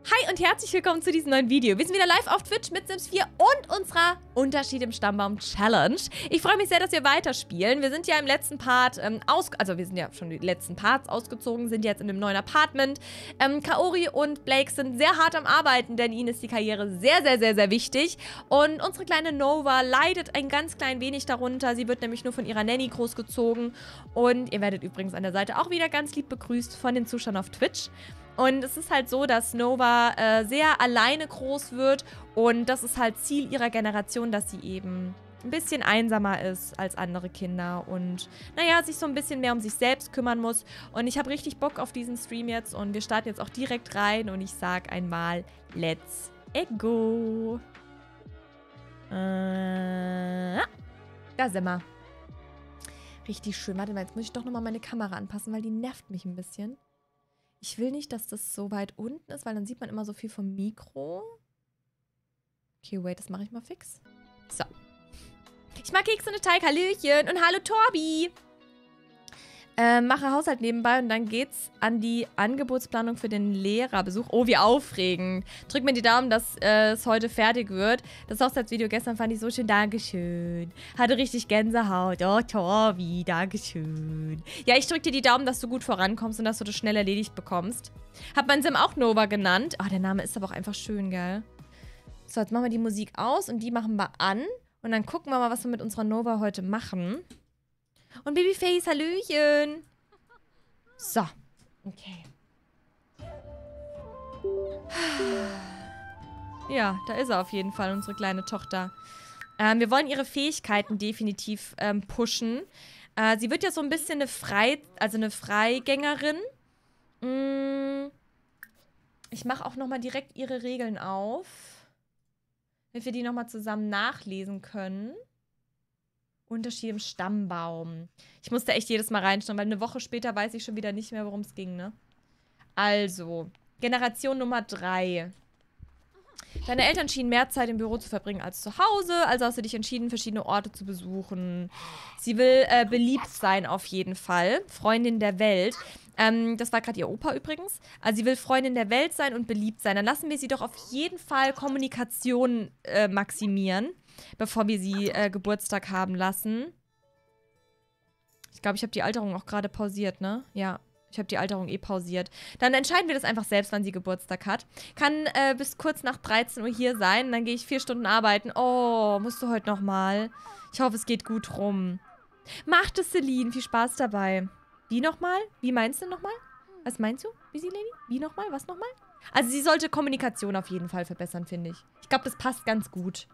Hi und herzlich willkommen zu diesem neuen Video. Wir sind wieder live auf Twitch mit Sims 4 und unserer Unterschied im Stammbaum Challenge. Ich freue mich sehr, dass wir weiterspielen. Wir sind ja im letzten Part wir sind ja schon die letzten Parts ausgezogen, sind jetzt in einem neuen Apartment. Kaori und Blake sind sehr hart am Arbeiten, denn ihnen ist die Karriere sehr, sehr, sehr, sehr wichtig. Und unsere kleine Nova leidet ein ganz klein wenig darunter. Sie wird nämlich nur von ihrer Nanny großgezogen. Und ihr werdet übrigens an der Seite auch wieder ganz lieb begrüßt von den Zuschauern auf Twitch. Und es ist halt so, dass Nova sehr alleine groß wird und das ist halt Ziel ihrer Generation, dass sie eben ein bisschen einsamer ist als andere Kinder und, naja, sich so ein bisschen mehr um sich selbst kümmern muss. Und ich habe richtig Bock auf diesen Stream jetzt und wir starten jetzt auch direkt rein und ich sag einmal, let's go. Da sind wir. Richtig schön. Warte mal, jetzt muss ich doch nochmal meine Kamera anpassen, weil die nervt mich ein bisschen. Ich will nicht, dass das so weit unten ist, weil dann sieht man immer so viel vom Mikro. Okay, wait, das mache ich mal fix. So. Ich mag Keks und eine Teig, Hallöchen und hallo Torbi. Mache Haushalt nebenbei und dann geht's an die Angebotsplanung für den Lehrerbesuch. Oh, wie aufregend. Drück mir die Daumen, dass es heute fertig wird. Das Hochzeitsvideo gestern fand ich so schön. Dankeschön. Hatte richtig Gänsehaut. Oh, Torbi, Dankeschön. Ja, ich drück dir die Daumen, dass du gut vorankommst und dass du das schnell erledigt bekommst. Hab mein Sim auch Nova genannt. Oh, der Name ist aber auch einfach schön, gell? So, jetzt machen wir die Musik aus und die machen wir an. Und dann gucken wir mal, was wir mit unserer Nova heute machen. Und Babyface, Hallöchen. So. Okay. Ja, da ist er auf jeden Fall, unsere kleine Tochter. Wir wollen ihre Fähigkeiten definitiv pushen. Sie wird ja so ein bisschen eine Freigängerin. Ich mache auch nochmal direkt ihre Regeln auf. Damit wir die nochmal zusammen nachlesen können. Unterschied im Stammbaum. Ich musste echt jedes Mal reinschauen, weil eine Woche später weiß ich schon wieder nicht mehr, worum es ging, ne? Also, Generation Nummer 3. Deine Eltern schienen mehr Zeit im Büro zu verbringen als zu Hause, also hast du dich entschieden, verschiedene Orte zu besuchen. Sie will beliebt sein auf jeden Fall. Freundin der Welt. Das war gerade ihr Opa übrigens. Also sie will Freundin der Welt sein und beliebt sein. Dann lassen wir sie doch auf jeden Fall Kommunikation maximieren, bevor wir sie Geburtstag haben lassen. Ich glaube, ich habe die Alterung auch gerade pausiert, ne? Ja, ich habe die Alterung pausiert. Dann entscheiden wir das einfach selbst, wann sie Geburtstag hat. Kann bis kurz nach 13 Uhr hier sein. Dann gehe ich 4 Stunden arbeiten. Oh, musst du heute nochmal? Ich hoffe, es geht gut rum. Macht es, Celine. Viel Spaß dabei. Wie nochmal? Wie meinst du nochmal? Was meinst du, Busy Lady? Wie nochmal? Was nochmal? Also sie sollte Kommunikation auf jeden Fall verbessern, finde ich. Ich glaube, das passt ganz gut.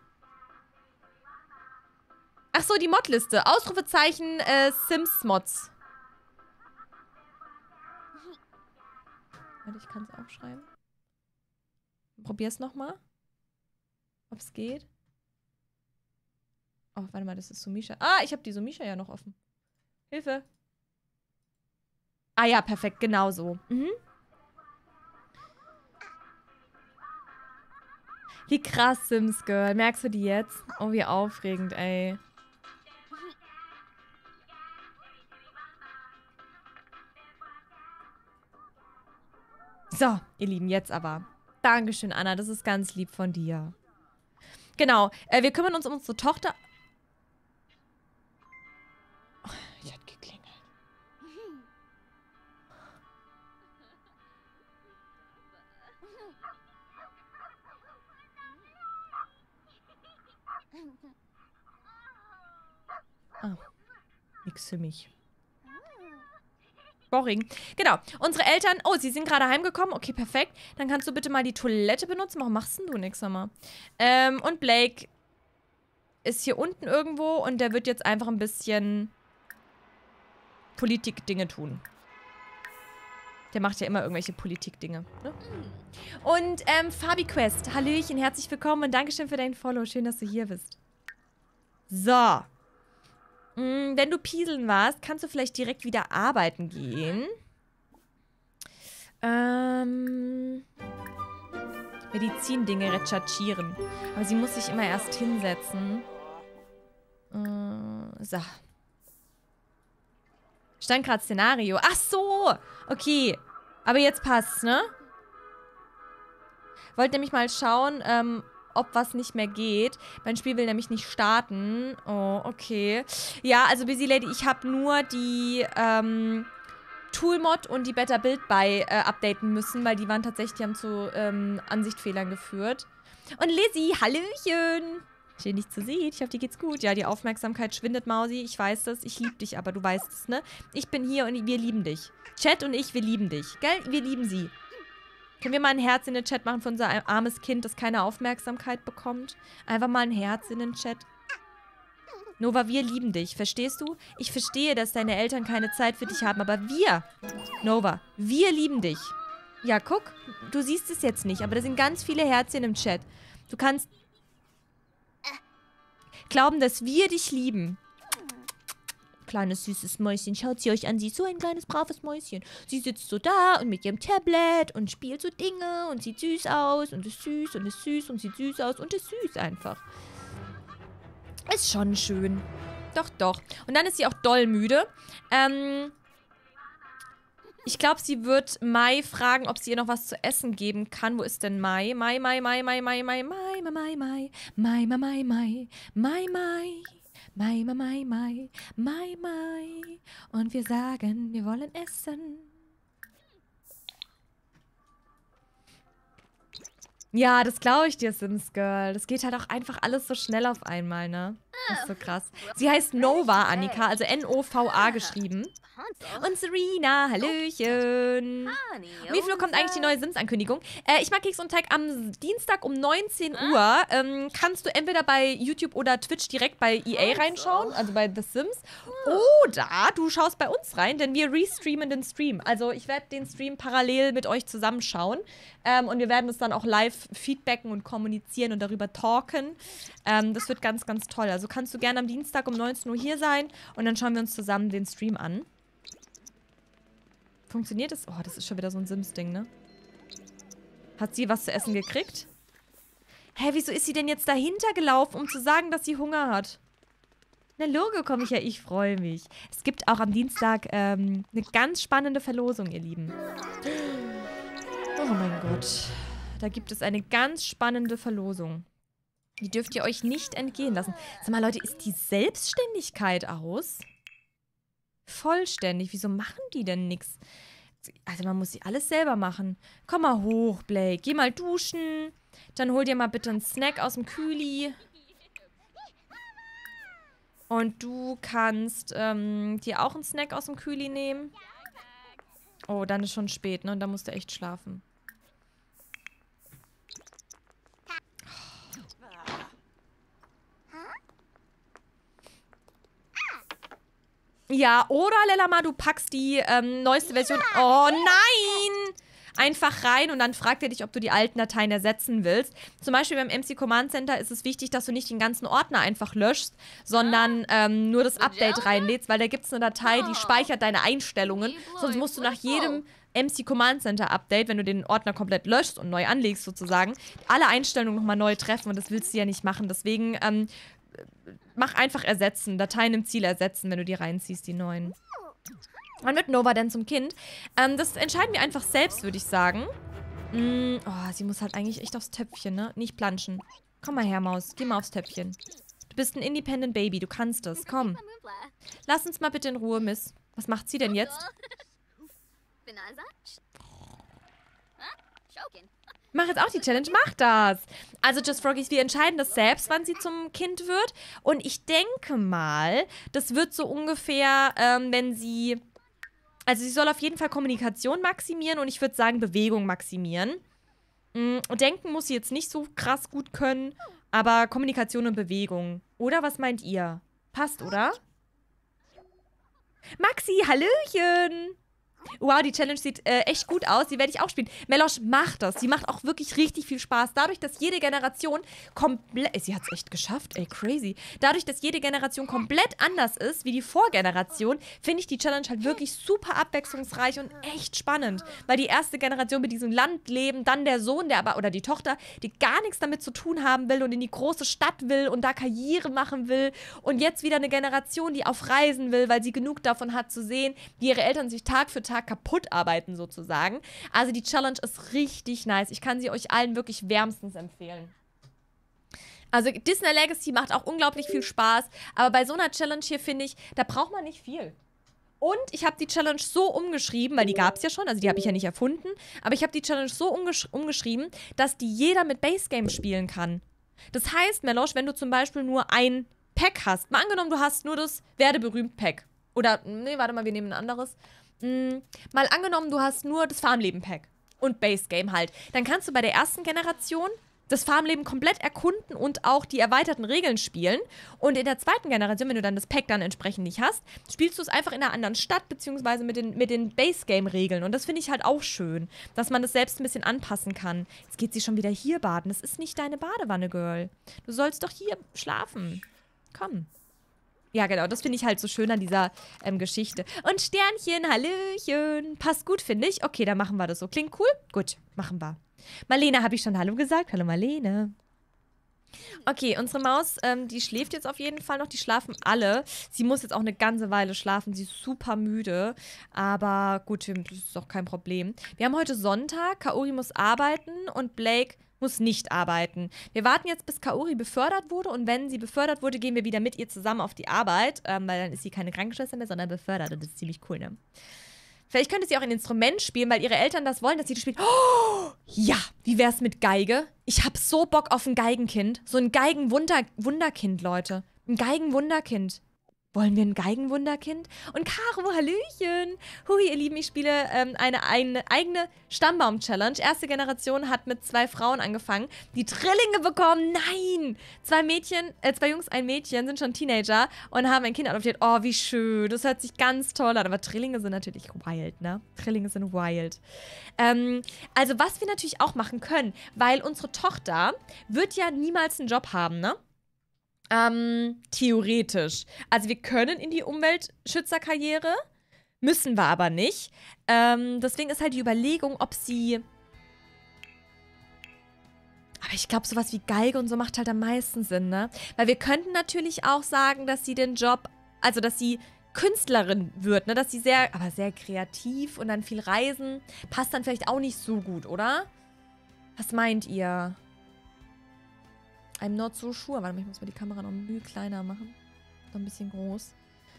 Ach so, die Modliste. Ausrufezeichen Sims-Mods. Warte, ich kann es auch schreiben. Probier's nochmal. Ob es geht. Oh, warte mal, das ist Sumisha. Ah, ich habe die Sumisha ja noch offen. Hilfe. Ah ja, perfekt, genau so. Mhm. Wie krass, Sims Girl. Merkst du die jetzt? Oh, wie aufregend, ey. So, ihr Lieben, jetzt aber. Dankeschön, Anna. Das ist ganz lieb von dir. Genau. Wir kümmern uns um unsere Tochter. Oh, ich hatte geklingelt. Ah, nix für mich. Boring. Genau. Unsere Eltern... Oh, sie sind gerade heimgekommen. Okay, perfekt. Dann kannst du bitte mal die Toilette benutzen. Warum machst denn du nichts nochmal? Und Blake ist hier unten irgendwo und der wird jetzt einfach ein bisschen Politik-Dinge tun. Der macht ja immer irgendwelche Politik-Dinge. Ne? Und FabiQuest. Hallöchen, herzlich willkommen und Dankeschön für deinen Follow. Schön, dass du hier bist. So. Wenn du pieseln warst, kannst du vielleicht direkt wieder arbeiten gehen. Medizindinge recherchieren. Aber sie muss sich immer erst hinsetzen. So. Stand gerade Szenario. Ach so! Okay. Aber jetzt passt's, ne? Wollte nämlich mal schauen, ob was nicht mehr geht. Mein Spiel will nämlich nicht starten. Oh, okay. Ja, also Busy Lady, ich habe nur die Toolmod und die Better Build bei updaten müssen, weil die waren tatsächlich, die haben zu Ansichtfehlern geführt. Und Lizzie, hallöchen! Schön, dich zu sehen. Ich hoffe, dir geht's gut. Ja, die Aufmerksamkeit schwindet, Mausi. Ich weiß das. Ich liebe dich, aber du weißt es, ne? Ich bin hier und wir lieben dich. Chat und ich, wir lieben dich. Gell? Wir lieben sie. Können wir mal ein Herz in den Chat machen für unser armes Kind, das keine Aufmerksamkeit bekommt? Einfach mal ein Herz in den Chat. Nova, wir lieben dich. Verstehst du? Ich verstehe, dass deine Eltern keine Zeit für dich haben, aber wir, Nova, wir lieben dich. Ja, guck, du siehst es jetzt nicht, aber da sind ganz viele Herzchen im Chat. Du kannst glauben, dass wir dich lieben. Kleines, süßes Mäuschen. Schaut sie euch an. Sie ist so ein kleines, braves Mäuschen. Sie sitzt so da und mit ihrem Tablet und spielt so Dinge und sieht süß aus und ist süß und ist süß und sieht süß aus und ist süß einfach. Ist schon schön. Doch, doch. Und dann ist sie auch doll müde. Ich glaube, sie wird Mai fragen, ob sie ihr noch was zu essen geben kann. Wo ist denn Mai? Mai, Mai, Mai, Mai, Mai, Mai, Mai, Mai, Mai, Mai, Mai, Mai, Mai, Mai, Mai, Mai. Mai, Mai, Mai, Mai, Mai, Mai. Und wir sagen, wir wollen essen. Ja, das glaube ich dir, Sims Girl. Das geht halt auch einfach alles so schnell auf einmal, ne? Das ist so krass. Sie heißt Nova, Annika, also N-O-V-A geschrieben. Und Serena, hallöchen. Um wie viel Uhr kommt eigentlich die neue Sims-Ankündigung? Ich mag Keks und Teig am Dienstag um 19 Uhr. Kannst du entweder bei YouTube oder Twitch direkt bei EA reinschauen, also bei The Sims. Oder du schaust bei uns rein, denn wir restreamen den Stream. Also ich werde den Stream parallel mit euch zusammenschauen. Und wir werden es dann auch live feedbacken und kommunizieren und darüber talken. Das wird ganz, ganz toll. Also kannst du gerne am Dienstag um 19 Uhr hier sein und dann schauen wir uns zusammen den Stream an. Funktioniert das? Oh, das ist schon wieder so ein Sims-Ding, ne? Hat sie was zu essen gekriegt? Hä, wieso ist sie denn jetzt dahinter gelaufen, um zu sagen, dass sie Hunger hat? Na, Logo komme ich ja, ich freue mich. Es gibt auch am Dienstag eine ganz spannende Verlosung, ihr Lieben. Oh mein Gott. Da gibt es eine ganz spannende Verlosung. Die dürft ihr euch nicht entgehen lassen. Sag mal, Leute, ist die Selbstständigkeit aus? Vollständig. Wieso machen die denn nichts? Also man muss sie alles selber machen. Komm mal hoch, Blake. Geh mal duschen. Dann hol dir mal bitte einen Snack aus dem Kühli. Und du kannst dir auch einen Snack aus dem Kühli nehmen. Oh, dann ist schon spät, ne? Und dann musst du echt schlafen. Ja, oder Lelama, du packst die neueste Version. Oh nein! Einfach rein und dann fragt er dich, ob du die alten Dateien ersetzen willst. Zum Beispiel beim MC Command Center ist es wichtig, dass du nicht den ganzen Ordner einfach löschst, sondern nur das Update reinlädst, weil da gibt es eine Datei, die speichert deine Einstellungen. Sonst musst du nach jedem MC Command Center Update, wenn du den Ordner komplett löschst und neu anlegst sozusagen, alle Einstellungen nochmal neu treffen und das willst du ja nicht machen. Deswegen mach einfach ersetzen, Dateien im Ziel ersetzen, wenn du die reinziehst, die neuen. Wann wird Nova denn zum Kind? Das entscheiden wir einfach selbst, würde ich sagen. Oh, sie muss halt eigentlich echt aufs Töpfchen, ne? Nicht planschen. Komm mal her, Maus. Geh mal aufs Töpfchen. Du bist ein Independent Baby. Du kannst es. Komm. Lass uns mal bitte in Ruhe, Miss. Was macht sie denn jetzt? Mach jetzt auch die Challenge. Mach das. Also, Just Froggies, wir entscheiden das selbst, wann sie zum Kind wird. Und ich denke mal, das wird so ungefähr, wenn sie... Also, sie soll auf jeden Fall Kommunikation maximieren und ich würde sagen, Bewegung maximieren. Denken muss sie jetzt nicht so krass gut können, aber Kommunikation und Bewegung. Oder was meint ihr? Passt, oder? Maxi, hallöchen! Wow, die Challenge sieht echt gut aus. Die werde ich auch spielen. Melosh macht das. Sie macht auch wirklich richtig viel Spaß. Dadurch, dass jede Generation komplett... Sie hat es echt geschafft, ey, crazy. Dadurch, dass jede Generation komplett anders ist, wie die Vorgeneration, finde ich die Challenge halt wirklich super abwechslungsreich und echt spannend. Weil die erste Generation mit diesem Land leben, dann der Sohn, der aber, oder die Tochter, die gar nichts damit zu tun haben will und in die große Stadt will und da Karriere machen will. Und jetzt wieder eine Generation, die auf Reisen will, weil sie genug davon hat zu sehen, wie ihre Eltern sich Tag für Tag Tag kaputt arbeiten sozusagen. Also die Challenge ist richtig nice. Ich kann sie euch allen wirklich wärmstens empfehlen. Also Disney Legacy macht auch unglaublich viel Spaß, aber bei so einer Challenge hier finde ich, da braucht man nicht viel. Und ich habe die Challenge so umgeschrieben, weil die gab es ja schon, also die habe ich ja nicht erfunden, aber ich habe die Challenge so umgeschrieben, dass die jeder mit Base Game spielen kann. Das heißt, Melosh, wenn du zum Beispiel nur ein Pack hast, mal angenommen, du hast nur das Werde berühmt Pack. Oder, nee, warte mal, wir nehmen ein anderes. Mal angenommen, du hast nur das Farmleben Pack und Base Game halt. Dann kannst du bei der ersten Generation das Farmleben komplett erkunden und auch die erweiterten Regeln spielen. Und in der zweiten Generation, wenn du dann das Pack dann entsprechend nicht hast, spielst du es einfach in einer anderen Stadt, beziehungsweise mit den Base-Game-Regeln. Und das finde ich halt auch schön, dass man das selbst ein bisschen anpassen kann. Jetzt geht sie schon wieder hier baden. Das ist nicht deine Badewanne, Girl. Du sollst doch hier schlafen. Komm. Ja, genau, das finde ich halt so schön an dieser Geschichte. Und Sternchen, Hallöchen. Passt gut, finde ich. Okay, dann machen wir das so. Klingt cool? Gut, machen wir. Marlene, habe ich schon Hallo gesagt? Hallo, Marlene. Okay, unsere Maus, die schläft jetzt auf jeden Fall noch. Die schlafen alle. Sie muss jetzt auch eine ganze Weile schlafen. Sie ist super müde. Aber gut, das ist auch kein Problem. Wir haben heute Sonntag. Kaori muss arbeiten und Blake muss nicht arbeiten. Wir warten jetzt, bis Kaori befördert wurde. Und wenn sie befördert wurde, gehen wir wieder mit ihr zusammen auf die Arbeit. Weil dann ist sie keine Krankenschwester mehr, sondern befördert. Und das ist ziemlich cool, ne? Vielleicht könnte sie auch ein Instrument spielen, weil ihre Eltern das wollen, dass sie das spielt. Oh, ja, wie wär's mit Geige? Ich hab so Bock auf ein Geigenkind. So ein Geigenwunderkind, Leute. Ein Geigenwunderkind. Wollen wir ein Geigenwunderkind? Und Caro, Hallöchen. Hui, ihr Lieben, ich spiele eine eigene Stammbaum-Challenge. Erste Generation hat mit 2 Frauen angefangen, die Drillinge bekommen. Nein! 2 Jungs, ein Mädchen sind schon Teenager und haben ein Kind adoptiert. Oh, wie schön. Das hört sich ganz toll an. Aber Drillinge sind natürlich wild, ne? Drillinge sind wild. Also, was wir natürlich auch machen können, weil unsere Tochter wird ja niemals einen Job haben, ne? Theoretisch. Also wir können in die Umweltschützerkarriere, müssen wir aber nicht. Deswegen ist halt die Überlegung, ob sie... Aber ich glaube, sowas wie Geige und so macht halt am meisten Sinn, ne? Weil wir könnten natürlich auch sagen, dass sie den Job, also dass sie Künstlerin wird, ne? Dass sie sehr kreativ und dann viel reisen. Passt dann vielleicht auch nicht so gut, oder? Was meint ihr? I'm not so sure. Warte mal, ich muss mal die Kamera noch ein bisschen kleiner machen. Noch ein bisschen groß.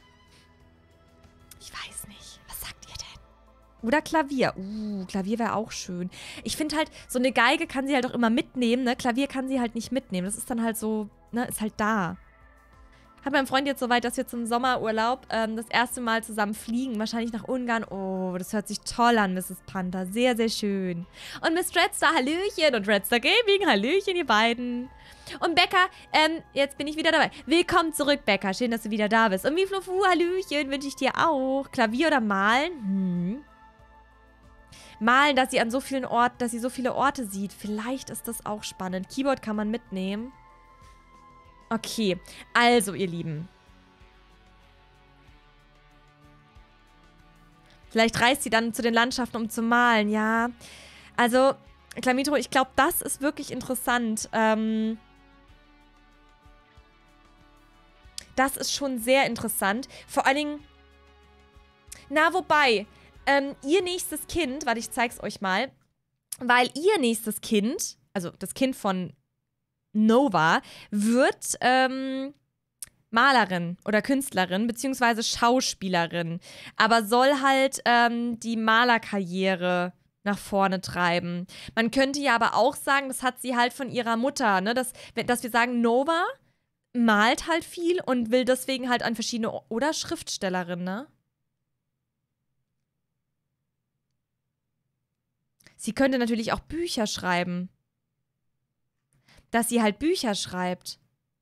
Ich weiß nicht. Was sagt ihr denn? Oder Klavier. Klavier wäre auch schön. Ich finde halt, so eine Geige kann sie halt auch immer mitnehmen, ne? Klavier kann sie halt nicht mitnehmen. Das ist dann halt so, ne? Ist halt da. Hat mein Freund jetzt soweit, dass wir zum Sommerurlaub das erste Mal zusammen fliegen. Wahrscheinlich nach Ungarn. Oh, das hört sich toll an, Mrs. Panther. Sehr, sehr schön. Und Miss Dreadstar, Hallöchen. Und Dreadstar Gaming, Hallöchen, ihr beiden. Und Becca, jetzt bin ich wieder dabei. Willkommen zurück, Becca. Schön, dass du wieder da bist. Und Miflufu, Hallöchen, wünsche ich dir auch. Klavier oder Malen? Malen, dass sie an so vielen Orten, dass sie so viele Orte sieht. Vielleicht ist das auch spannend. Keyboard kann man mitnehmen. Okay, also, ihr Lieben. Vielleicht reist sie dann zu den Landschaften, um zu malen, ja. Also, Klamitro, ich glaube, das ist wirklich interessant. Das ist schon sehr interessant. Vor allen Dingen, na, wobei, ihr nächstes Kind, warte, ich zeig's euch mal, weil ihr nächstes Kind, also das Kind von Nova, wird Malerin oder Künstlerin, beziehungsweise Schauspielerin, aber soll halt die Malerkarriere nach vorne treiben. Man könnte ja aber auch sagen, das hat sie halt von ihrer Mutter, ne, dass wir sagen, Nova malt halt viel und will deswegen halt an verschiedene, oder Schriftstellerin, ne? Sie könnte natürlich auch Bücher schreiben. Dass sie halt Bücher schreibt.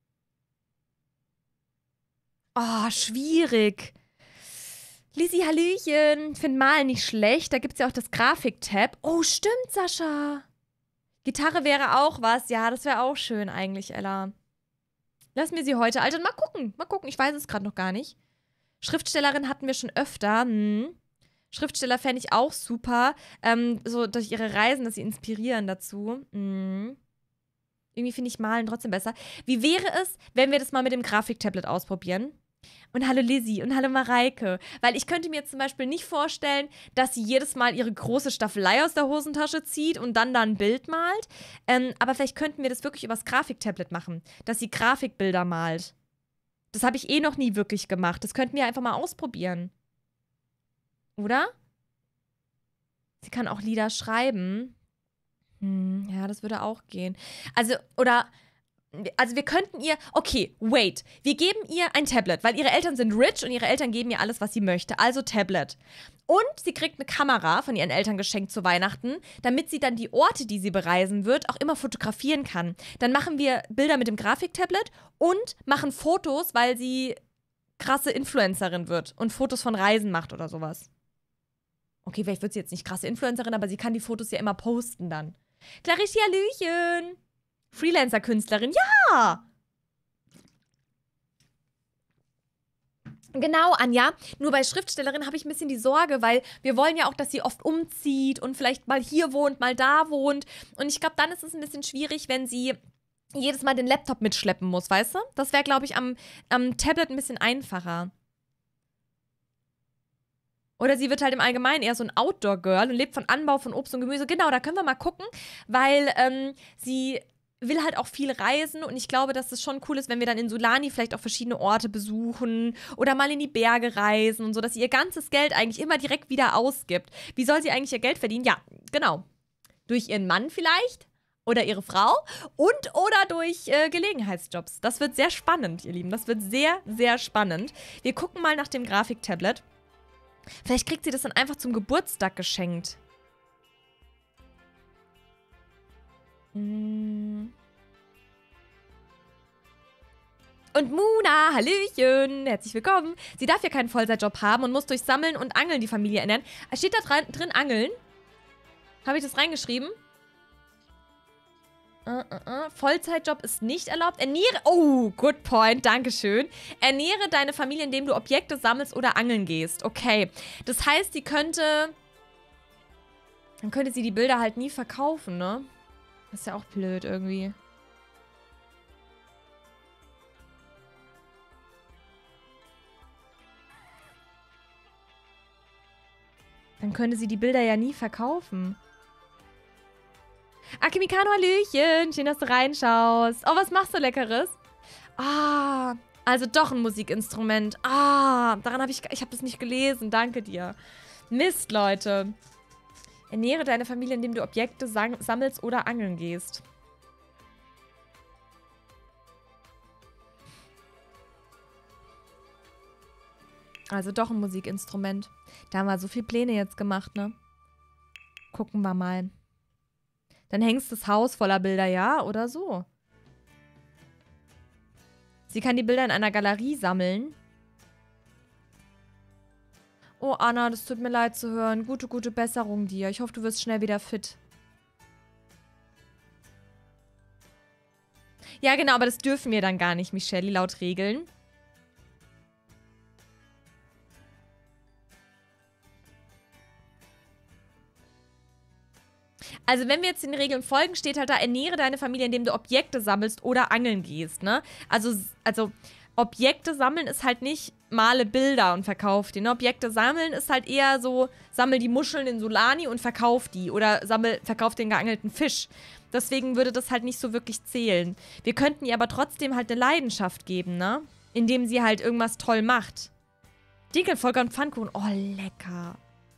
Oh, schwierig. Lizzie, Hallöchen. Find Malen nicht schlecht. Da gibt's ja auch das Grafik-Tab. Oh, stimmt, Sascha. Gitarre wäre auch was. Ja, das wäre auch schön eigentlich, Ella. Lass mir sie heute altern. Mal gucken. Mal gucken. Ich weiß es gerade noch gar nicht. Schriftstellerin hatten wir schon öfter. Schriftsteller fände ich auch super. So durch ihre Reisen, dass sie inspirieren dazu. Irgendwie finde ich Malen trotzdem besser. Wie wäre es, wenn wir das mal mit dem Grafiktablet ausprobieren? Und hallo Lizzie und hallo Mareike. Weil ich könnte mir jetzt zum Beispiel nicht vorstellen, dass sie jedes Mal ihre große Staffelei aus der Hosentasche zieht und dann da ein Bild malt. Aber vielleicht könnten wir das wirklich übers Grafiktablet machen, dass sie Grafikbilder malt. Das habe ich eh noch nie wirklich gemacht. Das könnten wir einfach mal ausprobieren. Oder? Sie kann auch Lieder schreiben. Ja, das würde auch gehen. Also wir könnten ihr, okay, wait, wir geben ihr ein Tablet, weil ihre Eltern sind rich und ihre Eltern geben ihr alles, was sie möchte, also Tablet. Und sie kriegt eine Kamera von ihren Eltern geschenkt zu Weihnachten, damit sie dann die Orte, die sie bereisen wird, auch immer fotografieren kann. Dann machen wir Bilder mit dem Grafiktablet und machen Fotos, weil sie krasse Influencerin wird und Fotos von Reisen macht oder sowas. Okay, vielleicht wird sie jetzt nicht krasse Influencerin, aber sie kann die Fotos ja immer posten dann. Claricia Hallöchen! Freelancer-Künstlerin, ja! Genau, Anja. Nur bei Schriftstellerin habe ich ein bisschen die Sorge, weil wir wollen ja auch, dass sie oft umzieht und vielleicht mal hier wohnt, mal da wohnt. Und ich glaube, dann ist es ein bisschen schwierig, wenn sie jedes Mal den Laptop mitschleppen muss, weißt du? Das wäre, glaube ich, am Tablet ein bisschen einfacher. Oder sie wird halt im Allgemeinen eher so ein Outdoor-Girl und lebt von Anbau von Obst und Gemüse. Genau, da können wir mal gucken, weil sie will halt auch viel reisen und ich glaube, dass es schon cool ist, wenn wir dann in Sulani vielleicht auch verschiedene Orte besuchen oder mal in die Berge reisen und so, dass sie ihr ganzes Geld eigentlich immer direkt wieder ausgibt. Wie soll sie eigentlich ihr Geld verdienen? Ja, genau. Durch ihren Mann vielleicht oder ihre Frau oder durch Gelegenheitsjobs. Das wird sehr spannend, ihr Lieben. Das wird sehr, sehr spannend. Wir gucken mal nach dem Grafiktablet. Vielleicht kriegt sie das dann einfach zum Geburtstag geschenkt. Und Muna, hallöchen, herzlich willkommen. Sie darf ja keinen Vollzeitjob haben und muss durch Sammeln und Angeln die Familie ernähren. Steht da drin Angeln? Habe ich das reingeschrieben? Vollzeitjob ist nicht erlaubt. Oh, good point, dankeschön. Ernähre deine Familie, indem du Objekte sammelst oder angeln gehst. Okay, das heißt, dann könnte sie die Bilder halt nie verkaufen, ne? Das ist ja auch blöd irgendwie. Dann könnte sie die Bilder ja nie verkaufen. Akimikano, hallöchen. Schön, dass du reinschaust. Oh, was machst du Leckeres? Ah, also doch ein Musikinstrument. Ah, ich habe das nicht gelesen. Danke dir. Mist, Leute. Ernähre deine Familie, indem du Objekte sammelst oder angeln gehst. Also doch ein Musikinstrument. Da haben wir so viele Pläne jetzt gemacht, ne? Gucken wir mal. Dann hängst das Haus voller Bilder, ja? Oder so. Sie kann die Bilder in einer Galerie sammeln. Oh, Anna, das tut mir leid zu hören. Gute Besserung dir. Ich hoffe, du wirst schnell wieder fit. Ja, genau, aber das dürfen wir dann gar nicht, Michelle, laut Regeln. Also wenn wir jetzt den Regeln folgen, steht halt da, ernähre deine Familie, indem du Objekte sammelst oder angeln gehst, ne? Also Objekte sammeln ist halt nicht male Bilder und verkauf die, ne? Objekte sammeln ist halt eher so, sammel die Muscheln in Sulani und verkauf die. Oder verkauf den geangelten Fisch. Deswegen würde das halt nicht so wirklich zählen. Wir könnten ihr aber trotzdem halt eine Leidenschaft geben, ne? Indem sie halt irgendwas toll macht. Dinkelvolker und Pfannkuchen. Oh, lecker.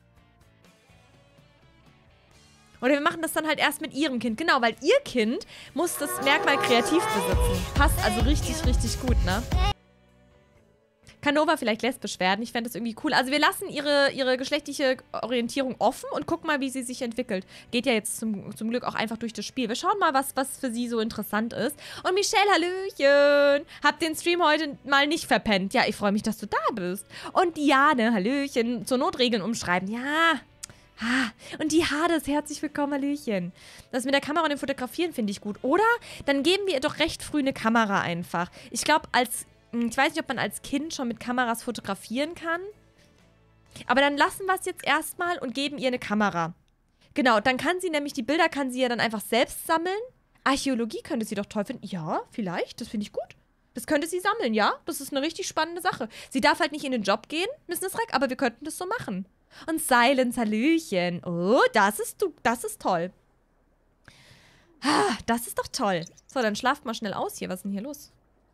Oder wir machen das dann halt erst mit ihrem Kind. Genau, weil ihr Kind muss das Merkmal kreativ besitzen. Passt also richtig, richtig gut, ne? Canova vielleicht lesbisch werden. Ich fände das irgendwie cool. Also wir lassen ihre geschlechtliche Orientierung offen und gucken mal, wie sie sich entwickelt. Geht ja jetzt zum Glück auch einfach durch das Spiel. Wir schauen mal, was für sie so interessant ist. Und Michelle, hallöchen. Hab den Stream heute mal nicht verpennt. Ja, ich freue mich, dass du da bist. Und Diane, hallöchen. Zur Not Regeln umschreiben. Ja. Und die Hades, herzlich willkommen, hallöchen. Das mit der Kamera und dem Fotografieren finde ich gut. Oder? Dann geben wir ihr doch recht früh eine Kamera einfach. Ich glaube, ich weiß nicht, ob man als Kind schon mit Kameras fotografieren kann. Aber dann lassen wir es jetzt erstmal und geben ihr eine Kamera. Genau, dann kann sie nämlich, die Bilder kann sie ja dann einfach selbst sammeln. Archäologie könnte sie doch toll finden. Ja, vielleicht, das finde ich gut. Das könnte sie sammeln, ja? Das ist eine richtig spannende Sache. Sie darf halt nicht in den Job gehen, Miss Nisrak, aber wir könnten das so machen. Und Silence, Hallöchen. Oh, das ist toll. Ah, das ist doch toll. So, dann schlaft mal schnell aus hier. Was ist denn hier los?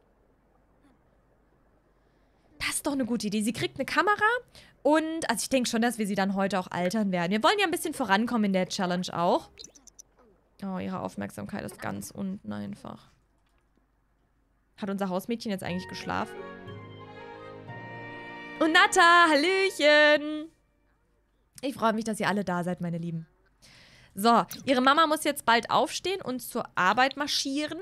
Das ist doch eine gute Idee. Sie kriegt eine Kamera und, also ich denke schon, dass wir sie dann heute auch altern werden. Wir wollen ja ein bisschen vorankommen in der Challenge auch. Oh, ihre Aufmerksamkeit ist ganz unten einfach. Hat unser Hausmädchen jetzt eigentlich geschlafen? Und Natta, Hallöchen! Ich freue mich, dass ihr alle da seid, meine Lieben. So, ihre Mama muss jetzt bald aufstehen und zur Arbeit marschieren.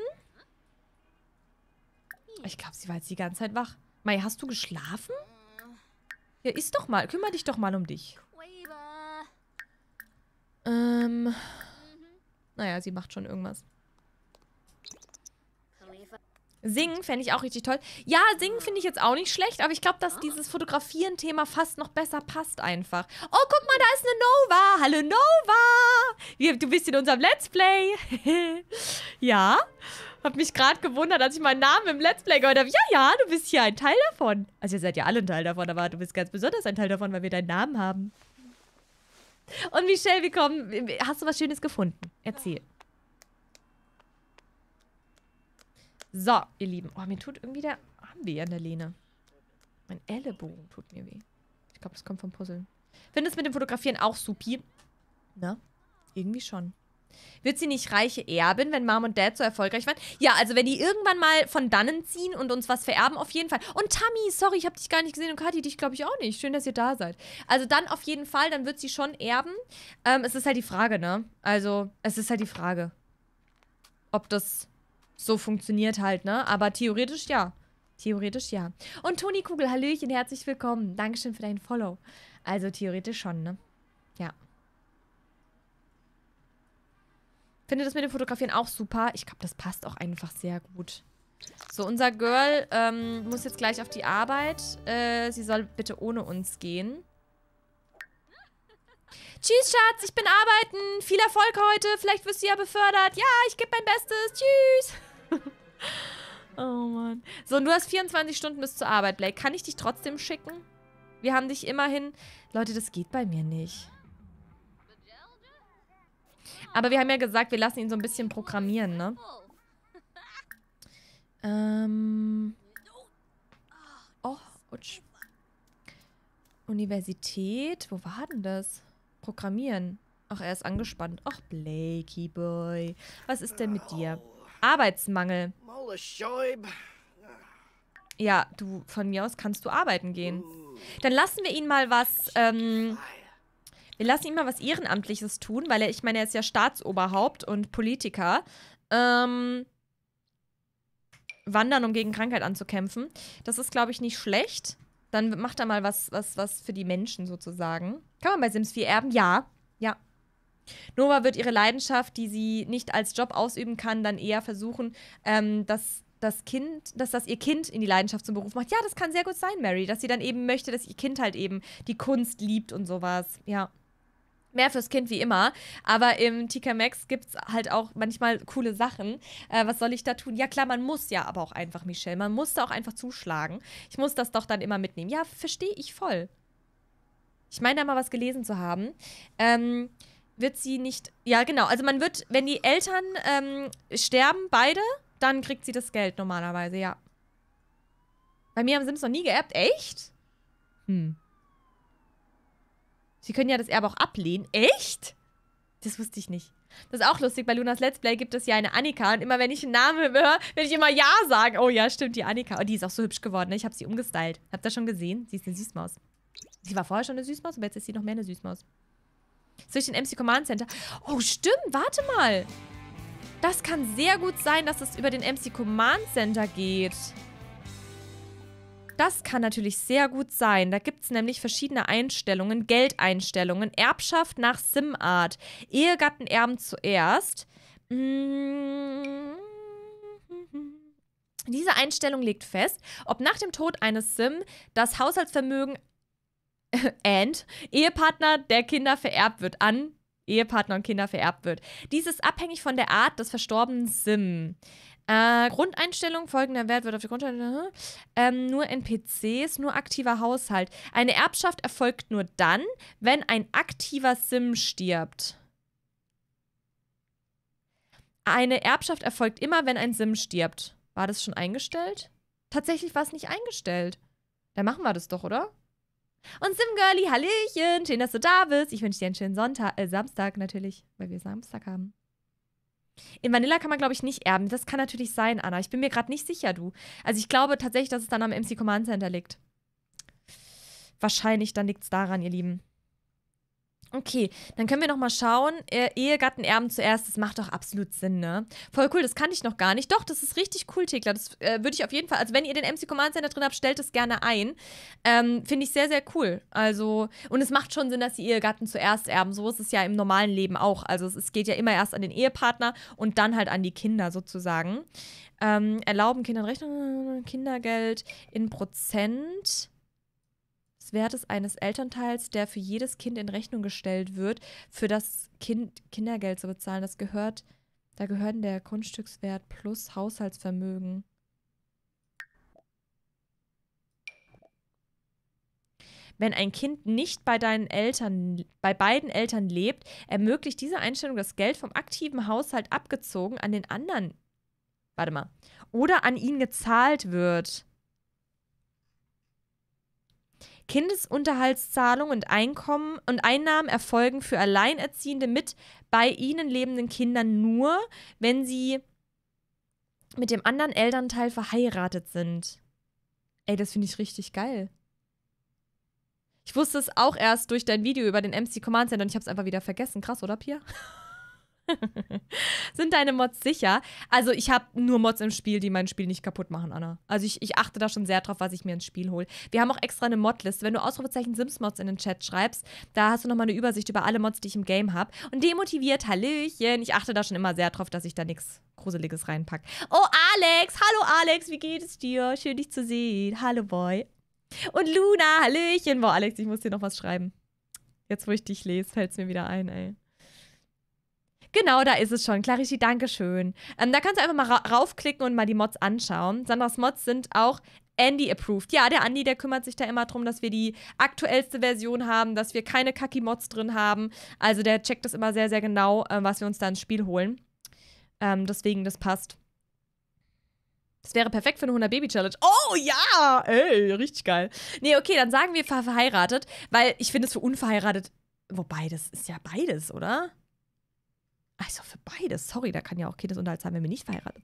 Ich glaube, sie war jetzt die ganze Zeit wach. Mai, hast du geschlafen? Ja, iss doch mal. Kümmere dich doch mal um dich. Naja, sie macht schon irgendwas. Singen fände ich auch richtig toll. Ja, singen finde ich jetzt auch nicht schlecht, aber ich glaube, dass dieses Fotografieren-Thema fast noch besser passt einfach. Oh, guck mal, da ist eine Nova. Hallo, Nova. Du bist in unserem Let's Play. Ja, hab mich gerade gewundert, als ich meinen Namen im Let's Play gehört habe. Ja, ja, du bist hier ein Teil davon. Also ihr seid ja alle ein Teil davon, aber du bist ganz besonders ein Teil davon, weil wir deinen Namen haben. Und Michelle, willkommen. Hast du was Schönes gefunden? Erzähl. So, ihr Lieben. Oh, mir tut irgendwie der Arm weh an der Lehne. Mein Ellenbogen tut mir weh. Ich glaube, das kommt vom Puzzeln. Findest du mit dem Fotografieren auch supi? Na, irgendwie schon. Wird sie nicht reiche Erbin, wenn Mom und Dad so erfolgreich waren? Ja, also wenn die irgendwann mal von dannen ziehen und uns was vererben, auf jeden Fall. Und Tammy, sorry, ich habe dich gar nicht gesehen und Kathi, dich glaube ich auch nicht. Schön, dass ihr da seid. Also dann auf jeden Fall, dann wird sie schon erben. Es ist halt die Frage, ne? Also, es ist halt die Frage, ob das so funktioniert halt, ne? Aber theoretisch ja. Theoretisch ja. Und Toni Kugel, hallöchen, herzlich willkommen. Dankeschön für deinen Follow. Also theoretisch schon, ne? Ja. Finde das mit dem Fotografieren auch super. Ich glaube, das passt auch einfach sehr gut. So, unser Girl muss jetzt gleich auf die Arbeit. Sie soll bitte ohne uns gehen. Tschüss, Schatz, ich bin arbeiten. Viel Erfolg heute. Vielleicht wirst du ja befördert. Ja, ich gebe mein Bestes. Tschüss. Oh, Mann. So, und du hast 24 Stunden bis zur Arbeit, Blake. Kann ich dich trotzdem schicken? Wir haben dich immerhin... Leute, das geht bei mir nicht. Aber wir haben ja gesagt, wir lassen ihn so ein bisschen programmieren, ne? Oh, utsch. Universität. Wo war denn das? Programmieren. Ach, er ist angespannt. Ach, Blakey Boy. Was ist denn mit dir? Arbeitsmangel. Ja, du, von mir aus kannst du arbeiten gehen. Dann lassen wir ihn mal was, wir lassen ihn mal was Ehrenamtliches tun, weil ich meine, er ist ja Staatsoberhaupt und Politiker. Wandern, um gegen Krankheit anzukämpfen. Das ist, glaube ich, nicht schlecht. Dann macht er mal was für die Menschen sozusagen. Kann man bei Sims 4 erben? Ja. Ja. Nova wird ihre Leidenschaft, die sie nicht als Job ausüben kann, dann eher versuchen, dass das ihr Kind in die Leidenschaft zum Beruf macht. Ja, das kann sehr gut sein, Mary, dass sie dann eben möchte, dass ihr Kind halt eben die Kunst liebt und sowas. Ja. Mehr fürs Kind wie immer. Aber im TK Maxx gibt es halt auch manchmal coole Sachen. Was soll ich da tun? Ja klar, man muss ja aber auch einfach, Michelle. Man muss da auch einfach zuschlagen. Ich muss das doch dann immer mitnehmen. Ja, verstehe ich voll. Ich meine da mal was gelesen zu haben. Wird sie nicht... Ja, genau. Also man wird, wenn die Eltern sterben, beide, dann kriegt sie das Geld normalerweise, ja. Bei mir haben Sims noch nie geerbt. Echt? Sie können ja das Erbe auch ablehnen. Echt? Das wusste ich nicht. Das ist auch lustig. Bei Lunas Let's Play gibt es ja eine Annika. Und immer wenn ich einen Namen höre, will ich immer Ja sagen. Oh ja, stimmt, die Annika. Oh, die ist auch so hübsch geworden. Ne? Ich habe sie umgestylt. Habt ihr das schon gesehen? Sie ist eine Süßmaus. Sie war vorher schon eine Süßmaus, aber jetzt ist sie noch mehr eine Süßmaus. Soll ich den MC Command Center? Oh, stimmt. Warte mal. Das kann sehr gut sein, dass es über den MC Command Center geht. Das kann natürlich sehr gut sein. Da gibt es nämlich verschiedene Einstellungen, Geldeinstellungen, Erbschaft nach Sim-Art, Ehegatten erben zuerst. Diese Einstellung legt fest, ob nach dem Tod eines Sim das Haushaltsvermögen and Ehepartner der Kinder vererbt wird an Ehepartner und Kinder vererbt wird. Dies ist abhängig von der Art des verstorbenen Sim. Grundeinstellung, folgender Wert wird auf die Grundeinstellung. Nur NPCs, nur aktiver Haushalt. Eine Erbschaft erfolgt nur dann, wenn ein aktiver Sim stirbt. Eine Erbschaft erfolgt immer, wenn ein Sim stirbt. War das schon eingestellt? Tatsächlich war es nicht eingestellt. Dann machen wir das doch, oder? Und Sim-Girlie, hallöchen, schön, dass du da bist. Ich wünsche dir einen schönen Samstag natürlich, weil wir Samstag haben. In Vanilla kann man, glaube ich, nicht erben. Das kann natürlich sein, Anna. Ich bin mir gerade nicht sicher, du. Also ich glaube tatsächlich, dass es dann am MC Command Center liegt. Wahrscheinlich, dann liegt es daran, ihr Lieben. Okay, dann können wir noch mal schauen. Ehegatten erben zuerst, das macht doch absolut Sinn, ne? Voll cool, das kannte ich noch gar nicht. Doch, das ist richtig cool, Thekla. Das würde ich auf jeden Fall, also wenn ihr den MC Command Center drin habt, stellt es gerne ein. Finde ich sehr, sehr cool. Also, und es macht schon Sinn, dass die Ehegatten zuerst erben. So ist es ja im normalen Leben auch. Also es geht ja immer erst an den Ehepartner und dann halt an die Kinder sozusagen. Erlauben Kindern Rechnung, Kindergeld in Prozent des Wertes eines Elternteils, der für jedes Kind in Rechnung gestellt wird, für das Kind Kindergeld zu bezahlen. Da gehören der Grundstückswert plus Haushaltsvermögen. Wenn ein Kind nicht bei beiden Eltern lebt, ermöglicht diese Einstellung das Geld vom aktiven Haushalt abgezogen an den anderen, oder an ihn gezahlt wird. Kindesunterhaltszahlungen und Einnahmen erfolgen für Alleinerziehende mit bei ihnen lebenden Kindern nur, wenn sie mit dem anderen Elternteil verheiratet sind. Ey, das finde ich richtig geil. Ich wusste es auch erst durch dein Video über den MC Command Center und ich habe es einfach wieder vergessen. Krass, oder, Pia? Sind deine Mods sicher? Also ich habe nur Mods im Spiel, die mein Spiel nicht kaputt machen, Anna. Also ich achte da schon sehr drauf, was ich mir ins Spiel hole. Wir haben auch extra eine Modliste. Wenn du Ausrufezeichen Sims-Mods in den Chat schreibst, da hast du nochmal eine Übersicht über alle Mods, die ich im Game habe. Und demotiviert, hallöchen. Ich achte da schon immer sehr drauf, dass ich da nichts Gruseliges reinpacke. Oh, Alex! Hallo, Alex! Wie geht es dir? Schön, dich zu sehen. Hallo, Boy. Und Luna, hallöchen. Boah, Alex, ich muss dir noch was schreiben. Jetzt, wo ich dich lese, fällt es mir wieder ein, ey. Genau, da ist es schon. Clarici, dankeschön. Da kannst du einfach mal raufklicken und mal die Mods anschauen. Sandras Mods sind auch Andy-approved. Ja, der Andi, der kümmert sich da immer darum, dass wir die aktuellste Version haben, dass wir keine Kaki-Mods drin haben. Also der checkt das immer sehr, sehr genau, was wir uns da ins Spiel holen. Deswegen, das passt. Das wäre perfekt für eine 100-Baby-Challenge. Oh, ja! Ey, richtig geil. Nee, okay, dann sagen wir verheiratet, weil ich finde es für unverheiratet, wobei, das ist ja beides, oder? Also für beides. Sorry, da kann ja auch Kindesunterhalt sein, wenn wir nicht verheiratet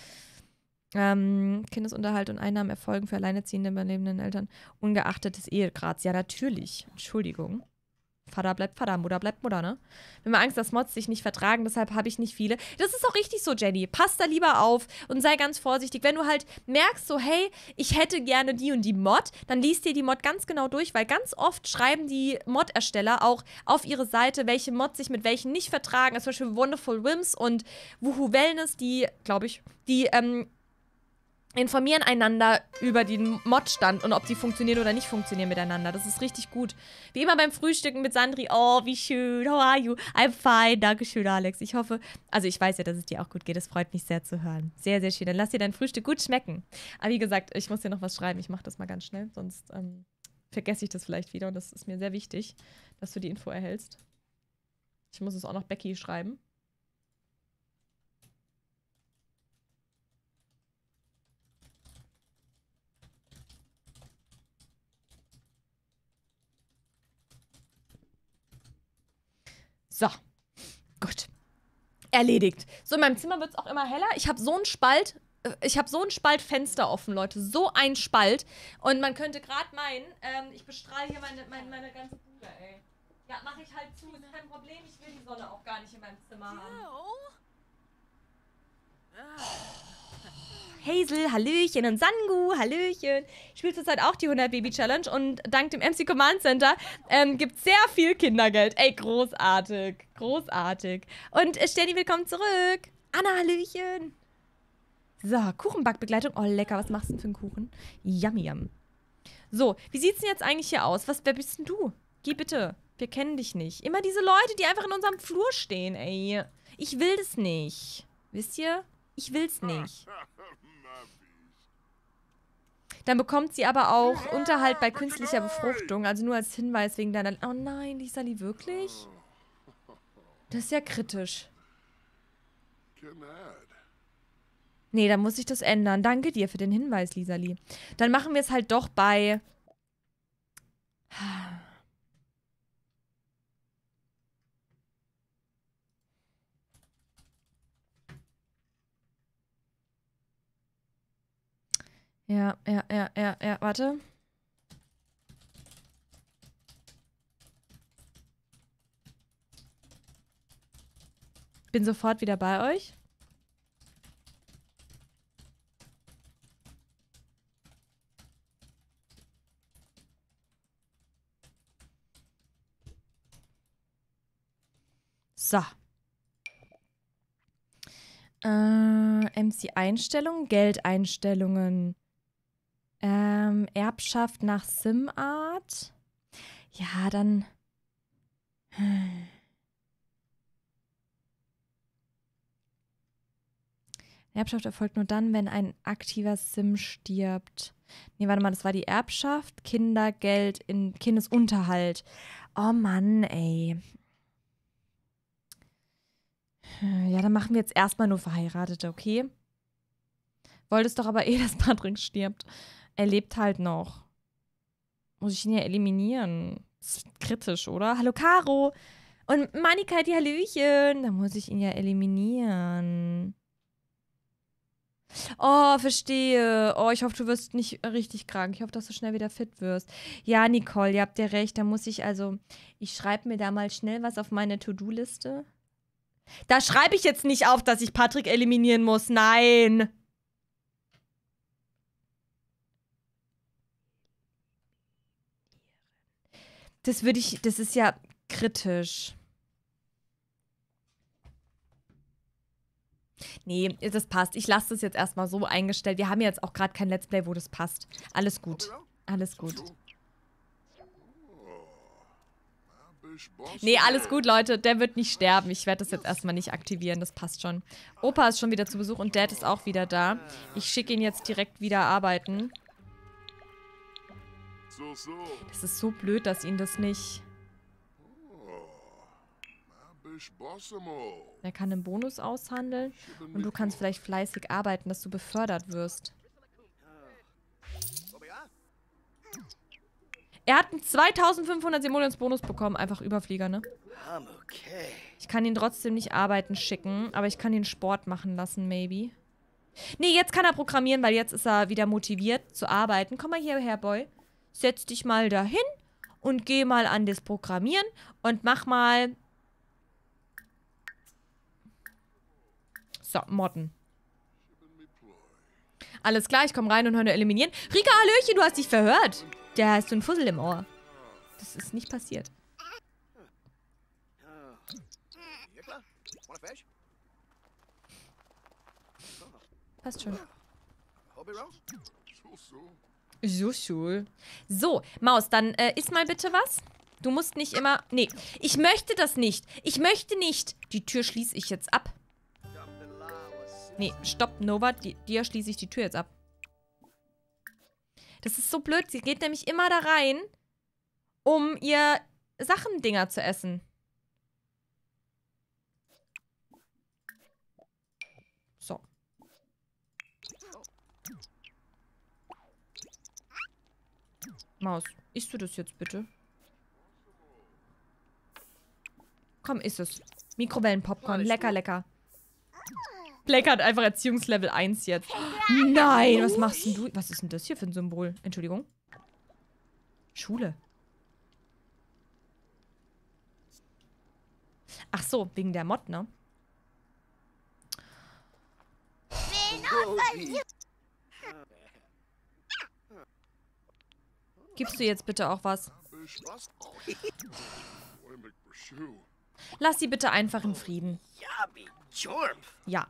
sind. Kindesunterhalt und Einnahmen erfolgen für alleinerziehende überlebenden Eltern ungeachtet des Ehegrads. Ja, natürlich. Entschuldigung. Vater bleibt Vater, Mutter bleibt Mutter, ne? Wir haben Angst, dass Mods sich nicht vertragen, deshalb habe ich nicht viele. Das ist auch richtig so, Jenny. Pass da lieber auf und sei ganz vorsichtig. Wenn du halt merkst, so, hey, ich hätte gerne die und die Mod, dann liest dir die Mod ganz genau durch, weil ganz oft schreiben die Mod-Ersteller auch auf ihre Seite, welche Mods sich mit welchen nicht vertragen. Also zum Beispiel Wonderful Whims und Woohoo Wellness, die, glaube ich, die, informieren einander über den Mod-Stand und ob die funktionieren oder nicht funktionieren miteinander. Das ist richtig gut. Wie immer beim Frühstücken mit Sandri. Oh, wie schön. How are you? I'm fine. Dankeschön, Alex. Ich hoffe, also ich weiß ja, dass es dir auch gut geht. Es freut mich sehr zu hören. Sehr, sehr schön. Dann lass dir dein Frühstück gut schmecken. Aber wie gesagt, ich muss dir noch was schreiben. Ich mache das mal ganz schnell, sonst vergesse ich das vielleicht wieder. Und das ist mir sehr wichtig, dass du die Info erhältst. Ich muss es auch noch Becky schreiben. So, gut. Erledigt. So, in meinem Zimmer wird es auch immer heller. Ich habe so einen Spalt, Fenster offen, Leute. So ein Spalt. Und man könnte gerade meinen, ich bestrahle hier meine ganze Bude, ey. Ja, mache ich halt zu. Ist kein Problem. Ich will die Sonne auch gar nicht in meinem Zimmer haben. Hazel, Hallöchen und Sangu, Hallöchen. Spielt zurzeit auch die 100-Baby-Challenge und dank dem MC Command Center gibt es sehr viel Kindergeld. Ey, großartig, großartig. Und Steny, willkommen zurück. Anna, Hallöchen. So, Kuchenbackbegleitung. Oh, lecker, was machst du denn für einen Kuchen? Yummy, yum. So, wie sieht's denn jetzt eigentlich hier aus? Wer bist denn du? Geh bitte, wir kennen dich nicht. Immer diese Leute, die einfach in unserem Flur stehen, ey. Ich will das nicht. Wisst ihr? Ich will's nicht. Dann bekommt sie aber auch Unterhalt bei künstlicher Befruchtung. Also nur als Hinweis wegen deiner... Oh nein, Lisali, wirklich? Das ist ja kritisch. Nee, dann muss ich das ändern. Danke dir für den Hinweis, Lisali. Dann machen wir es halt doch bei... Ja, warte. Bin sofort wieder bei euch. So. MC-Einstellungen, Geldeinstellungen. Erbschaft nach Sim-Art. Ja, dann... Erbschaft erfolgt nur dann, wenn ein aktiver Sim stirbt. Nee, warte mal, das war die Erbschaft. Kindergeld in Kindesunterhalt. Oh Mann, ey. Ja, dann machen wir jetzt erstmal nur Verheiratete, okay? Wolltest doch aber eh, dass Patrick stirbt. Er lebt halt noch. Muss ich ihn ja eliminieren. Das ist kritisch, oder? Hallo, Caro. Und Monika, die Hallöchen. Da muss ich ihn ja eliminieren. Oh, verstehe. Oh, ich hoffe, du wirst nicht richtig krank. Ich hoffe, dass du schnell wieder fit wirst. Ja, Nicole, ihr habt ja recht. Da muss ich also... Ich schreibe mir da mal schnell was auf meine To-Do-Liste. Da schreibe ich jetzt nicht auf, dass ich Patrick eliminieren muss. Nein. Das ist ja kritisch. Nee, das passt. Ich lasse das jetzt erstmal so eingestellt. Wir haben jetzt auch gerade kein Let's Play, wo das passt. Alles gut. Alles gut. Nee, alles gut, Leute. Der wird nicht sterben. Ich werde das jetzt erstmal nicht aktivieren. Das passt schon. Opa ist schon wieder zu Besuch und Dad ist auch wieder da. Ich schicke ihn jetzt direkt wieder arbeiten. Das ist so blöd, dass ihn das nicht... Er kann einen Bonus aushandeln und du kannst vielleicht fleißig arbeiten, dass du befördert wirst. Er hat einen 2500 Simoleons-Bonus bekommen. Einfach Überflieger, ne? Ich kann ihn trotzdem nicht arbeiten schicken, aber ich kann ihn Sport machen lassen, maybe. Nee, jetzt kann er programmieren, weil jetzt ist er wieder motiviert zu arbeiten. Komm mal hierher, Boy. Setz dich mal dahin und geh mal an das Programmieren und mach mal... So, Modden. Alles klar, ich komme rein und höre nur eliminieren. Rika, Hallöchen, du hast dich verhört. Da hast du einen Fussel im Ohr. Das ist nicht passiert. Passt schon. So schön. So, Maus, dann iss mal bitte was. Du musst nicht immer... Nee, ich möchte das nicht. Ich möchte nicht. Die Tür schließe ich jetzt ab. Nee, stopp, Nova. Dir schließe ich die Tür jetzt ab. Das ist so blöd. Sie geht nämlich immer da rein, um ihr Sachendinger zu essen. So. Maus, isst du das jetzt bitte? Komm, iss es. Mikrowellenpopcorn. Lecker, lecker. Black hat einfach Erziehungslevel 1 jetzt. Nein, was machst denn du? Was ist denn das hier für ein Symbol? Entschuldigung. Schule. Ach so, wegen der Mod, ne? Gibst du jetzt bitte auch was? Lass sie bitte einfach in Frieden. Ja.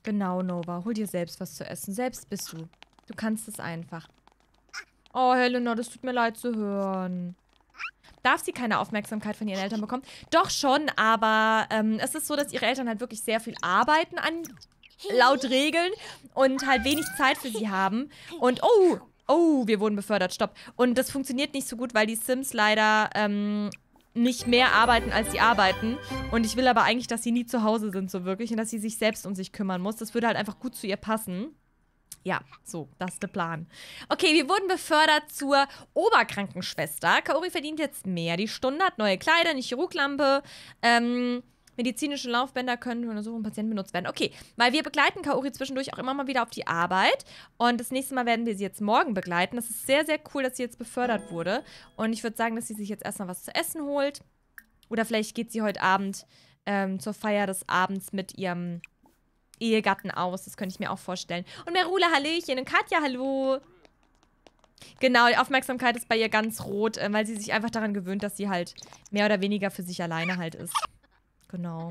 Genau, Nova. Hol dir selbst was zu essen. Selbst bist du. Du kannst es einfach. Oh, Helena, das tut mir leid zu hören. Darf sie keine Aufmerksamkeit von ihren Eltern bekommen? Doch schon, aber es ist so, dass ihre Eltern halt wirklich sehr viel arbeiten laut Regeln und halt wenig Zeit für sie haben. Und, oh, wir wurden befördert, stopp. Und das funktioniert nicht so gut, weil die Sims leider nicht mehr arbeiten, als sie arbeiten. Und ich will aber eigentlich, dass sie nie zu Hause sind, so wirklich. Und dass sie sich selbst um sich kümmern muss. Das würde halt einfach gut zu ihr passen. Ja, so, das ist der Plan. Okay, wir wurden befördert zur Oberkrankenschwester. Kaori verdient jetzt mehr die Stunde, hat neue Kleider, eine Chirurglampe. Medizinische Laufbänder können für Untersuchungen von Patienten benutzt werden. Okay, weil wir begleiten Kaori zwischendurch auch immer mal wieder auf die Arbeit. Und das nächste Mal werden wir sie jetzt morgen begleiten. Das ist sehr, sehr cool, dass sie jetzt befördert wurde. Und ich würde sagen, dass sie sich jetzt erstmal was zu essen holt. Oder vielleicht geht sie heute Abend zur Feier des Abends mit ihrem Ehegatten aus. Das könnte ich mir auch vorstellen. Und Merula, hallöchen. Und Katja, hallo. Genau, die Aufmerksamkeit ist bei ihr ganz rot, weil sie sich einfach daran gewöhnt, dass sie halt mehr oder weniger für sich alleine halt ist. Genau.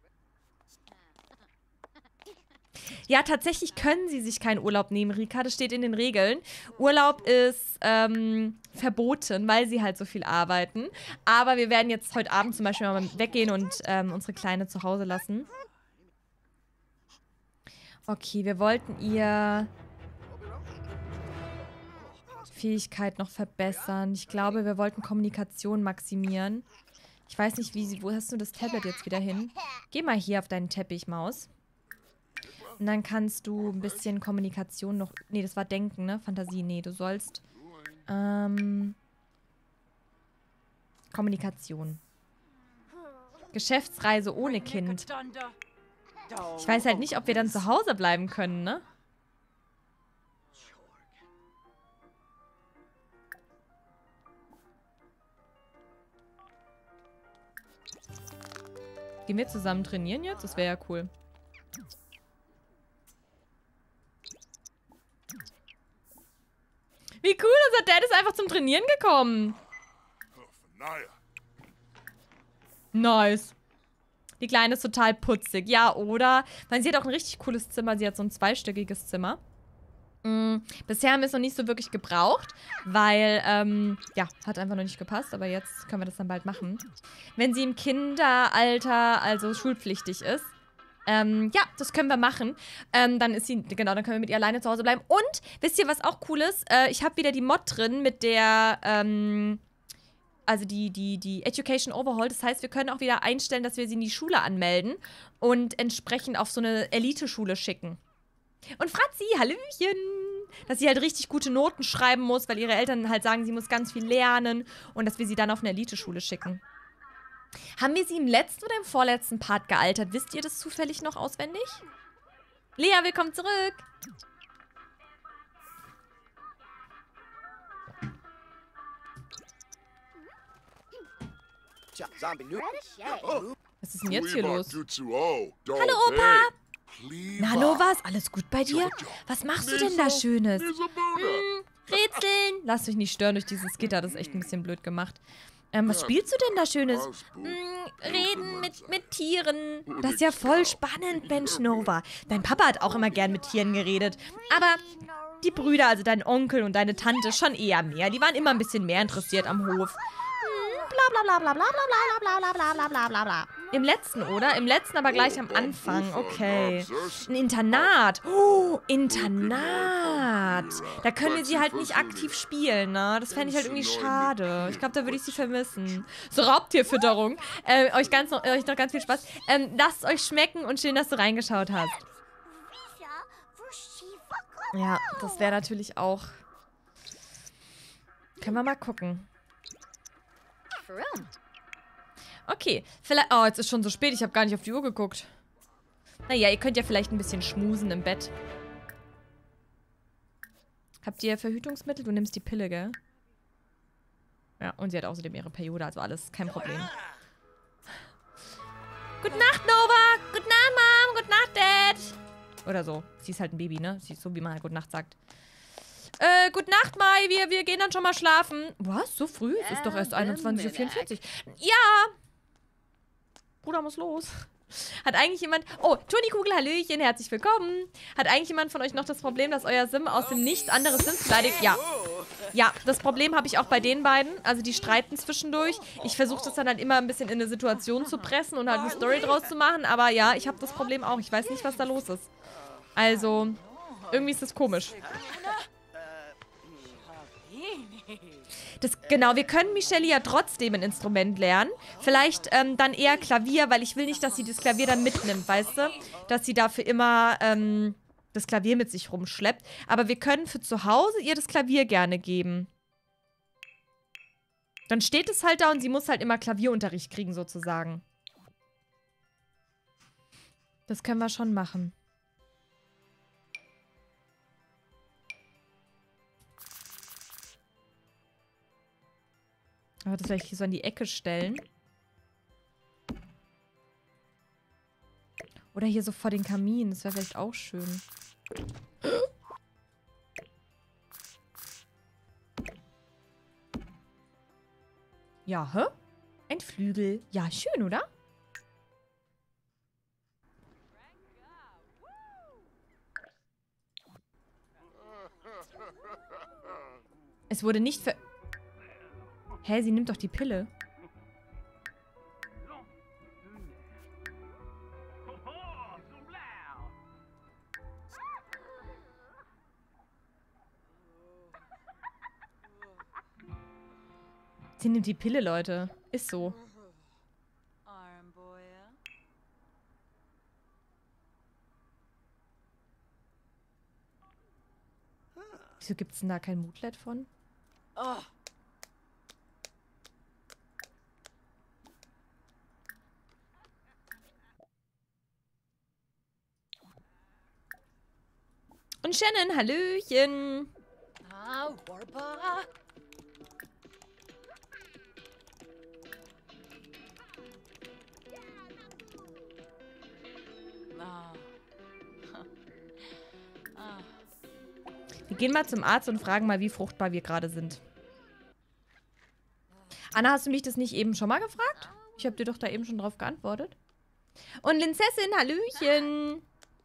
Ja, tatsächlich können sie sich keinen Urlaub nehmen, Rika. Das steht in den Regeln. Urlaub ist verboten, weil sie halt so viel arbeiten. Aber wir werden jetzt heute Abend zum Beispiel mal weggehen und unsere Kleine zu Hause lassen. Okay, wir wollten ihr Fähigkeit noch verbessern. Ich glaube, wir wollten Kommunikation maximieren. Ich weiß nicht, wo hast du das Tablet jetzt wieder hin? Geh mal hier auf deinen Teppich, Maus. Und dann kannst du ein bisschen Kommunikation noch... Nee, das war Denken, ne? Fantasie, nee, du sollst... Kommunikation. Geschäftsreise ohne Kind. Ich weiß halt nicht, ob wir dann zu Hause bleiben können, ne? Gehen wir zusammen trainieren jetzt? Das wäre ja cool. Wie cool, unser Dad ist einfach zum Trainieren gekommen. Nice. Die Kleine ist total putzig. Ja, oder? Weil sie hat auch ein richtig cooles Zimmer. Sie hat so ein zweistöckiges Zimmer. Bisher haben wir es noch nicht so wirklich gebraucht, weil, ja, hat einfach noch nicht gepasst. Aber jetzt können wir das dann bald machen. Wenn sie im Kinderalter, also schulpflichtig ist, ja, das können wir machen. Dann ist sie, genau, dann können wir mit ihr alleine zu Hause bleiben. Und, wisst ihr, was auch cool ist? Ich habe wieder die Mod drin mit der, also die Education Overhaul. Das heißt, wir können auch wieder einstellen, dass wir sie in die Schule anmelden und entsprechend auf so eine Elite-Schule schicken. Und Franzi, hallöchen! Dass sie halt richtig gute Noten schreiben muss, weil ihre Eltern halt sagen, sie muss ganz viel lernen und dass wir sie dann auf eine Elite-Schule schicken. Haben wir sie im letzten oder im vorletzten Part gealtert? Wisst ihr das zufällig noch auswendig? Lea, willkommen zurück! Was ist denn jetzt hier los? Hallo, Opa! Na, Nova, ist alles gut bei dir? Was machst du denn da Schönes? Rätseln! Lasst euch nicht stören durch dieses Gitter, das ist echt ein bisschen blöd gemacht. Was spielst du denn da Schönes? Reden mit Tieren. Das ist ja voll spannend, Mensch, Nova. Dein Papa hat auch immer gern mit Tieren geredet. Aber die Brüder, also dein Onkel und deine Tante, schon eher mehr. Die waren immer ein bisschen mehr interessiert am Hof. Bla bla bla bla bla bla bla bla bla bla bla bla. Im letzten, oder? Im letzten aber gleich am Anfang. Okay. Ein Internat. Oh, Internat. Da können wir sie halt nicht aktiv spielen, ne? Das fände ich halt irgendwie schade. Ich glaube, da würde ich sie vermissen. So, Raubtierfütterung. Euch noch ganz viel Spaß. Lasst euch schmecken und schön, dass du reingeschaut hast. Ja, das wäre natürlich auch... Können wir mal gucken. Okay, vielleicht... Oh, jetzt ist schon so spät. Ich habe gar nicht auf die Uhr geguckt. Naja, ihr könnt ja vielleicht ein bisschen schmusen im Bett. Habt ihr Verhütungsmittel? Du nimmst die Pille, gell? Ja, und sie hat außerdem ihre Periode, also alles kein Problem. Gute Nacht, Nova! Gute Nacht, Mom! Gute Nacht, Dad! Oder so. Sie ist halt ein Baby, ne? Sie ist so, wie man halt Gute Nacht sagt. Gute Nacht, Mai. Wir gehen dann schon mal schlafen. Was? So früh? Es ist doch erst 21:44 Uhr. Ja! Bruder muss los. Hat eigentlich jemand... Oh, Toni Kugel, Hallöchen, herzlich willkommen. Hat eigentlich jemand von euch noch das Problem, dass euer Sim aus dem Nichts andere Sims beleidigt? Ja. Ja, das Problem habe ich auch bei den beiden. Also die streiten zwischendurch. Ich versuche das dann halt immer ein bisschen in eine Situation zu pressen und halt eine Story draus zu machen. Aber ja, ich habe das Problem auch. Ich weiß nicht, was da los ist. Also, irgendwie ist das komisch. Genau, wir können Michelle ja trotzdem ein Instrument lernen. Vielleicht dann eher Klavier, weil ich will nicht, dass sie das Klavier dann mitnimmt, weißt du? Dass sie dafür immer das Klavier mit sich rumschleppt. Aber wir können für zu Hause ihr das Klavier gerne geben. Dann steht es halt da und sie muss halt immer Klavierunterricht kriegen, sozusagen. Das können wir schon machen. Aber das vielleicht hier so an die Ecke stellen. Oder hier so vor den Kamin. Das wäre vielleicht auch schön. Ja, hä? Ein Flügel. Ja, schön, oder? Es wurde nicht ver... Hä, sie nimmt doch die Pille. Sie nimmt die Pille, Leute. Ist so. Wieso gibt's denn da kein Moodlet von? Oh. Und Shannon, Hallöchen. Ah, Warpa. Wir gehen mal zum Arzt und fragen mal, wie fruchtbar wir gerade sind. Anna, hast du mich das nicht eben schon mal gefragt? Ich habe dir doch da eben schon drauf geantwortet. Und Linzessin, Hallöchen.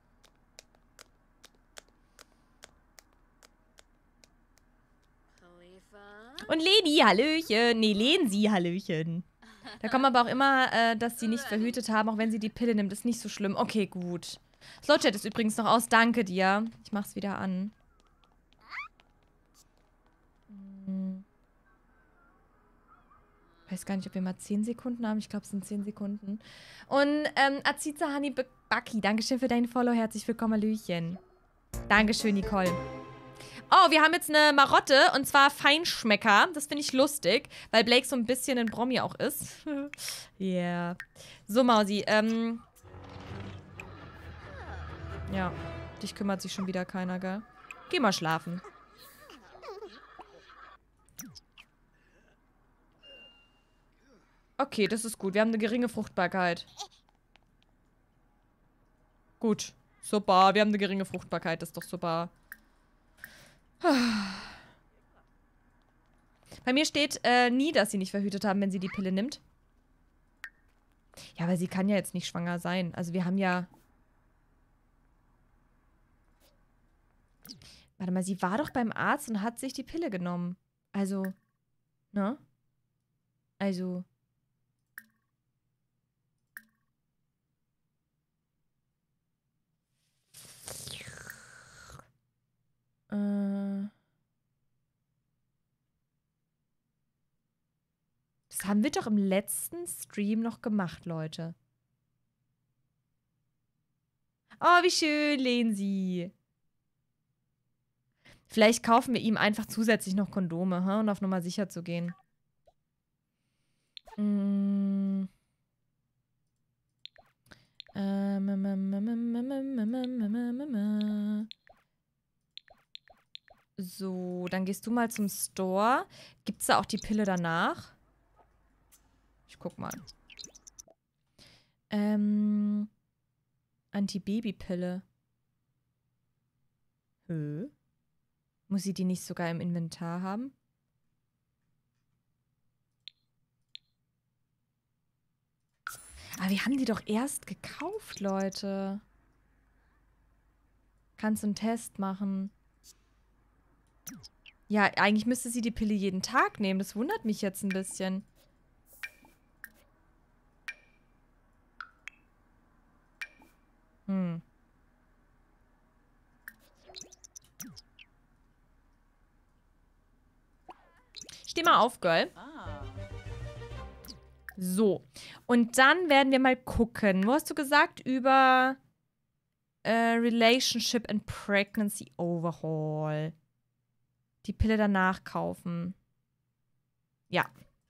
Und Leni, Hallöchen. Nee, Lensi, Hallöchen. Da kommt aber auch immer, dass sie nicht verhütet haben, auch wenn sie die Pille nimmt. Ist nicht so schlimm. Okay, gut. Slowchat ist übrigens noch aus. Danke dir. Ich mach's wieder an. Ich weiß gar nicht, ob wir mal 10 Sekunden haben. Ich glaube, es sind 10 Sekunden. Und Aziza Hani Baki, Dankeschön für deinen Follow. Herzlich willkommen, Hallöchen. Dankeschön, Nicole. Oh, wir haben jetzt eine Marotte, und zwar Feinschmecker. Das finde ich lustig, weil Blake so ein bisschen ein Promi auch ist. Yeah. So, Mausi, ja, dich kümmert sich schon wieder keiner, gell? Geh mal schlafen. Okay, das ist gut. Wir haben eine geringe Fruchtbarkeit. Gut. Super, wir haben eine geringe Fruchtbarkeit. Das ist doch super. Bei mir steht nie, dass sie nicht verhütet haben, wenn sie die Pille nimmt. Ja, aber sie kann ja jetzt nicht schwanger sein. Also wir haben ja... Warte mal, sie war doch beim Arzt und hat sich die Pille genommen. Also, ne? Also... Das haben wir doch im letzten Stream noch gemacht, Leute. Oh, wie schön, Lensi. Vielleicht kaufen wir ihm einfach zusätzlich noch Kondome, um auf Nummer sicher zu gehen. So, dann gehst du mal zum Store. Gibt's da auch die Pille danach? Ich guck mal. Antibabypille. Muss sie die nicht sogar im Inventar haben? Aber wir haben die doch erst gekauft, Leute. Kannst du einen Test machen? Ja, eigentlich müsste sie die Pille jeden Tag nehmen. Das wundert mich jetzt ein bisschen. Steh mal auf, Girl. So. Und dann werden wir mal gucken. Wo hast du gesagt? Über Relationship and Pregnancy Overhaul. Die Pille danach kaufen. Ja.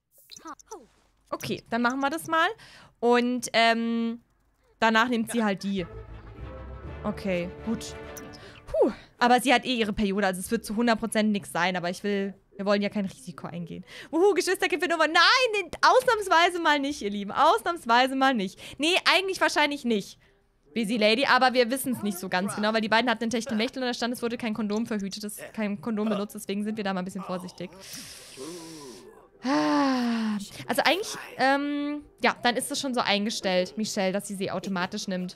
Okay, dann machen wir das mal. Und danach nimmt sie halt die. Okay, gut. Puh. Aber sie hat eh ihre Periode, also es wird zu 100% nichts sein. Aber wir wollen ja kein Risiko eingehen. Geschwisterkind für Nummer. Nein, ausnahmsweise mal nicht, ihr Lieben. Ausnahmsweise mal nicht. Nee, eigentlich wahrscheinlich nicht. Busy Lady, aber wir wissen es nicht so ganz genau, weil die beiden hatten einen Techtelmechtel und da stand, es wurde kein Kondom verhütet, kein Kondom benutzt, deswegen sind wir da mal ein bisschen vorsichtig. Also eigentlich, ja, dann ist es schon so eingestellt, Michelle, dass sie automatisch nimmt.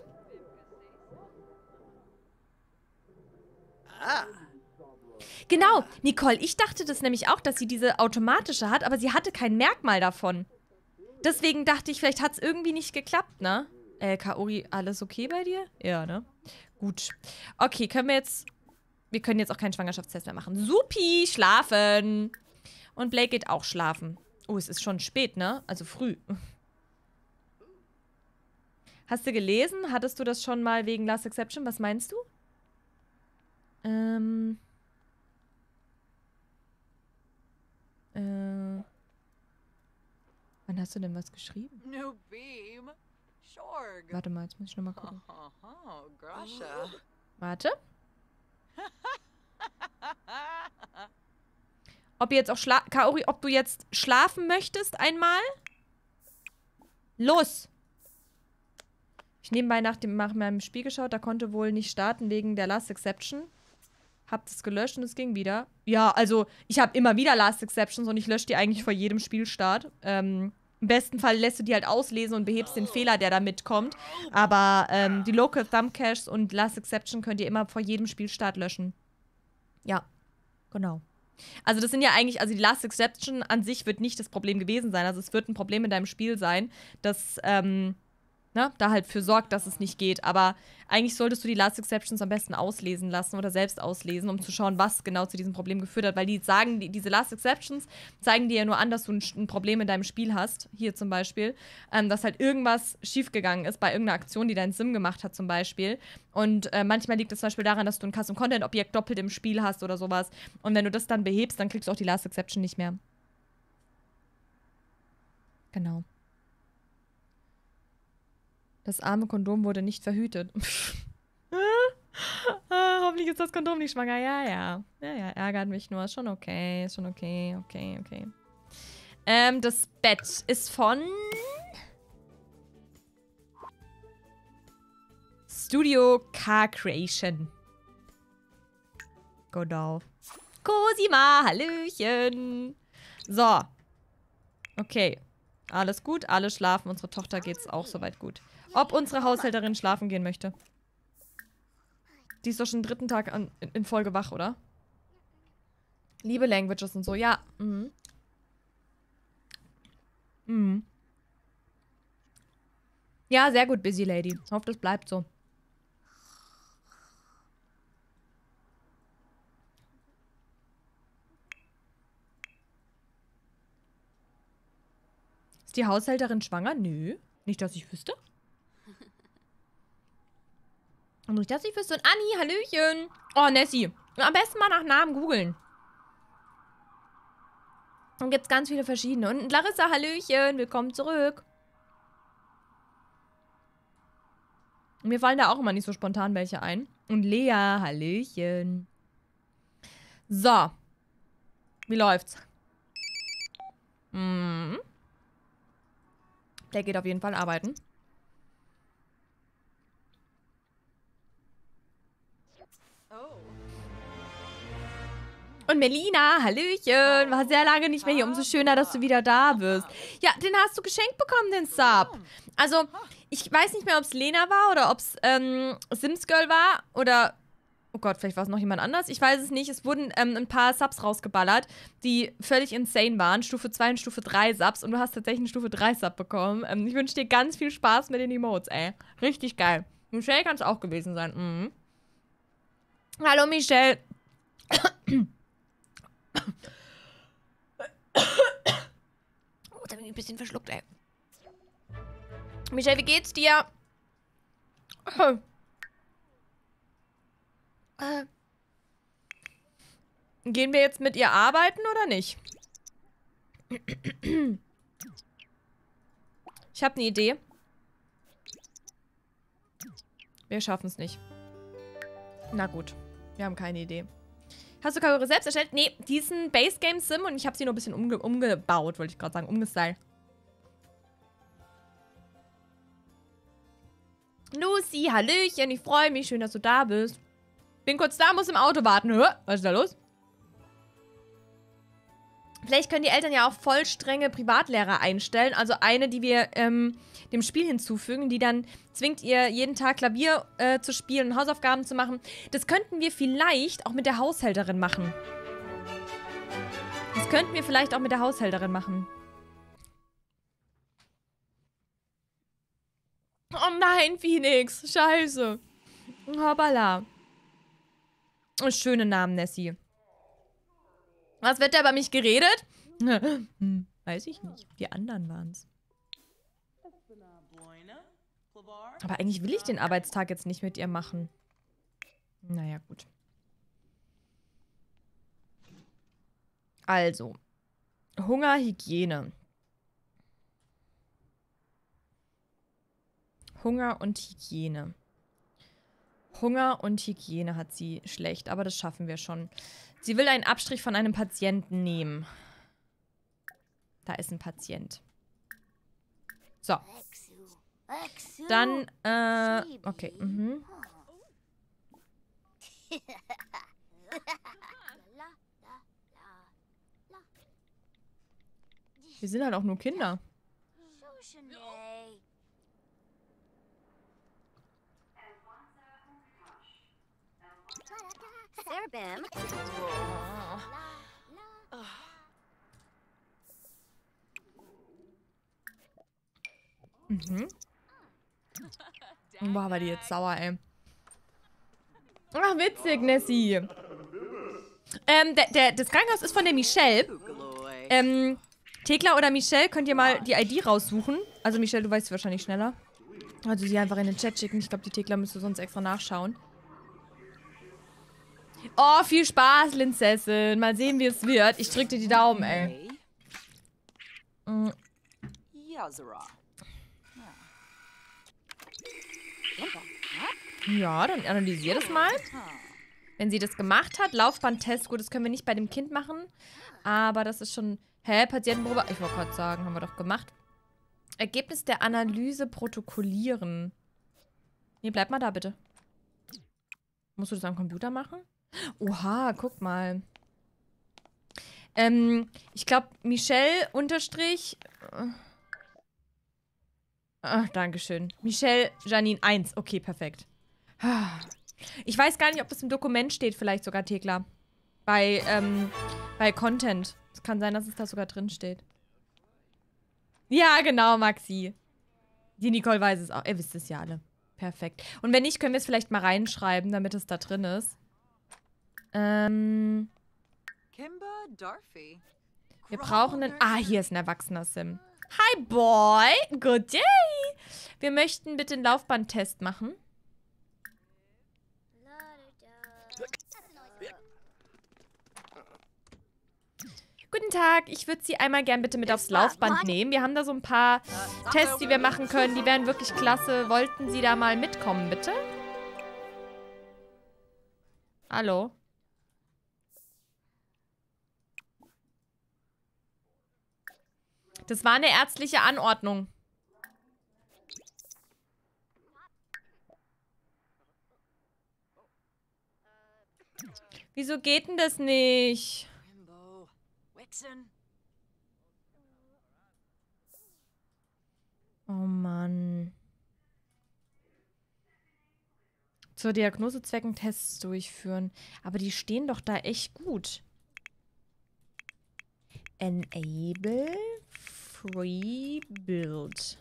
Genau, Nicole, ich dachte das nämlich auch, dass sie diese automatische hat, aber sie hatte kein Merkmal davon. Deswegen dachte ich, vielleicht hat es irgendwie nicht geklappt, ne? Kaori, alles okay bei dir? Ja, ne? Gut. Okay, wir können jetzt auch keinen Schwangerschaftstest mehr machen. Supi, schlafen. Und Blake geht auch schlafen. Oh, es ist schon spät, ne? Also früh. Hast du gelesen? Hattest du das schon mal wegen Last Exception? Was meinst du? Wann hast du denn was geschrieben? Warte mal, jetzt muss ich nochmal gucken. Warte. Kaori, ob du jetzt schlafen möchtest einmal? Los! Ich nebenbei nach meinem Spiel geschaut, da konnte wohl nicht starten wegen der Last Exception. Hab das gelöscht und es ging wieder. Ja, also ich habe immer wieder Last Exceptions und ich lösche die eigentlich vor jedem Spielstart. Im besten Fall lässt du die halt auslesen und behebst den Fehler, der da mitkommt. Aber die Local Thumb Caches und Last Exception könnt ihr immer vor jedem Spielstart löschen. Ja, genau. Also das sind ja eigentlich, also die Last Exception an sich wird nicht das Problem gewesen sein. Also es wird ein Problem in deinem Spiel sein, das da halt für sorgt, dass es nicht geht. Aber eigentlich solltest du die Last Exceptions am besten auslesen lassen oder selbst auslesen, um zu schauen, was genau zu diesem Problem geführt hat. Weil diese Last Exceptions zeigen dir ja nur an, dass du ein Problem in deinem Spiel hast. Hier zum Beispiel. Dass halt irgendwas schiefgegangen ist bei irgendeiner Aktion, die dein Sim gemacht hat zum Beispiel. Und manchmal liegt es zum Beispiel daran, dass du ein Custom-Content-Objekt doppelt im Spiel hast oder sowas. Und wenn du das dann behebst, dann kriegst du auch die Last Exception nicht mehr. Genau. Das arme Kondom wurde nicht verhütet. Hoffentlich ist das Kondom nicht schwanger. Ja, ärgert mich nur. Ist schon okay. Okay. Das Bett ist von Studio Car Creation. Genau. Cosima, hallöchen. So. Okay. Alles gut, alle schlafen. Unsere Tochter geht's auch soweit gut. Ob unsere Haushälterin schlafen gehen möchte. Die ist doch schon den 3. Tag in Folge wach, oder? Liebe Languages und so, ja. Ja, sehr gut, Busy Lady. Ich hoffe, das bleibt so. Ist die Haushälterin schwanger? Nö. Nicht, dass ich wüsste. Nicht, dass ich wüsste. Und Anni, hallöchen. Oh, Nessie. Am besten mal nach Namen googeln. Dann gibt's ganz viele verschiedene. Und Larissa, hallöchen. Willkommen zurück. Mir fallen da auch immer nicht so spontan welche ein. Und Lea, hallöchen. So. Wie läuft's? Der geht auf jeden Fall arbeiten. Und Melina, hallöchen. War sehr lange nicht mehr hier. Umso schöner, dass du wieder da bist. Ja, den hast du geschenkt bekommen, den Sub. Also, ich weiß nicht mehr, ob es Lena war oder ob es Sims Girl war oder... Oh Gott, vielleicht war es noch jemand anders. Ich weiß es nicht. Es wurden ein paar Subs rausgeballert, die völlig insane waren. Stufe 2 und Stufe 3 Subs. Und du hast tatsächlich einen Stufe 3 Sub bekommen. Ich wünsche dir ganz viel Spaß mit den Emotes, ey. Richtig geil. Michelle kann es auch gewesen sein. Mhm. Hallo, Michelle. Oh, jetzt hab ich mich ein bisschen verschluckt, ey. Michelle, wie geht's dir? Gehen wir jetzt mit ihr arbeiten oder nicht? Ich habe eine Idee. Wir schaffen es nicht. Na gut, wir haben keine Idee. Hast du Karriere selbst erstellt? Nee, die ist ein Base Game Sim und ich habe sie nur ein bisschen umgebaut, wollte ich gerade sagen. Umgestylt. Lucy, hallöchen, ich freue mich. Schön, dass du da bist. Bin kurz da, muss im Auto warten. Was ist da los? Vielleicht können die Eltern ja auch voll strenge Privatlehrer einstellen. Also eine, die wir dem Spiel hinzufügen, die dann zwingt, ihr jeden Tag Klavier zu spielen und Hausaufgaben zu machen. Das könnten wir vielleicht auch mit der Haushälterin machen. Das könnten wir vielleicht auch mit der Haushälterin machen. Oh nein, Phoenix. Scheiße. Hoppala. Oh, schöne Namen, Nessie. Was wird da über mich geredet? Weiß ich nicht. Die anderen waren's. Aber eigentlich will ich den Arbeitstag jetzt nicht mit ihr machen. Naja, gut. Also. Hunger, Hygiene. Hunger und Hygiene. Hunger und Hygiene hat sie schlecht, aber das schaffen wir schon. Sie will einen Abstrich von einem Patienten nehmen. Da ist ein Patient. So. Dann, okay. Mhm. Wir sind halt auch nur Kinder. Mhm. Boah, war die jetzt sauer, ey. Ach, witzig, Nessie. Das Krankenhaus ist von der Michelle. Thekla oder Michelle, könnt ihr mal die ID raussuchen? Also Michelle, du weißt wahrscheinlich schneller. Also sie einfach in den Chat schicken. Ich glaube, die Thekla müsste sonst extra nachschauen. Oh, viel Spaß, Linzessin. Mal sehen, wie es wird. Ich drück dir die Daumen, ey. Mhm. Ja, dann analysier das mal. Wenn sie das gemacht hat, Laufbandtest, gut, das können wir nicht bei dem Kind machen. Aber das ist schon... Hä, Patientenprobe? Ich wollte gerade sagen, haben wir doch gemacht. Ergebnis der Analyse protokollieren. Nee, bleib mal da, bitte. Musst du das am Computer machen? Oha, guck mal. Ich glaube, Michelle unterstrich... Dankeschön. Michelle Janine 1. Okay, perfekt. Ich weiß gar nicht, ob das im Dokument steht, vielleicht sogar, Thekla. Bei Content. Es kann sein, dass es da sogar drin steht. Ja, genau, Maxi. Die Nicole weiß es auch. Ihr wisst es ja alle. Perfekt. Und wenn nicht, können wir es vielleicht mal reinschreiben, damit es da drin ist. Wir brauchen einen... Ah, hier ist ein erwachsener Sim. Hi, Boy. Good day. Wir möchten bitte einen Laufbandtest machen. Guten Tag, ich würde Sie einmal gern bitte mit aufs Laufband nehmen. Wir haben da so ein paar Tests, die wir machen können. Die wären wirklich klasse. Wollten Sie da mal mitkommen, bitte? Hallo? Das war eine ärztliche Anordnung. Wieso geht denn das nicht? Oh Mann. Zur Diagnosezwecken Tests durchführen. Aber die stehen doch da echt gut. Enable Free Build.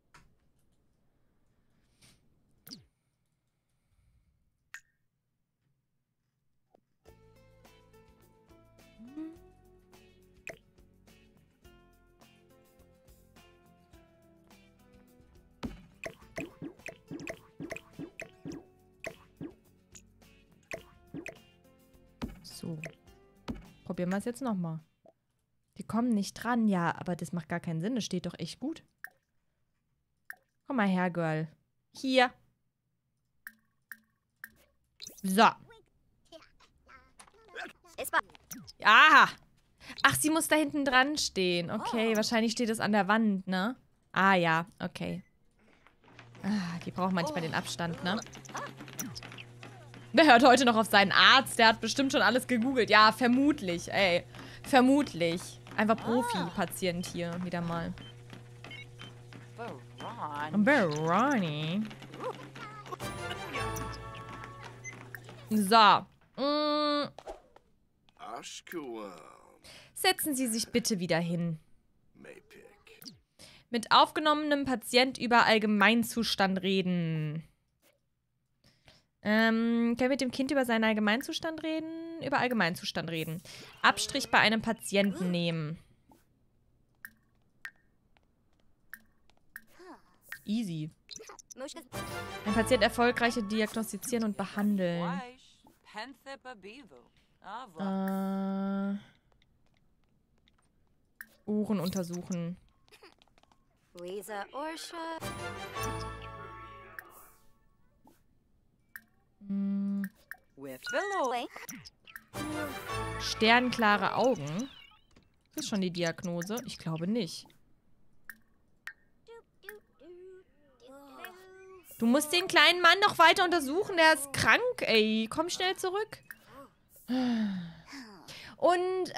So. Probieren wir es jetzt nochmal. Die kommen nicht dran. Ja, aber das macht gar keinen Sinn. Das steht doch echt gut. Komm mal her, Girl. Hier. So. Aha. Ach, sie muss da hinten dran stehen. Okay, wahrscheinlich steht es an der Wand, ne? Ah, ja. Okay. Ah, die braucht manchmal den Abstand, ne? Wer hört heute noch auf seinen Arzt? Der hat bestimmt schon alles gegoogelt. Ja, vermutlich, ey. Vermutlich. Einfach Profi-Patient hier, wieder mal. Barani. So. Setzen Sie sich bitte wieder hin. Mit aufgenommenem Patient über Allgemeinzustand reden. Können wir mit dem Kind über seinen Allgemeinzustand reden? Über Allgemeinzustand reden. Abstrich bei einem Patienten nehmen. Easy. Ein Patient erfolgreich diagnostizieren und behandeln. Ohren untersuchen. Sternklare Augen. Das ist schon die Diagnose? Ich glaube nicht. Du musst den kleinen Mann noch weiter untersuchen. Der ist krank, ey. Komm schnell zurück. Und,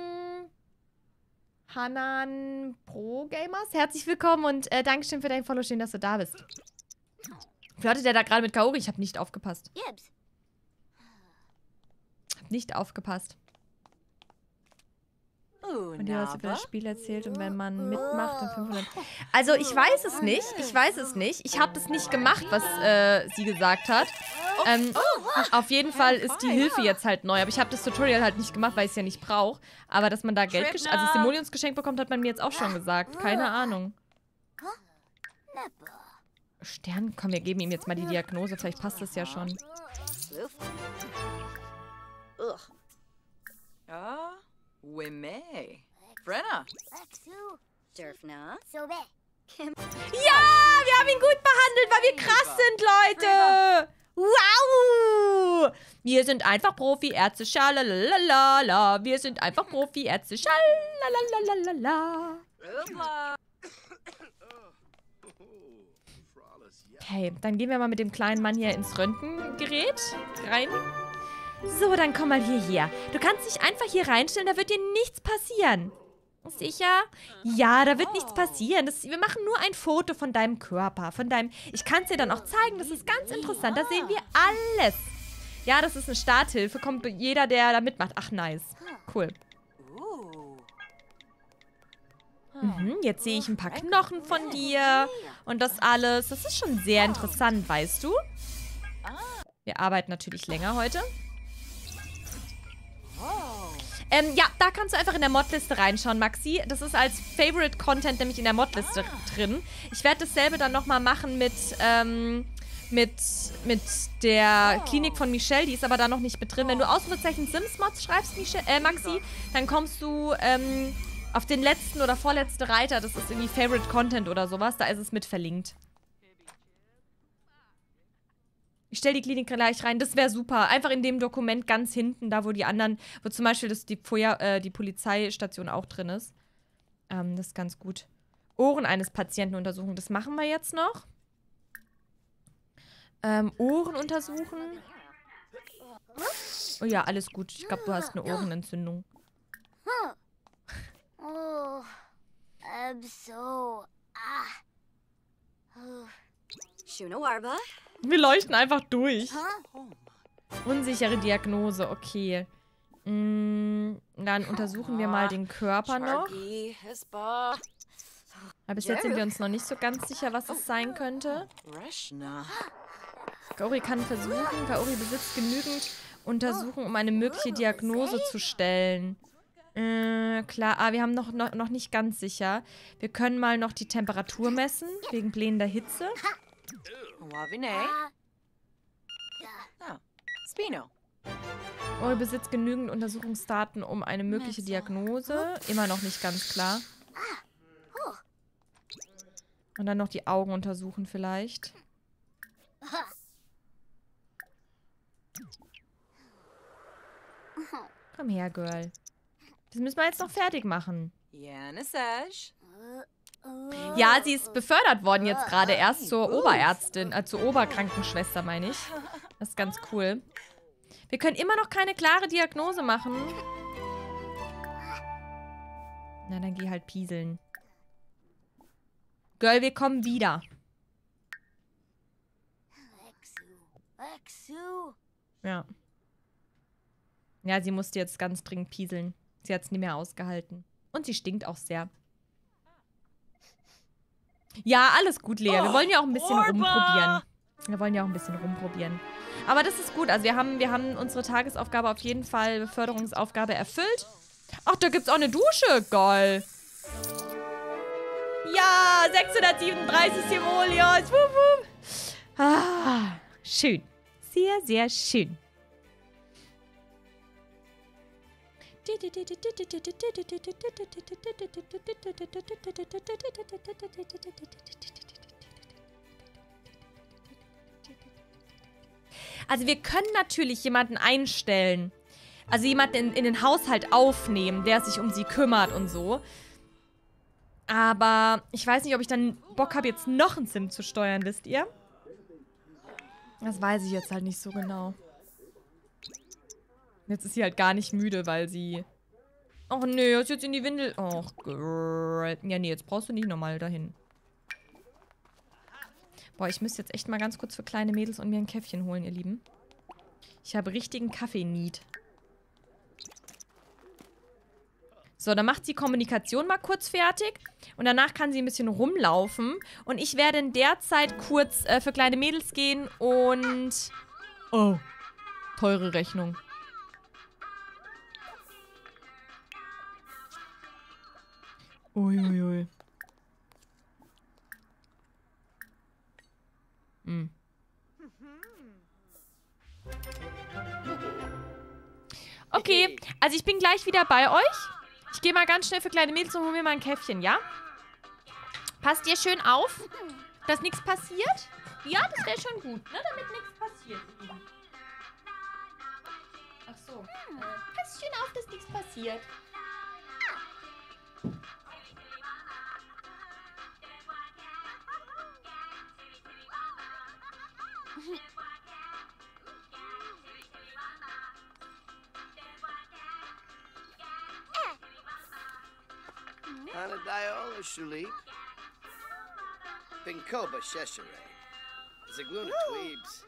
Hanan Pro Gamers, herzlich willkommen und Dankeschön für dein Follow. Schön, dass du da bist. Flirtet der da gerade mit Kaori? Ich habe nicht aufgepasst. Hab nicht aufgepasst. Und dir was über das Spiel erzählt und wenn man mitmacht, dann 500. Also ich weiß es nicht. Ich weiß es nicht. Ich habe das nicht gemacht, was sie gesagt hat. Auf jeden Fall ist die Hilfe jetzt halt neu. Aber ich habe das Tutorial halt nicht gemacht, weil ich es ja nicht brauche. Aber dass man da Geld, also Simoleons geschenkt bekommt, hat man mir jetzt auch schon gesagt. Keine Ahnung. Stern, komm, wir geben ihm jetzt mal die Diagnose. Vielleicht passt das ja schon. Ja, wir haben ihn gut behandelt, weil wir krass sind, Leute. Wow. Wir sind einfach Profi-Ärzte. Schalalalala. Wir sind einfach Profi-Ärzte. Schalalalala. Okay, dann gehen wir mal mit dem kleinen Mann hier ins Röntgengerät rein. So, dann komm mal hierher. Du kannst dich einfach hier reinstellen, da wird dir nichts passieren. Sicher? Ja, da wird nichts passieren. Wir machen nur ein Foto von deinem Körper, Ich kann es dir dann auch zeigen, das ist ganz interessant. Da sehen wir alles. Ja, das ist eine Starthilfe. Kommt jeder, der da mitmacht. Ach, nice. Cool. Jetzt sehe ich ein paar Knochen von dir und das alles. Das ist schon sehr interessant, weißt du? Wir arbeiten natürlich länger heute. Ja, da kannst du einfach in der Modliste reinschauen, Maxi. Das ist als Favorite Content nämlich in der Modliste drin. Ich werde dasselbe dann nochmal machen mit der Klinik von Michelle. Die ist aber da noch nicht mit drin. Wenn du Ausrufezeichen Sims-Mods schreibst, Maxi, dann kommst du auf den letzten oder vorletzten Reiter. Das ist irgendwie Favorite Content oder sowas. Da ist es mit verlinkt. Ich stelle die Klinik gleich rein. Das wäre super. Einfach in dem Dokument ganz hinten, da wo die anderen, wo zum Beispiel die Polizeistation auch drin ist. Das ist ganz gut. Ohren eines Patienten untersuchen. Das machen wir jetzt noch. Ohren untersuchen. Oh ja, alles gut. Ich glaube, du hast eine Ohrenentzündung. Oh, so. Shunawarba? Wir leuchten einfach durch. Unsichere Diagnose, okay. Dann untersuchen wir mal den Körper noch. Aber bis jetzt sind wir uns noch nicht so ganz sicher, was es sein könnte. Kaori kann versuchen. Kaori besitzt genügend Untersuchungen, um eine mögliche Diagnose zu stellen. Klar. Wir haben noch nicht ganz sicher. Wir können mal noch die Temperatur messen, wegen blähender Hitze. Kaori besitzt genügend Untersuchungsdaten, um eine mögliche Diagnose. Immer noch nicht ganz klar. Und dann noch die Augen untersuchen vielleicht. Komm her, Girl. Das müssen wir jetzt noch fertig machen. Ja, sie ist befördert worden jetzt gerade erst zur Oberärztin, zur Oberkrankenschwester, meine ich. Das ist ganz cool. Wir können immer noch keine klare Diagnose machen. Na, dann geh halt pieseln. Girl, wir kommen wieder. Ja. Ja, sie musste jetzt ganz dringend pieseln. Sie hat es nie mehr ausgehalten. Und sie stinkt auch sehr. Ja, alles gut, Lea. Wir wollen ja auch ein bisschen rumprobieren. Wir wollen ja auch ein bisschen rumprobieren. Aber das ist gut. Also wir haben unsere Tagesaufgabe auf jeden Fall, Beförderungsaufgabe erfüllt. Ach, da gibt's auch eine Dusche. Geil. Ja, 637 Simoleons. Wup, wup. Ah, schön. Sehr, sehr schön. Also wir können natürlich jemanden einstellen. Also jemanden in den Haushalt aufnehmen, der sich um sie kümmert und so. Aber ich weiß nicht, ob ich dann Bock habe, jetzt noch ein Sim zu steuern, wisst ihr? Das weiß ich jetzt halt nicht so genau. Jetzt ist sie halt gar nicht müde, weil sie... Och nee, ist jetzt in die Windel... Och, girl. Ja, nee, jetzt brauchst du nicht nochmal dahin. Boah, ich müsste jetzt echt mal ganz kurz für kleine Mädels und mir ein Käffchen holen, ihr Lieben. Ich habe richtigen Kaffee-Need. So, dann macht sie Kommunikation mal kurz fertig. Und danach kann sie ein bisschen rumlaufen. Und ich werde in der Zeit kurz für kleine Mädels gehen und... Oh, teure Rechnung. Uiuiui. Hm. Okay, also ich bin gleich wieder bei euch. Ich gehe mal ganz schnell für kleine Mädels und hole mir mal ein Käffchen, ja? Passt ihr schön auf, dass nichts passiert? Ja, das wäre schon gut, ne? Damit nichts passiert. Ach so. Passt schön auf, dass nichts passiert. Anadiola Shulip. Pinkoba Sheshere. Zagluna Tweebs.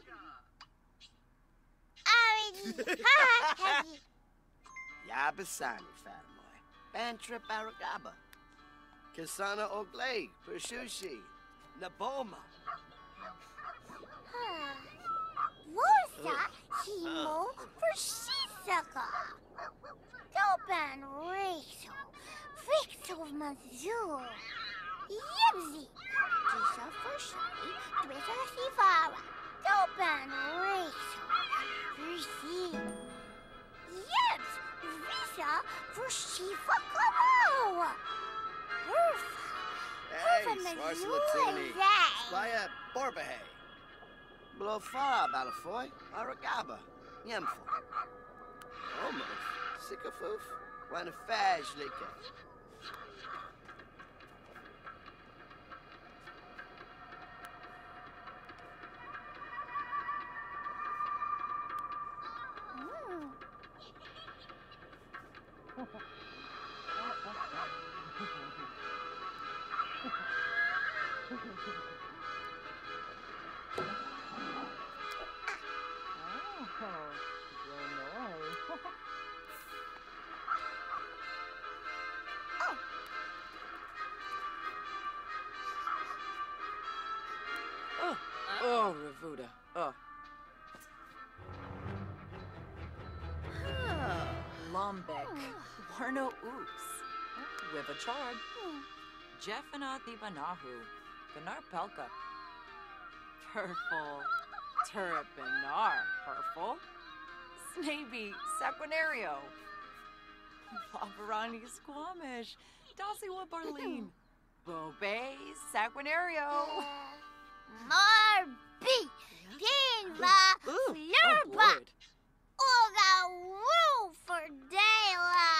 Yabasani Fatamoy. Bantrip Aragaba. Kasana Oglay. Pershushi. Naboma. Wosa Himo Pershisaka. Doban Rachel. Victor Mazur. Yibzi. Tisha Fushai. Drisa Sivara. Doban Rachel. Versi. Yibs. Visa Fushifa Kamo. Hey, Swarslatini. Splaya Borbahe. Blofa Balafoy. Aragaba. Yemfo. Almost. Sikafoof. Wanafaj Lika. Oh, Ravuda. Oh. Lumbek. Warno Oops. Wivachard. Jeffanath Ibanahu. Ganar Pelka. Purple. Turpinar. Purple. Snaby. Saquinario. Pavarani Squamish. Dosiwa Barleen. Bobe. Saquinario. Marby, Pinva, Flurba, Oga Woo for Dela,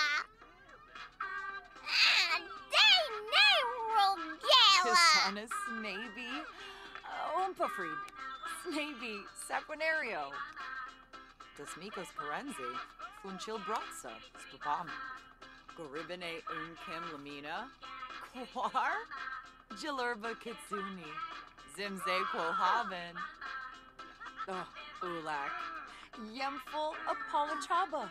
and Day Rogela. Tisana Snaby. Umpafried. Snaby. Saquinario. Desmikos Karenzi. Funchil Bratsa. Spapam. Goribine Unkim Lamina. Kwar. Jilurba Kitsuni. Zimze Quohaven. Oh, Ulak. Yemful Apolachaba.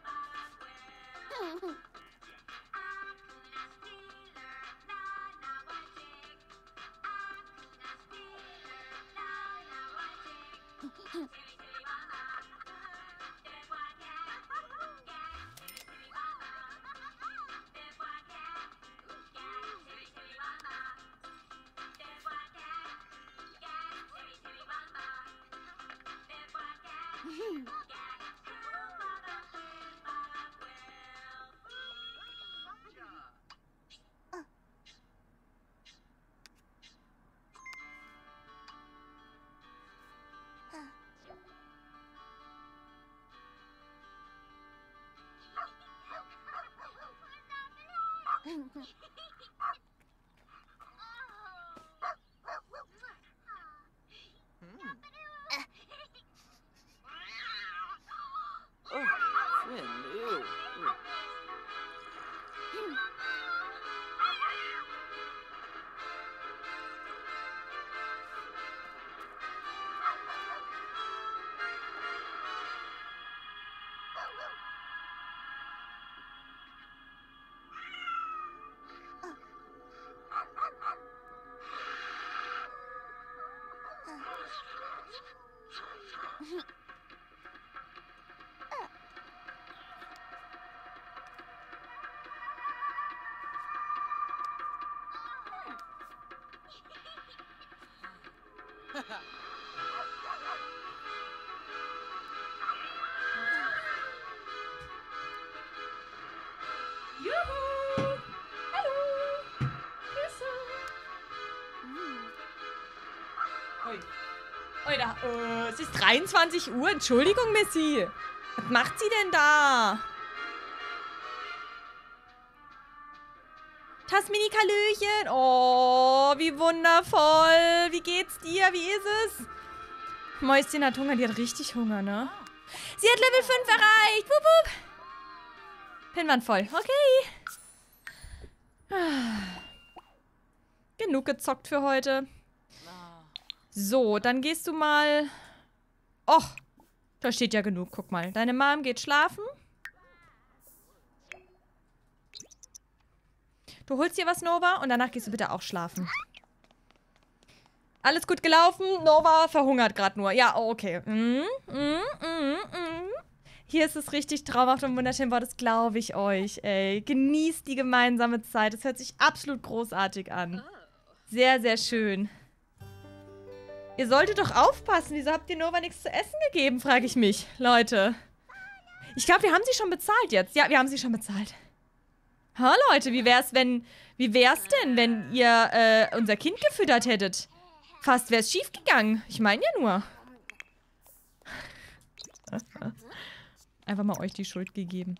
Oh, Flynn, ew. Juhu! Hallo! Grüße! Ui. Ui, es ist 23 Uhr. Entschuldigung, Missy. Was macht sie denn da? Tasmini Kalöchen. Oh, wie wundervoll. Wie geht's dir? Wie ist es? Mäuschen hat Hunger. Die hat richtig Hunger, ne? Sie hat Level 5 erreicht. Wup, wup. Pinwand voll. Okay. Genug gezockt für heute. So, dann gehst du mal... Och, da steht ja genug. Guck mal. Deine Mom geht schlafen. Du holst dir was, Nova, und danach gehst du bitte auch schlafen. Alles gut gelaufen. Nova verhungert gerade nur. Ja, okay. Hier ist es richtig traumhaft und wunderschön. Boah, das glaube ich euch, ey. Genießt die gemeinsame Zeit. Das hört sich absolut großartig an. Sehr, sehr schön. Ihr solltet doch aufpassen. Wieso habt ihr Nova nichts zu essen gegeben, frage ich mich, Leute. Ich glaube, wir haben sie schon bezahlt jetzt. Ja, wir haben sie schon bezahlt. Ha, Leute, wie wär's denn, wenn ihr unser Kind gefüttert hättet? Fast wär's schief gegangen. Ich meine ja nur. Einfach mal euch die Schuld gegeben.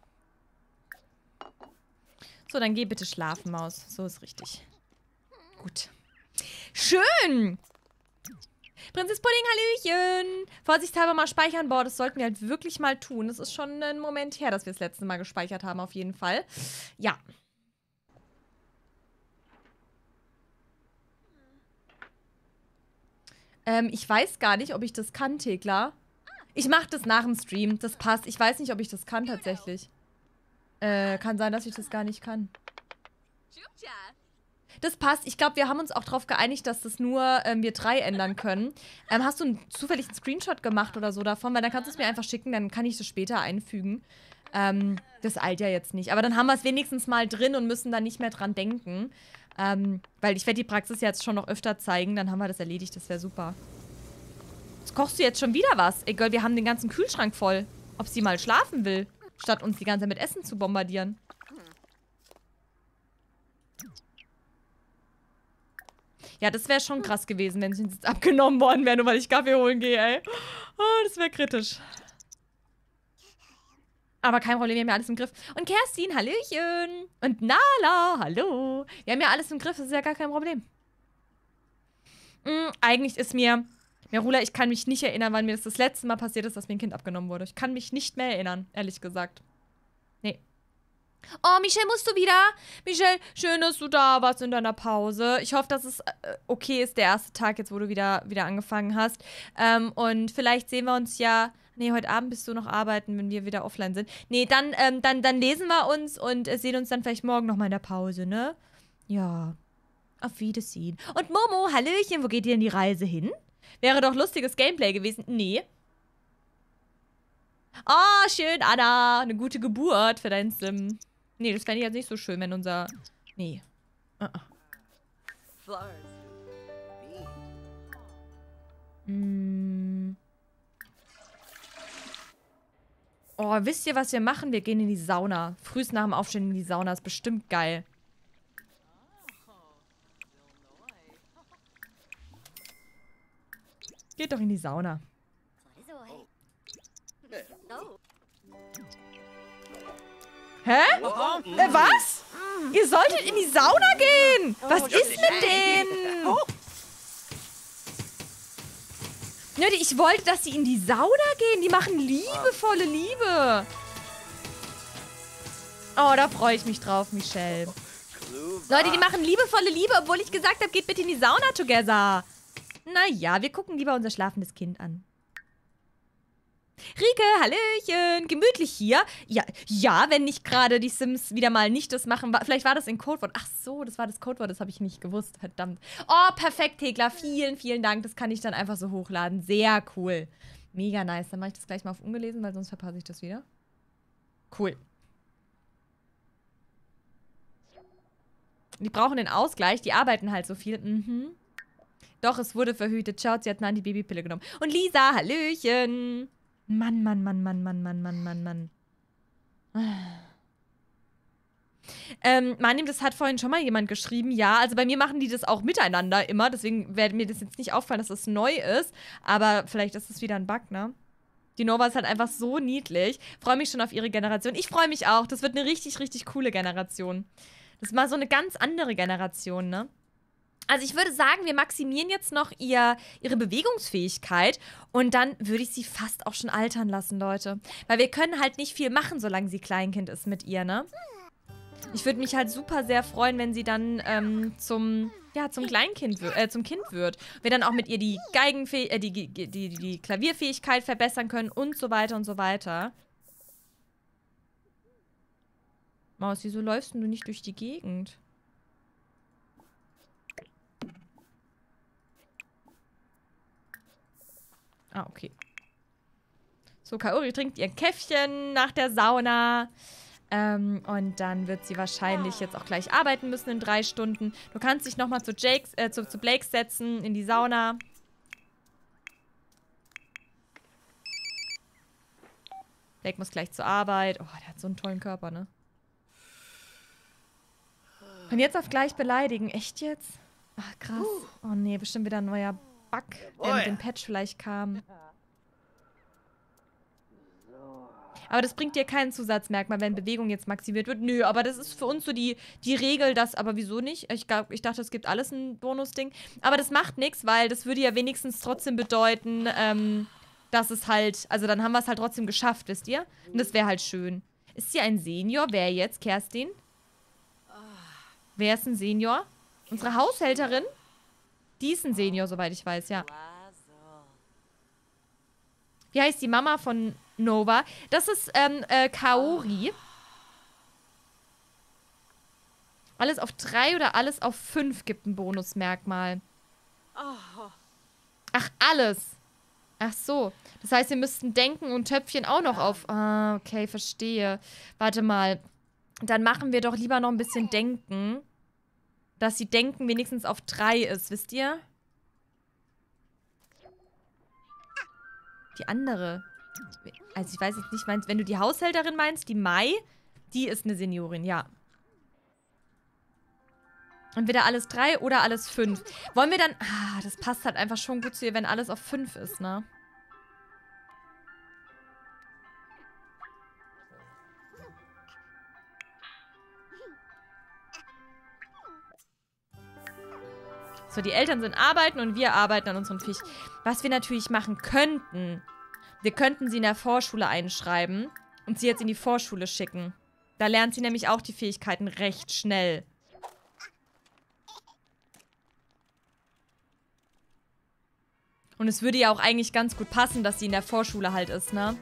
So, dann geh bitte schlafen, Maus. So ist richtig. Gut. Schön! Prinzess Pudding, Hallöchen. Vorsichtshalber mal speichern. Boah, das sollten wir halt wirklich mal tun. Das ist schon ein Moment her, dass wir das letzte Mal gespeichert haben, auf jeden Fall. Ja. Ich weiß gar nicht, ob ich das kann, Thekla. Ich mache das nach dem Stream. Das passt. Ich weiß nicht, ob ich das kann tatsächlich. Kann sein, dass ich das gar nicht kann. Das passt. Ich glaube, wir haben uns auch darauf geeinigt, dass das nur wir 3 ändern können. Hast du zufällig einen Screenshot gemacht oder so davon? Weil dann kannst du es mir einfach schicken, dann kann ich das später einfügen. Das eilt ja jetzt nicht. Aber dann haben wir es wenigstens mal drin und müssen dann nicht mehr dran denken. Weil ich werde die Praxis jetzt schon noch öfter zeigen. Dann haben wir das erledigt. Das wäre super. Jetzt kochst du jetzt schon wieder was. Egal, wir haben den ganzen Kühlschrank voll. Ob sie mal schlafen will, statt uns die ganze Zeit mit Essen zu bombardieren. Ja, das wäre schon krass gewesen, wenn sie jetzt abgenommen worden wäre, nur weil ich Kaffee holen gehe, ey. Oh, das wäre kritisch. Aber kein Problem, wir haben ja alles im Griff. Und Kerstin, hallöchen. Und Nala, hallo. Wir haben ja alles im Griff, das ist ja gar kein Problem. Eigentlich ist mir... Merula, ich kann mich nicht erinnern, wann mir das letzte Mal passiert ist, dass mir ein Kind abgenommen wurde. Ich kann mich nicht mehr erinnern, ehrlich gesagt. Nee. Oh, Michelle, musst du wieder? Michelle, schön, dass du da warst in deiner Pause. Ich hoffe, dass es okay ist, der erste Tag jetzt, wo du wieder angefangen hast. Und vielleicht sehen wir uns ja... Nee, heute Abend bist du noch arbeiten, wenn wir wieder offline sind. Nee, dann lesen wir uns und sehen uns dann vielleicht morgen noch mal in der Pause, ne? Ja. Auf Wiedersehen. Und Momo, hallöchen, wo geht ihr denn die Reise hin? Wäre doch lustiges Gameplay gewesen. Nee. Oh, schön, Anna. Eine gute Geburt für deinen Sim. Nee, das fände ich jetzt nicht so schön, wenn unser... Nee. Oh, wisst ihr, was wir machen? Wir gehen in die Sauna. Frühst nach dem Aufstehen in die Sauna. Ist bestimmt geil. Geht doch in die Sauna. Hä? Was? Ihr solltet in die Sauna gehen! Was ist mit denen? Leute, ich wollte, dass sie in die Sauna gehen. Die machen liebevolle Liebe. Oh, da freue ich mich drauf, Michelle. Leute, die machen liebevolle Liebe, obwohl ich gesagt habe, geht bitte in die Sauna together. Naja, wir gucken lieber unser schlafendes Kind an. Rike, hallöchen. Gemütlich hier? Ja, wenn nicht gerade die Sims wieder mal nicht das machen. Vielleicht war das in Codewort. Ach so, das war das Codewort, das habe ich nicht gewusst. Verdammt. Oh, perfekt, Thekla. Vielen, vielen Dank. Das kann ich dann einfach so hochladen. Sehr cool. Mega nice. Dann mache ich das gleich mal auf ungelesen, weil sonst verpasse ich das wieder. Cool. Die brauchen den Ausgleich. Die arbeiten halt so viel. Doch, es wurde verhütet. Schaut, sie hat eine Antibabypille genommen. Und Lisa, hallöchen. Mann. Manim, das hat vorhin schon mal jemand geschrieben. Ja, also bei mir machen die das auch miteinander immer. Deswegen werde mir das jetzt nicht auffallen, dass das neu ist. Aber vielleicht ist es wieder ein Bug, ne? Die Nova ist halt einfach so niedlich. Freue mich schon auf ihre Generation. Ich freue mich auch. Das wird eine richtig, richtig coole Generation. Das ist mal so eine ganz andere Generation, ne? Also ich würde sagen, wir maximieren jetzt noch ihre Bewegungsfähigkeit und dann würde ich sie fast auch schon altern lassen, Leute. Weil wir können halt nicht viel machen, solange sie Kleinkind ist mit ihr, ne? Ich würde mich halt super sehr freuen, wenn sie dann zum Kleinkind zum Kind wird. Wir dann auch mit ihr die die Klavierfähigkeit verbessern können und so weiter und so weiter. Maus, wieso läufst du nicht durch die Gegend? Ah, okay. So, Kaori trinkt ihr Käffchen nach der Sauna. Und dann wird sie wahrscheinlich jetzt auch gleich arbeiten müssen in 3 Stunden. Du kannst dich nochmal zu Blake setzen, in die Sauna. Blake muss gleich zur Arbeit. Oh, der hat so einen tollen Körper, ne? Von jetzt auf gleich beleidigen. Echt jetzt? Ach, krass. Oh nee, bestimmt wieder ein neuer Bug, der mit dem Patch vielleicht kam. Aber das bringt dir kein Zusatzmerkmal, wenn Bewegung jetzt maximiert wird. Nö, aber das ist für uns so die Regel, dass, aber wieso nicht? Ich dachte, es gibt alles ein Bonusding. Aber das macht nichts, weil das würde ja wenigstens trotzdem bedeuten, dass es halt, also dann haben wir es halt trotzdem geschafft, wisst ihr? Und das wäre halt schön. Ist hier ein Senior? Wer jetzt, Kerstin? Wer ist ein Senior? Unsere Haushälterin? Die ist ein Senior, soweit ich weiß, ja. Wie heißt die Mama von Nova? Das ist, Kaori. Alles auf 3 oder alles auf 5 gibt ein Bonusmerkmal. Ach, alles. Ach so. Das heißt, wir müssten Denken und Töpfchen auch noch auf... Ah, okay, verstehe. Warte mal. Dann machen wir doch lieber noch ein bisschen Denken. Dass sie Denken wenigstens auf 3 ist, wisst ihr? Die andere. Also ich weiß jetzt nicht, wenn du die Haushälterin meinst, die Mai, die ist eine Seniorin, ja. Entweder alles 3 oder alles 5. Wollen wir dann... Ah, das passt halt einfach schon gut zu ihr, wenn alles auf 5 ist, ne? So, die Eltern sind arbeiten und wir arbeiten an unserem Fisch. Was wir natürlich machen könnten, wir könnten sie in der Vorschule einschreiben und sie jetzt in die Vorschule schicken. Da lernt sie nämlich auch die Fähigkeiten recht schnell. Und es würde ja auch eigentlich ganz gut passen, dass sie in der Vorschule halt ist, ne?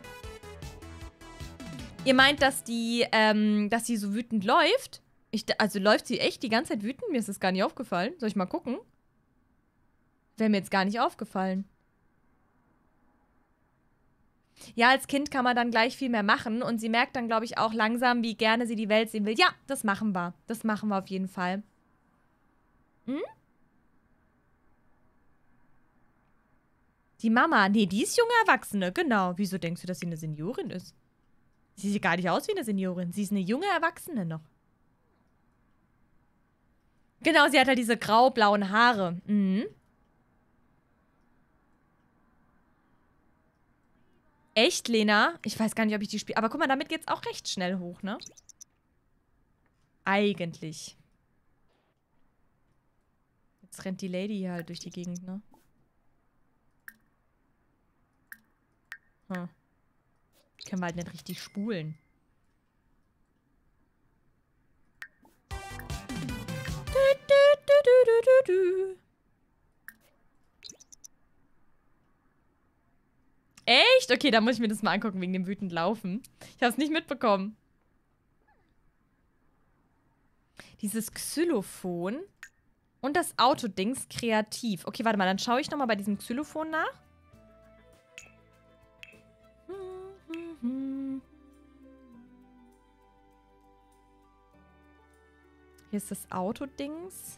Ihr meint, dass sie so wütend läuft? Also läuft sie echt die ganze Zeit wütend? Mir ist das gar nicht aufgefallen. Soll ich mal gucken? Wäre mir jetzt gar nicht aufgefallen. Ja, als Kind kann man dann gleich viel mehr machen. Und sie merkt dann, glaube ich, auch langsam, wie gerne sie die Welt sehen will. Ja, das machen wir. Das machen wir auf jeden Fall. Hm? Die Mama. Nee, die ist junge Erwachsene. Genau. Wieso denkst du, dass sie eine Seniorin ist? Sie sieht gar nicht aus wie eine Seniorin. Sie ist eine junge Erwachsene noch. Genau, sie hat halt diese grau-blauen Haare. Mhm. Echt, Lena? Ich weiß gar nicht, ob ich die spiele. Aber guck mal, damit geht's auch recht schnell hoch, ne? Eigentlich. Jetzt rennt die Lady hier halt durch die Gegend, ne? Hm. Können wir halt nicht richtig spulen. Echt? Okay, da muss ich mir das mal angucken, wegen dem wütend Laufen. Ich hab's nicht mitbekommen. Dieses Xylophon und das Autodings kreativ. Okay, warte mal, dann schaue ich nochmal bei diesem Xylophon nach. Hier ist das Autodings.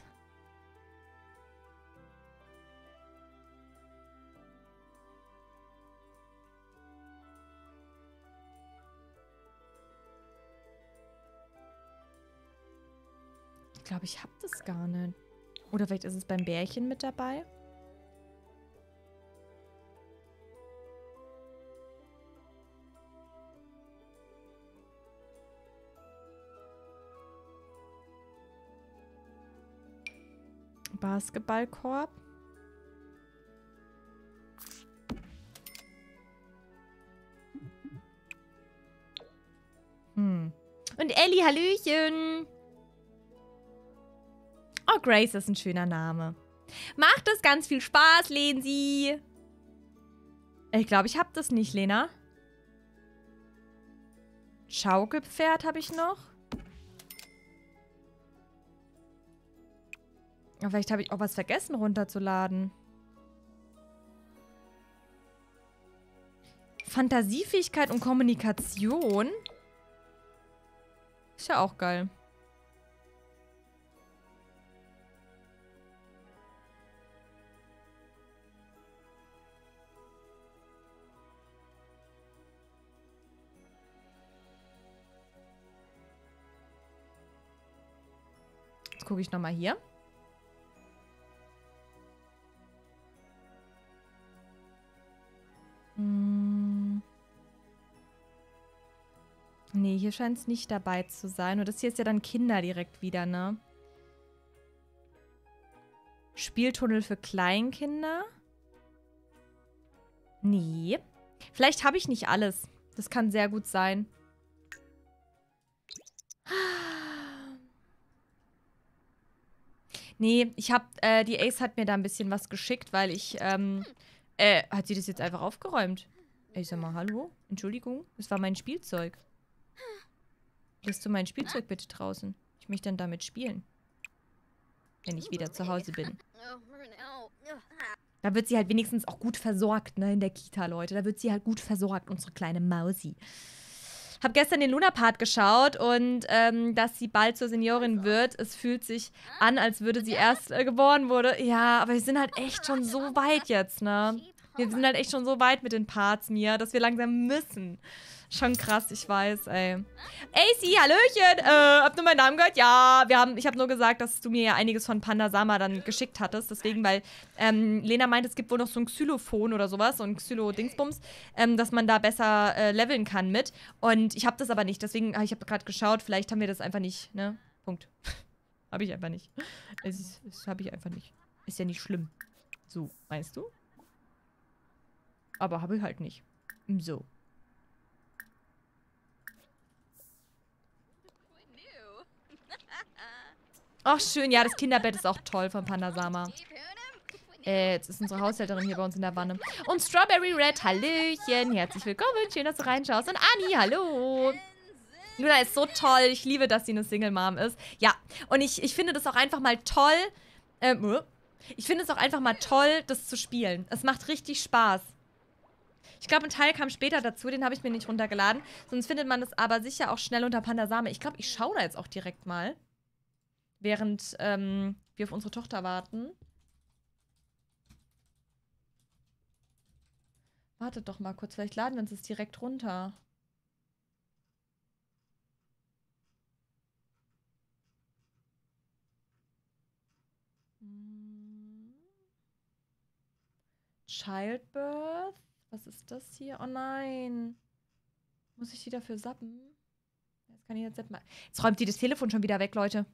Ich glaube, ich habe das gar nicht. Oder vielleicht ist es beim Bärchen mit dabei. Basketballkorb. Und Ellie, hallöchen. Oh, Grace ist ein schöner Name. Macht es ganz viel Spaß, Lensi. Ich glaube, ich habe das nicht, Lena. Schaukelpferd habe ich noch. Aber vielleicht habe ich auch was vergessen runterzuladen. Fantasiefähigkeit und Kommunikation. Ist ja auch geil. Jetzt gucke ich nochmal hier. Nee, hier scheint es nicht dabei zu sein. Und das hier ist ja dann Kinder direkt wieder, ne? Spieltunnel für Kleinkinder? Nee. Vielleicht habe ich nicht alles. Das kann sehr gut sein. Nee, ich hab, die Ace hat mir da ein bisschen was geschickt, weil ich, hat sie das jetzt einfach aufgeräumt? Ich sag mal, hallo? Entschuldigung, das war mein Spielzeug. Lässt du mein Spielzeug bitte draußen? Ich möchte dann damit spielen. Wenn ich wieder zu Hause bin. Da wird sie halt wenigstens auch gut versorgt, ne, in der Kita, Leute. Da wird sie halt gut versorgt, unsere kleine Mausi. Hab gestern den Luna-Part geschaut und, dass sie bald zur Seniorin wird. Es fühlt sich an, als würde sie erst geboren wurde. Ja, aber wir sind halt echt schon so weit jetzt, ne? Wir sind halt echt schon so weit mit den Parts, Mia, dass wir langsam müssen. Schon krass, ich weiß, ey. AC, Hallöchen! Habt ihr meinen Namen gehört? Ja, ich habe nur gesagt, dass du mir ja einiges von Pandasama dann geschickt hattest. Deswegen, weil Lena meint, es gibt wohl noch so ein Xylophon oder sowas, so ein Xylo-Dingsbums, dass man da besser leveln kann mit. Und ich habe das aber nicht. Deswegen, ich habe gerade geschaut, vielleicht haben wir das einfach nicht, ne? Punkt. Habe ich einfach nicht. Das habe ich einfach nicht. Ist ja nicht schlimm. So, weißt du? Aber habe ich halt nicht. So. Ach, schön. Ja, das Kinderbett ist auch toll von Pandasama. Jetzt ist unsere Haushälterin hier bei uns in der Wanne. Und Strawberry Red, hallöchen. Herzlich willkommen. Schön, dass du reinschaust. Und Anni, hallo. Luna ist so toll. Ich liebe, dass sie eine Single-Mom ist. Ja, und ich finde das auch einfach mal toll. Ich finde es auch einfach mal toll, das zu spielen. Es macht richtig Spaß. Ich glaube, ein Teil kam später dazu. Den habe ich mir nicht runtergeladen. Sonst findet man das aber sicher auch schnell unter Pandasama. Ich glaube, ich schaue da jetzt auch direkt mal. Während wir auf unsere Tochter warten. Wartet doch mal kurz. Vielleicht laden wir uns das direkt runter. Childbirth? Was ist das hier? Oh nein. Muss ich die dafür sappen? Jetzt kann ich jetzt mal. Jetzt räumt die das Telefon schon wieder weg, Leute.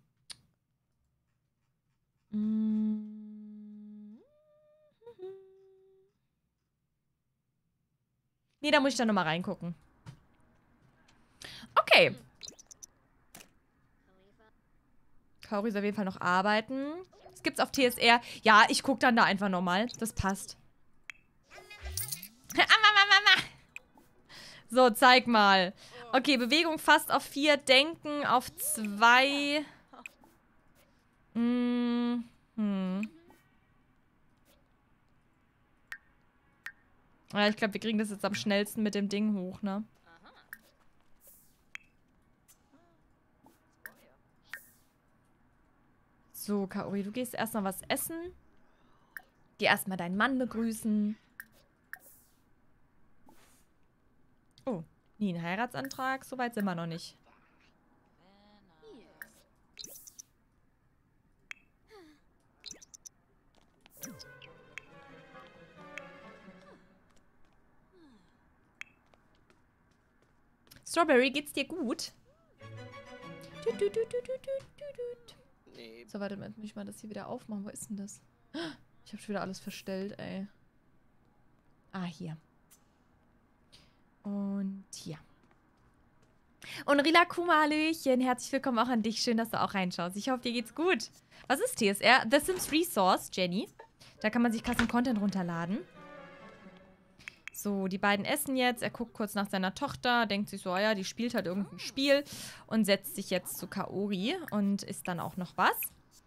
Nee, da muss ich dann nochmal reingucken. Okay. Kaori ist auf jeden Fall noch arbeiten. Das gibt's auf TSR. Ja, ich gucke dann da einfach nochmal. Das passt. So, zeig mal. Okay, Bewegung fast auf 4, Denken auf 2. Ja, ich glaube, wir kriegen das jetzt am schnellsten mit dem Ding hoch, ne? So, Kaori, du gehst erstmal was essen. Geh erstmal deinen Mann begrüßen. Oh, nie ein Heiratsantrag? Soweit sind wir noch nicht. Strawberry, geht's dir gut? So, warte mal, jetzt muss ich mal das hier wieder aufmachen. Wo ist denn das? Ich habe schon wieder alles verstellt, ey. Ah, hier. Und hier. Und Rila Kuma, hallöchen. Herzlich willkommen auch an dich. Schön, dass du auch reinschaust. Ich hoffe, dir geht's gut. Was ist TSR? The Sims Resource, Jenny. Da kann man sich Custom Content runterladen. So, die beiden essen jetzt. Er guckt kurz nach seiner Tochter, denkt sich so, oh ja, die spielt halt irgendein Spiel und setzt sich jetzt zu Kaori und isst dann auch noch was.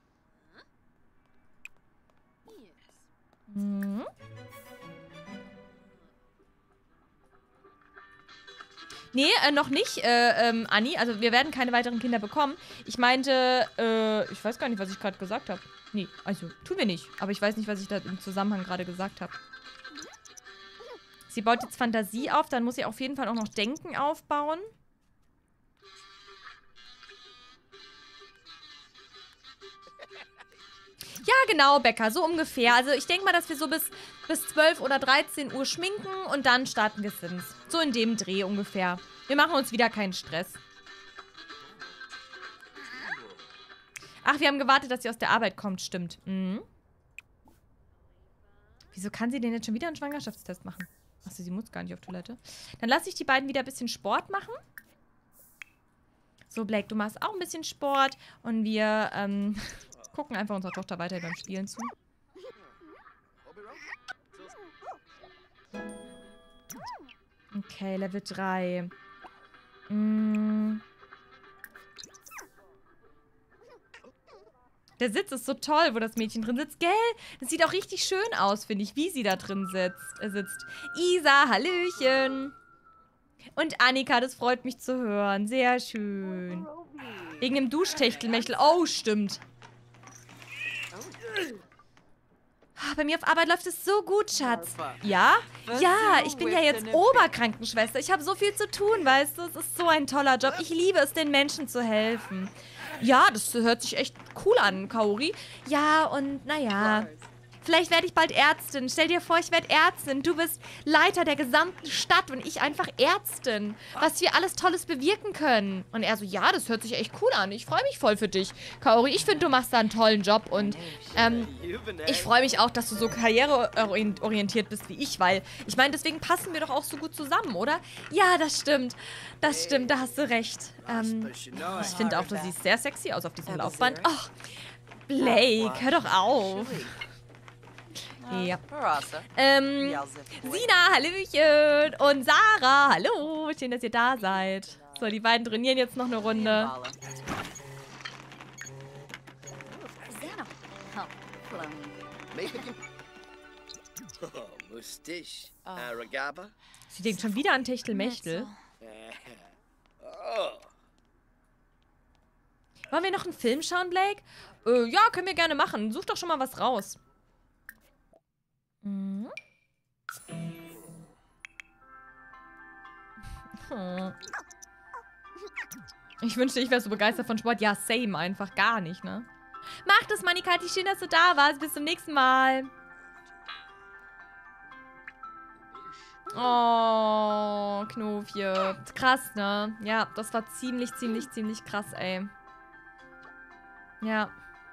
Mhm. Nee, noch nicht, Anni. Also wir werden keine weiteren Kinder bekommen. Ich meinte, ich weiß gar nicht, was ich gerade gesagt habe. Nee, also tun wir nicht. Aber ich weiß nicht, was ich da im Zusammenhang gerade gesagt habe. Sie baut jetzt Fantasie auf, dann muss sie auf jeden Fall auch noch Denken aufbauen. Ja, genau, Becca, so ungefähr. Also ich denke mal, dass wir so bis 12 oder 13 Uhr schminken und dann starten wir Sims. So in dem Dreh ungefähr. Wir machen uns wieder keinen Stress. Ach, wir haben gewartet, dass sie aus der Arbeit kommt. Stimmt. Mhm. Wieso kann sie denn jetzt schon wieder einen Schwangerschaftstest machen? Achso, sie muss gar nicht auf Toilette. Dann lasse ich die beiden wieder ein bisschen Sport machen. So, Blake, du machst auch ein bisschen Sport. Und wir gucken einfach unserer Tochter weiter beim Spielen zu. Okay, Level 3. Der Sitz ist so toll, wo das Mädchen drin sitzt. Gell? Das sieht auch richtig schön aus, finde ich, wie sie da drin sitzt. Isa, hallöchen. Und Annika, das freut mich zu hören. Sehr schön. Wegen dem Duschtechtelmechtel. Oh, stimmt. Bei mir auf Arbeit läuft es so gut, Schatz. Ja? Ja, ich bin ja jetzt Oberkrankenschwester. Ich habe so viel zu tun, weißt du? Es ist so ein toller Job. Ich liebe es, den Menschen zu helfen. Ja, das hört sich echt cool an, Kaori. Ja, und naja, vielleicht werde ich bald Ärztin. Stell dir vor, ich werde Ärztin. Du bist Leiter der gesamten Stadt und ich einfach Ärztin. Was wir alles Tolles bewirken können. Und er so, ja, das hört sich echt cool an. Ich freue mich voll für dich, Kaori. Ich finde, du machst da einen tollen Job. Und ich freue mich auch, dass du so karriereorientiert bist wie ich. Weil, ich meine, deswegen passen wir doch auch so gut zusammen, oder? Ja, das stimmt. Das stimmt, da hast du recht. Ich finde auch, du siehst sehr sexy aus auf diesem Laufband. Ach, Blake, hör doch auf. Ja. Sina, hallöchen. Und Sarah, hallo. Schön, dass ihr da seid. So, die beiden trainieren jetzt noch eine Runde. Sie denkt schon wieder an Techtelmechtel. Wollen wir noch einen Film schauen, Blake? Ja, können wir gerne machen. Such doch schon mal was raus. Mhm. Hm. Ich wünschte, ich wäre so begeistert von Sport. Ja, same einfach. Gar nicht, ne? Mach das, Manikati. Schön, dass du da warst. Bis zum nächsten Mal. Oh, Knofje. Krass, ne? Ja, das war ziemlich krass, ey. Ja.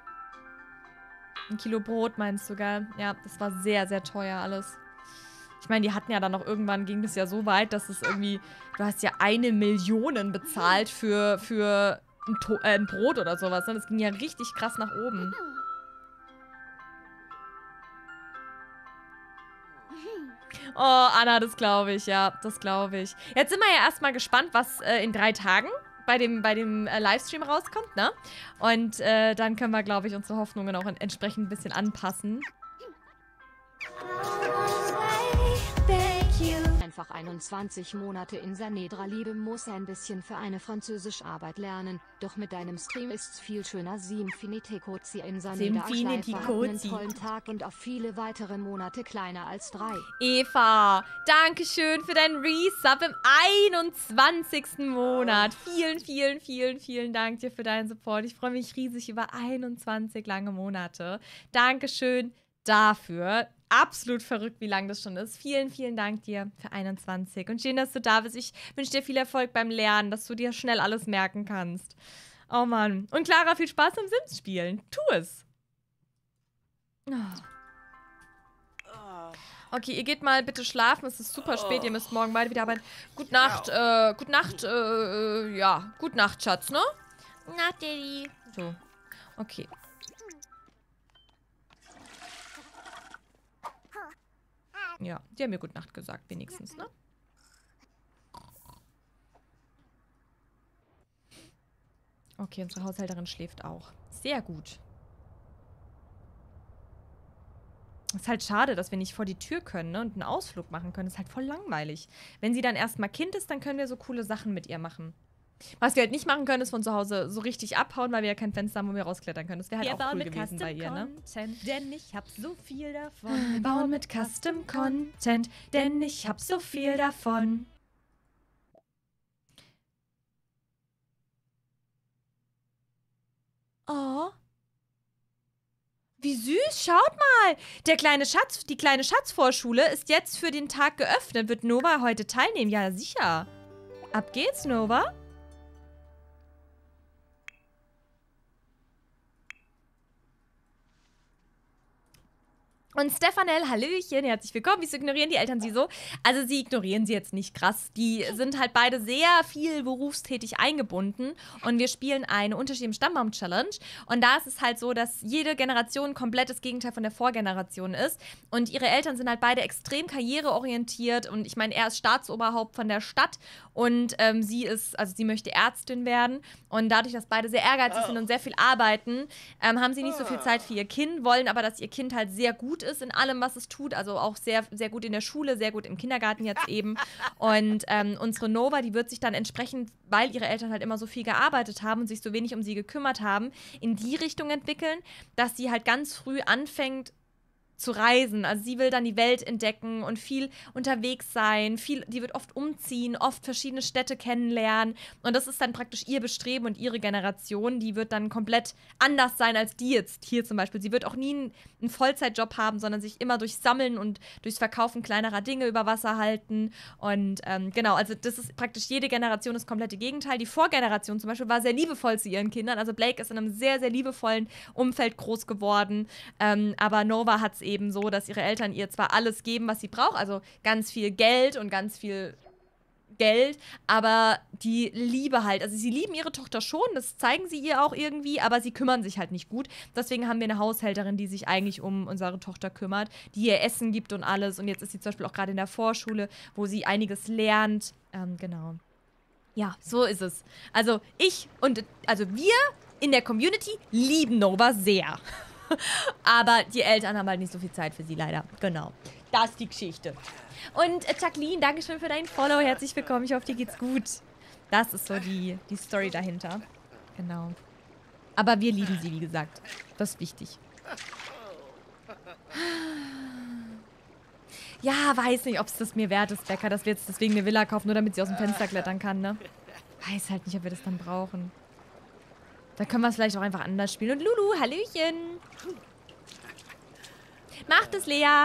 1 Kilo Brot meinst du, gell? Ja, das war sehr teuer alles. Ich meine, die hatten ja dann noch irgendwann, ging das ja so weit, dass es irgendwie, du hast ja 1 Million bezahlt für ein Brot oder sowas. Ne? Das ging ja richtig krass nach oben. Oh, Anna, das glaube ich, ja, das glaube ich. Jetzt sind wir ja erstmal gespannt, was in 3 Tagen bei dem Livestream rauskommt, ne? Und dann können wir, glaube ich, unsere Hoffnungen auch entsprechend ein bisschen anpassen. Einfach 21 Monate in Sanedra leben, muss ein bisschen für eine Französischarbeit lernen. Doch mit deinem Stream ist's viel schöner. Simfinite Kozi in Sanedra. Einen tollen Tag und auf viele weitere Monate kleiner als 3. Eva, danke schön für deinen Resub im 21. Monat. Vielen Dank dir für deinen Support. Ich freue mich riesig über 21 lange Monate. Dankeschön dafür. Absolut verrückt, wie lang das schon ist. Vielen Dank dir für 21. Und schön, dass du da bist. Ich wünsche dir viel Erfolg beim Lernen, dass du dir schnell alles merken kannst. Oh Mann. Und Clara, viel Spaß im Sims-Spielen. Tu es. Oh. Okay, ihr geht mal bitte schlafen. Es ist super spät. Ihr müsst morgen beide wieder arbeiten. Gute Nacht, ja. Gute Nacht, Schatz, ne? Gute Nacht, Daddy. So. Okay. Ja, die haben mir gute Nacht gesagt, wenigstens, ne? Okay, unsere Haushälterin schläft auch. Sehr gut. Ist halt schade, dass wir nicht vor die Tür können, ne? Und einen Ausflug machen können. Ist halt voll langweilig. Wenn sie dann erstmal Kind ist, dann können wir so coole Sachen mit ihr machen. Was wir halt nicht machen können, ist von zu Hause so richtig abhauen, weil wir ja kein Fenster haben, wo wir rausklettern können. Das wäre halt auch cool gewesen bei ihr, ne? Denn ich hab so viel davon. Wir bauen mit Custom Content, denn ich hab so viel davon. Oh. Wie süß, schaut mal. Die kleine Schatzvorschule ist jetzt für den Tag geöffnet. Wird Nova heute teilnehmen? Ja, sicher. Ab geht's, Nova. Und Stefanel, hallöchen, herzlich willkommen. Wieso ignorieren die Eltern sie so? Also sie ignorieren sie jetzt nicht krass. Die sind halt beide sehr viel berufstätig eingebunden. Und wir spielen eine Unterschied im Stammbaum-Challenge. Und da ist es halt so, dass jede Generation komplett das Gegenteil von der Vorgeneration ist. Und ihre Eltern sind halt beide extrem karriereorientiert. Und ich meine, er ist Staatsoberhaupt von der Stadt. Und sie möchte Ärztin werden. Und dadurch, dass beide sehr ehrgeizig sind und sehr viel arbeiten, haben sie nicht so viel Zeit für ihr Kind, wollen aber, dass ihr Kind halt sehr gut ist in allem, was es tut. Also auch sehr, sehr gut in der Schule, sehr gut im Kindergarten jetzt eben. Und unsere Nova, die wird sich dann entsprechend, weil ihre Eltern halt immer so viel gearbeitet haben und sich so wenig um sie gekümmert haben, in die Richtung entwickeln, dass sie halt ganz früh anfängt zu reisen. Also sie will dann die Welt entdecken und viel unterwegs sein. Die wird oft umziehen, oft verschiedene Städte kennenlernen. Und das ist dann praktisch ihr Bestreben und ihre Generation. Die wird dann komplett anders sein als die jetzt hier zum Beispiel. Sie wird auch nie einen Vollzeitjob haben, sondern sich immer durch Sammeln und durchs Verkaufen kleinerer Dinge über Wasser halten. Und genau, also das ist praktisch, jede Generation das komplette Gegenteil. Die Vorgeneration zum Beispiel war sehr liebevoll zu ihren Kindern. Also Blake ist in einem sehr, sehr liebevollen Umfeld groß geworden. Aber Nova hat es eben so, dass ihre Eltern ihr zwar alles geben, was sie braucht, also ganz viel Geld und ganz viel Geld, aber die Liebe halt, also sie lieben ihre Tochter schon, das zeigen sie ihr auch irgendwie, aber sie kümmern sich halt nicht gut. Deswegen haben wir eine Haushälterin, die sich eigentlich um unsere Tochter kümmert, die ihr Essen gibt und alles. Und jetzt ist sie zum Beispiel auch gerade in der Vorschule, wo sie einiges lernt. Genau. Ja, so ist es. Also wir in der Community lieben Nova sehr. Aber die Eltern haben halt nicht so viel Zeit für sie, leider. Genau. Das ist die Geschichte. Und Jacqueline, danke schön für deinen Follow. Herzlich willkommen. Ich hoffe, dir geht's gut. Das ist so die Story dahinter. Genau. Aber wir lieben sie, wie gesagt. Das ist wichtig. Ja, weiß nicht, ob es das mir wert ist, Becker, dass wir jetzt deswegen eine Villa kaufen, nur damit sie aus dem Fenster klettern kann, ne? Weiß halt nicht, ob wir das dann brauchen. Da können wir es vielleicht auch einfach anders spielen. Und Lulu, hallöchen. Macht es, Lea.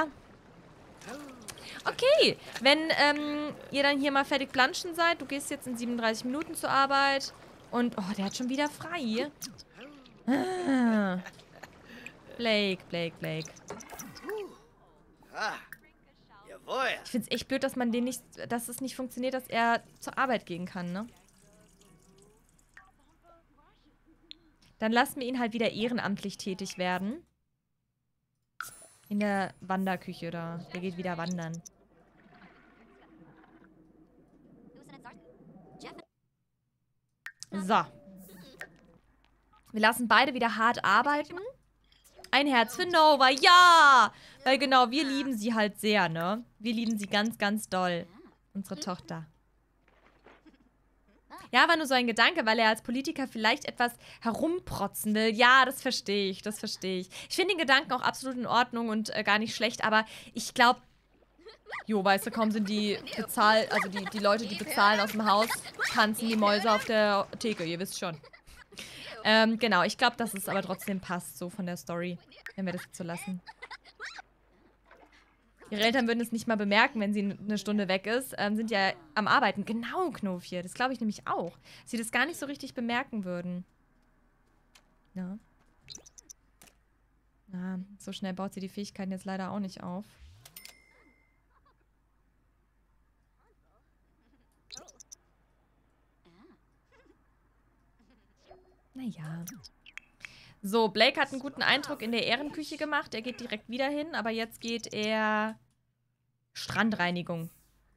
Okay, wenn ihr dann hier mal fertig planschen seid, du gehst jetzt in 37 Minuten zur Arbeit. Und, oh, der hat schon wieder frei. Ah. Blake. Ich finde es echt blöd, dass es nicht funktioniert, dass er zur Arbeit gehen kann, ne? Dann lassen wir ihn halt wieder ehrenamtlich tätig werden. In der Wanderküche da. Der geht wieder wandern. So. Wir lassen beide wieder hart arbeiten. Ein Herz für Nova. Ja! Weil genau, wir lieben sie halt sehr, ne? Wir lieben sie ganz, ganz doll. Unsere Tochter. Ja, war nur so ein Gedanke, weil er als Politiker vielleicht etwas herumprotzen will. Ja, das verstehe ich, das verstehe ich. Ich finde den Gedanken auch absolut in Ordnung und gar nicht schlecht, aber ich glaube, weißt du, kaum sind die bezahlt, also die Leute, die bezahlen aus dem Haus, tanzen die Mäuse auf der Theke, ihr wisst schon. Genau, ich glaube, dass es aber trotzdem passt, so von der Story, wenn wir das jetzt so lassen. Ihre Eltern würden es nicht mal bemerken, wenn sie eine Stunde weg ist. Sind ja am Arbeiten. Genau, Knofje. Das glaube ich nämlich auch. Dass sie das gar nicht so richtig bemerken würden. Ja. Na, so schnell baut sie die Fähigkeiten jetzt leider auch nicht auf. Naja. So, Blake hat einen guten Eindruck in der Ehrenküche gemacht. Er geht direkt wieder hin, aber jetzt geht er Strandreinigung.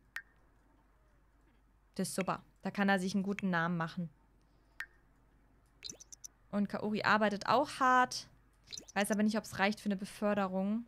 Das ist super. Da kann er sich einen guten Namen machen. Und Kaori arbeitet auch hart. Weiß aber nicht, ob es reicht für eine Beförderung.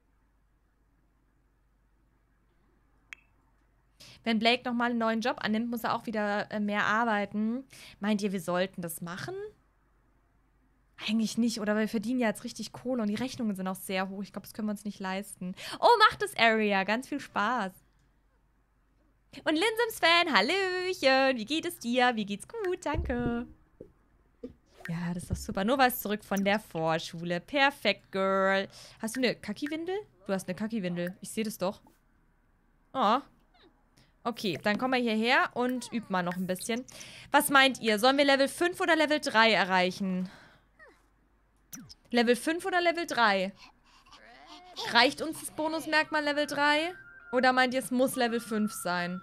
Wenn Blake nochmal einen neuen Job annimmt, muss er auch wieder mehr arbeiten. Meint ihr, wir sollten das machen? Eigentlich nicht, oder? Wir verdienen ja jetzt richtig Kohle und die Rechnungen sind auch sehr hoch. Ich glaube, das können wir uns nicht leisten. Oh, macht es, Aria. Ganz viel Spaß. Und Linsims-Fan, hallöchen. Wie geht es dir? Wie geht's gut? Danke. Ja, das ist doch super. Nova ist zurück von der Vorschule. Perfekt, Girl. Hast du eine Kaki-Windel? Du hast eine Kaki-Windel. Ich sehe das doch. Oh. Okay, dann kommen wir hierher und üben mal noch ein bisschen. Was meint ihr? Sollen wir Level 5 oder Level 3 erreichen? Level 5 oder Level 3? Reicht uns das Bonusmerkmal Level 3? Oder meint ihr, es muss Level 5 sein?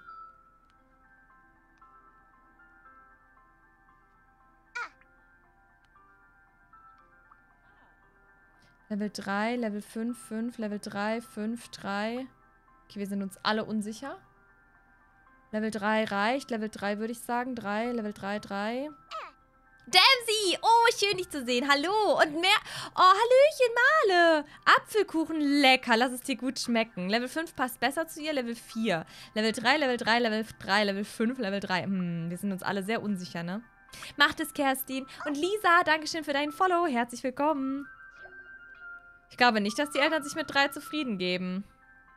Level 3, Level 5, 5, Level 3, 5, 3. Okay, wir sind uns alle unsicher. Level 3 reicht. Level 3 würde ich sagen. 3, Level 3, 3. Damsy! Oh, schön, dich zu sehen. Hallo. Und mehr. Oh, Hallöchen, Male. Apfelkuchen, lecker. Lass es dir gut schmecken. Level 5 passt besser zu ihr. Level 4. Level 3, Level 3, Level 3, Level 5, Level 3. Wir sind uns alle sehr unsicher, ne? Macht es, Kerstin. Und Lisa, dankeschön für deinen Follow. Herzlich willkommen. Ich glaube nicht, dass die Eltern sich mit 3 zufrieden geben.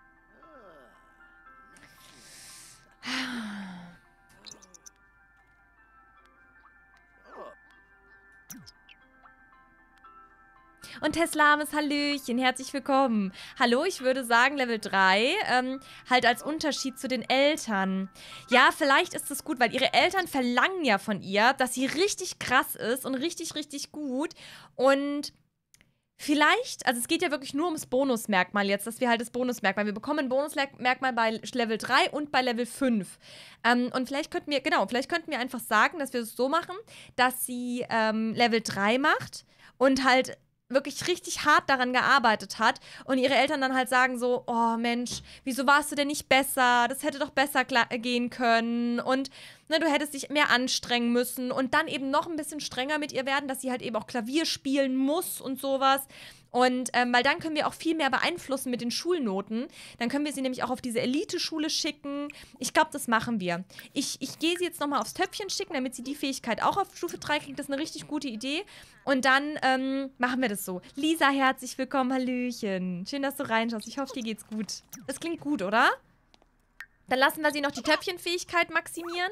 Und Teslames, Hallöchen, herzlich willkommen. Hallo, ich würde sagen Level 3, halt als Unterschied zu den Eltern. Ja, vielleicht ist es gut, weil ihre Eltern verlangen ja von ihr, dass sie richtig krass ist und richtig, richtig gut. Und vielleicht, also es geht ja wirklich nur ums Bonusmerkmal jetzt, dass wir halt das Bonusmerkmal, wir bekommen ein Bonusmerkmal bei Level 3 und bei Level 5. Und vielleicht könnten wir einfach sagen, dass wir es so machen, dass sie Level 3 macht und halt wirklich richtig hart daran gearbeitet hat und ihre Eltern dann halt sagen so, oh Mensch, wieso warst du denn nicht besser? Das hätte doch besser gehen können und ne, du hättest dich mehr anstrengen müssen und dann eben noch ein bisschen strenger mit ihr werden, dass sie halt eben auch Klavier spielen muss und sowas. Und weil dann können wir auch viel mehr beeinflussen mit den Schulnoten. Dann können wir sie nämlich auch auf diese Elite-Schule schicken. Ich glaube, das machen wir. Ich gehe sie jetzt nochmal aufs Töpfchen schicken, damit sie die Fähigkeit auch auf Stufe 3 kriegt. Das ist eine richtig gute Idee. Und dann machen wir das so. Lisa, herzlich willkommen, Hallöchen. Schön, dass du reinschaust. Ich hoffe, dir geht's gut. Das klingt gut, oder? Dann lassen wir sie noch die Töpfchenfähigkeit maximieren.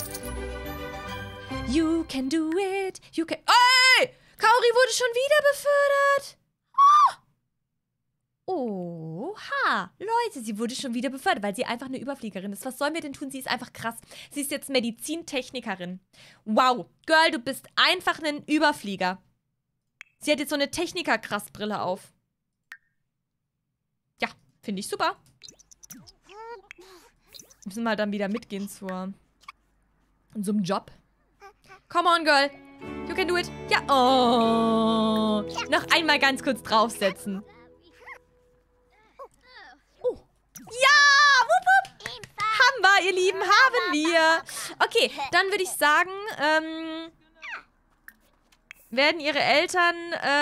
You can do it. You can... Ey! Kaori wurde schon wieder befördert. Oha, Leute, sie wurde schon wieder befördert, weil sie einfach eine Überfliegerin ist. Was sollen wir denn tun? Sie ist einfach krass. Sie ist jetzt Medizintechnikerin. Wow, Girl, du bist einfach ein Überflieger. Sie hat jetzt so eine Techniker-Krass-Brille auf. Ja, finde ich super. Müssen wir halt dann wieder mitgehen zu so einem Job. Come on, Girl. You can do it. Ja, oh. Noch einmal ganz kurz draufsetzen. Ja! Wupp, wupp. Haben wir, ihr Lieben, haben wir. Okay, dann würde ich sagen, werden ihre Eltern,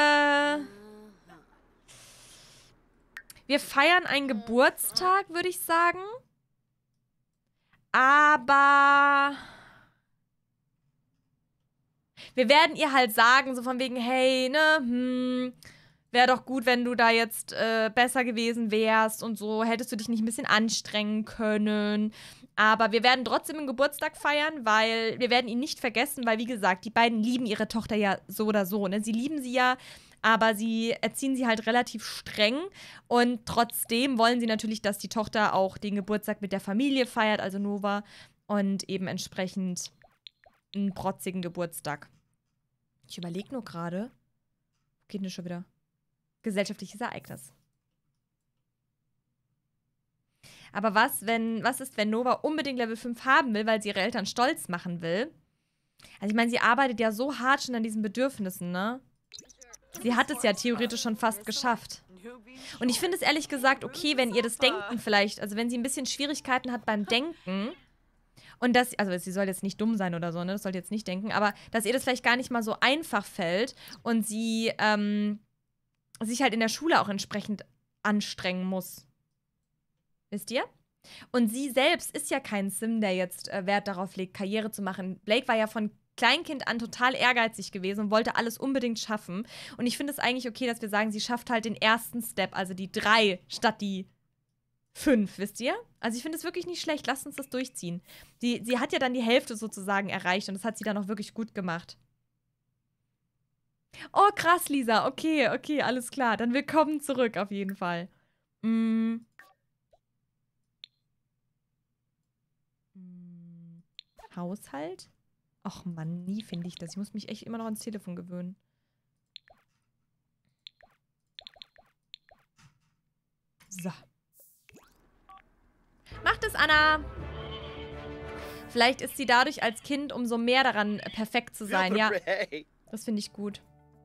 wir feiern einen Geburtstag, würde ich sagen. Aber wir werden ihr halt sagen, so von wegen, hey, ne, wäre doch gut, wenn du da jetzt besser gewesen wärst und so. Hättest du dich nicht ein bisschen anstrengen können. Aber wir werden trotzdem einen Geburtstag feiern, weil wir werden ihn nicht vergessen, weil, wie gesagt, die beiden lieben ihre Tochter ja so oder so, ne? Sie lieben sie ja, aber sie erziehen sie halt relativ streng. Und trotzdem wollen sie natürlich, dass die Tochter auch den Geburtstag mit der Familie feiert, also Nova. Und eben entsprechend einen protzigen Geburtstag. Ich überlege nur gerade. Wo geht denn das schon wieder? Gesellschaftliches Ereignis. Aber was ist, wenn Nova unbedingt Level 5 haben will, weil sie ihre Eltern stolz machen will? Also ich meine, sie arbeitet ja so hart schon an diesen Bedürfnissen, ne? Sie hat es ja theoretisch schon fast geschafft. Und ich finde es ehrlich gesagt okay, wenn ihr das Denken vielleicht, also wenn sie ein bisschen Schwierigkeiten hat beim Denken und das, also sie soll jetzt nicht dumm sein oder so, ne? Das sollte jetzt nicht denken, aber dass ihr das vielleicht gar nicht mal so einfach fällt und sie, sich halt in der Schule auch entsprechend anstrengen muss. Wisst ihr? Und sie selbst ist ja kein Sim, der jetzt Wert darauf legt, Karriere zu machen. Blake war ja von Kleinkind an total ehrgeizig gewesen und wollte alles unbedingt schaffen. Und ich finde es eigentlich okay, dass wir sagen, sie schafft halt den ersten Step, also die 3 statt die 5, wisst ihr? Also ich finde es wirklich nicht schlecht, lasst uns das durchziehen. Sie hat ja dann die Hälfte sozusagen erreicht und das hat sie dann auch wirklich gut gemacht. Oh, krass, Lisa. Okay, okay, alles klar. Dann willkommen zurück auf jeden Fall. Haushalt? Ach Mann, nie finde ich das. Ich muss mich echt immer noch ans Telefon gewöhnen. So. Macht es, Anna! Vielleicht ist sie dadurch als Kind umso mehr daran, perfekt zu sein. Ja, das finde ich gut.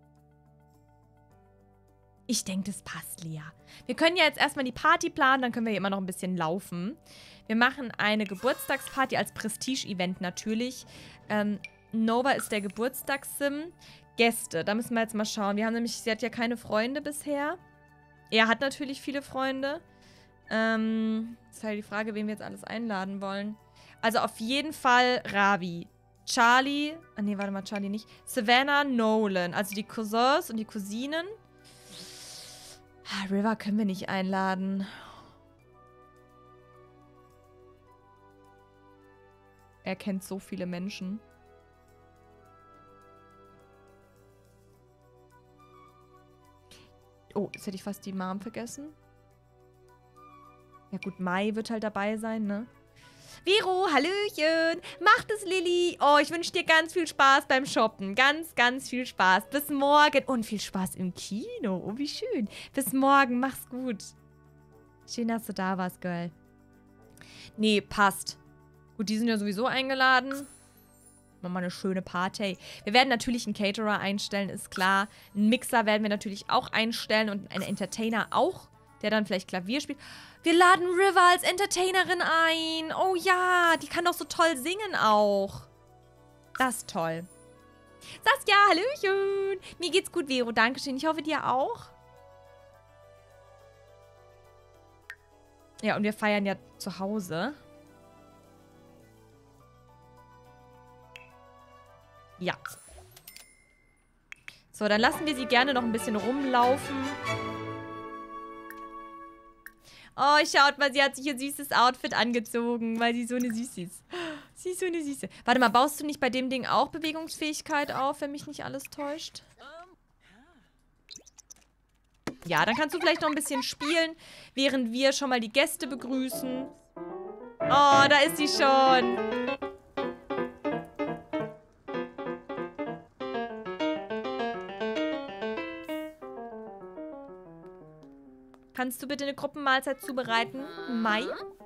Ich denke, das passt, Lea. Wir können ja jetzt erstmal die Party planen, dann können wir hier immer noch ein bisschen laufen. Wir machen eine Geburtstagsparty als Prestige-Event natürlich. Nova ist der Geburtstagssim. Gäste, da müssen wir jetzt mal schauen. Wir haben nämlich, sie hat ja keine Freunde bisher. Er hat natürlich viele Freunde. Ist halt die Frage, wen wir jetzt alles einladen wollen. Also auf jeden Fall Ravi. Charlie, nee, warte mal, Charlie nicht. Savannah, Nolan, also die Cousins und die Cousinen. River können wir nicht einladen. Er kennt so viele Menschen. Oh, jetzt hätte ich fast die Mom vergessen. Ja gut, Mai wird halt dabei sein, ne? Vero, hallöchen. Macht es, Lilly. Oh, ich wünsche dir ganz viel Spaß beim Shoppen. Ganz, ganz viel Spaß. Bis morgen. Und viel Spaß im Kino. Oh, wie schön. Bis morgen. Mach's gut. Schön, dass du da warst, Girl. Nee, passt. Gut, die sind ja sowieso eingeladen. Machen wir eine schöne Party. Wir werden natürlich einen Caterer einstellen, ist klar. Einen Mixer werden wir natürlich auch einstellen und einen Entertainer auch, der dann vielleicht Klavier spielt. Wir laden River als Entertainerin ein. Oh ja, die kann doch so toll singen auch. Das ist toll. Saskia, hallöchen. Mir geht's gut, Vero. Dankeschön. Ich hoffe, dir auch. Ja, und wir feiern ja zu Hause. Ja. So, dann lassen wir sie gerne noch ein bisschen rumlaufen. Oh, schaut mal, sie hat sich ein süßes Outfit angezogen, weil sie so eine Süße ist. Sie ist so eine Süße. Warte mal, baust du nicht bei dem Ding auch Bewegungsfähigkeit auf, wenn mich nicht alles täuscht? Ja, dann kannst du vielleicht noch ein bisschen spielen, während wir schon mal die Gäste begrüßen. Oh, da ist sie schon. Kannst du bitte eine Gruppenmahlzeit zubereiten? Mai?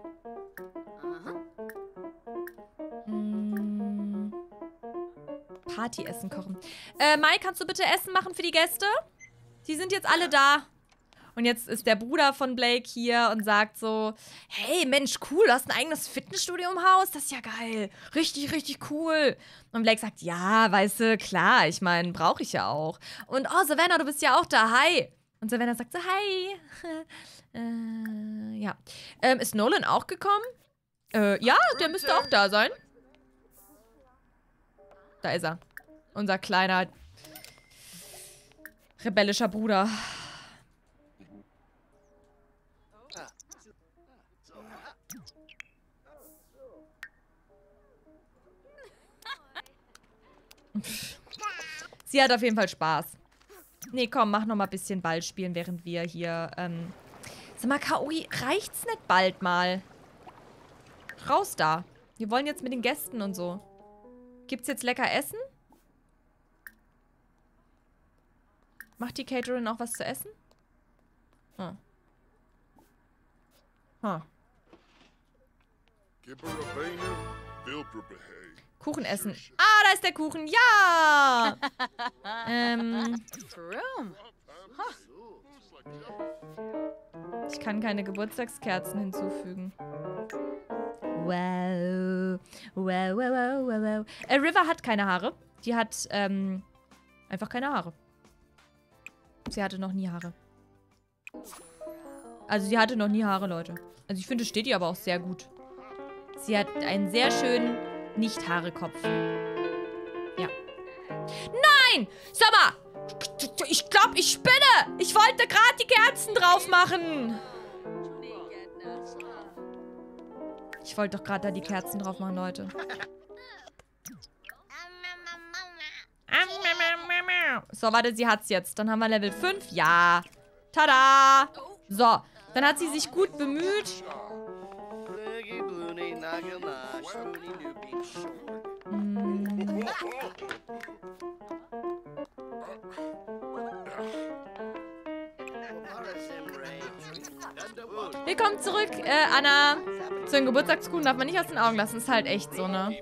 Partyessen kochen. Mai, kannst du bitte Essen machen für die Gäste? Die sind jetzt alle da. Und jetzt ist der Bruder von Blake hier und sagt so, hey, Mensch, cool, du hast ein eigenes Fitnessstudio im Haus? Das ist ja geil. Richtig, richtig cool. Und Blake sagt, ja, weißt du, klar, ich meine, brauche ich ja auch. Und, oh, Savannah, du bist ja auch da, hi. Und Savannah sagt so, hi. Ja. Ist Nolan auch gekommen? Ja, der müsste auch da sein. Da ist er. Unser kleiner rebellischer Bruder. Sie hat auf jeden Fall Spaß. Nee, komm, mach noch mal ein bisschen Ball spielen, während wir hier, Sag mal, Kaori, reicht's nicht bald mal? Raus da. Wir wollen jetzt mit den Gästen und so. Gibt's jetzt lecker Essen? Macht die Caterin auch was zu essen? Hm. Huh. Kuchen essen. Ah, da ist der Kuchen. Ja! Ich kann keine Geburtstagskerzen hinzufügen. Wow. Wow, wow, wow, wow, wow. River hat keine Haare. Die hat, einfach keine Haare. Sie hatte noch nie Haare. Also sie hatte noch nie Haare, Leute. Also ich finde, es steht ihr aber auch sehr gut. Sie hat einen sehr schönen Nicht-Haare-Kopf. Ja. Nein! Sag mal! Ich glaube, ich spinne! Ich wollte gerade die Kerzen drauf machen! Ich wollte doch gerade da die Kerzen drauf machen, Leute. So, warte, sie hat's jetzt. Dann haben wir Level 5. Ja. Tada! So, dann hat sie sich gut bemüht. Willkommen zurück, Anna. Zu den Geburtstagskuchen darf man nicht aus den Augen lassen. Ist halt echt so, ne?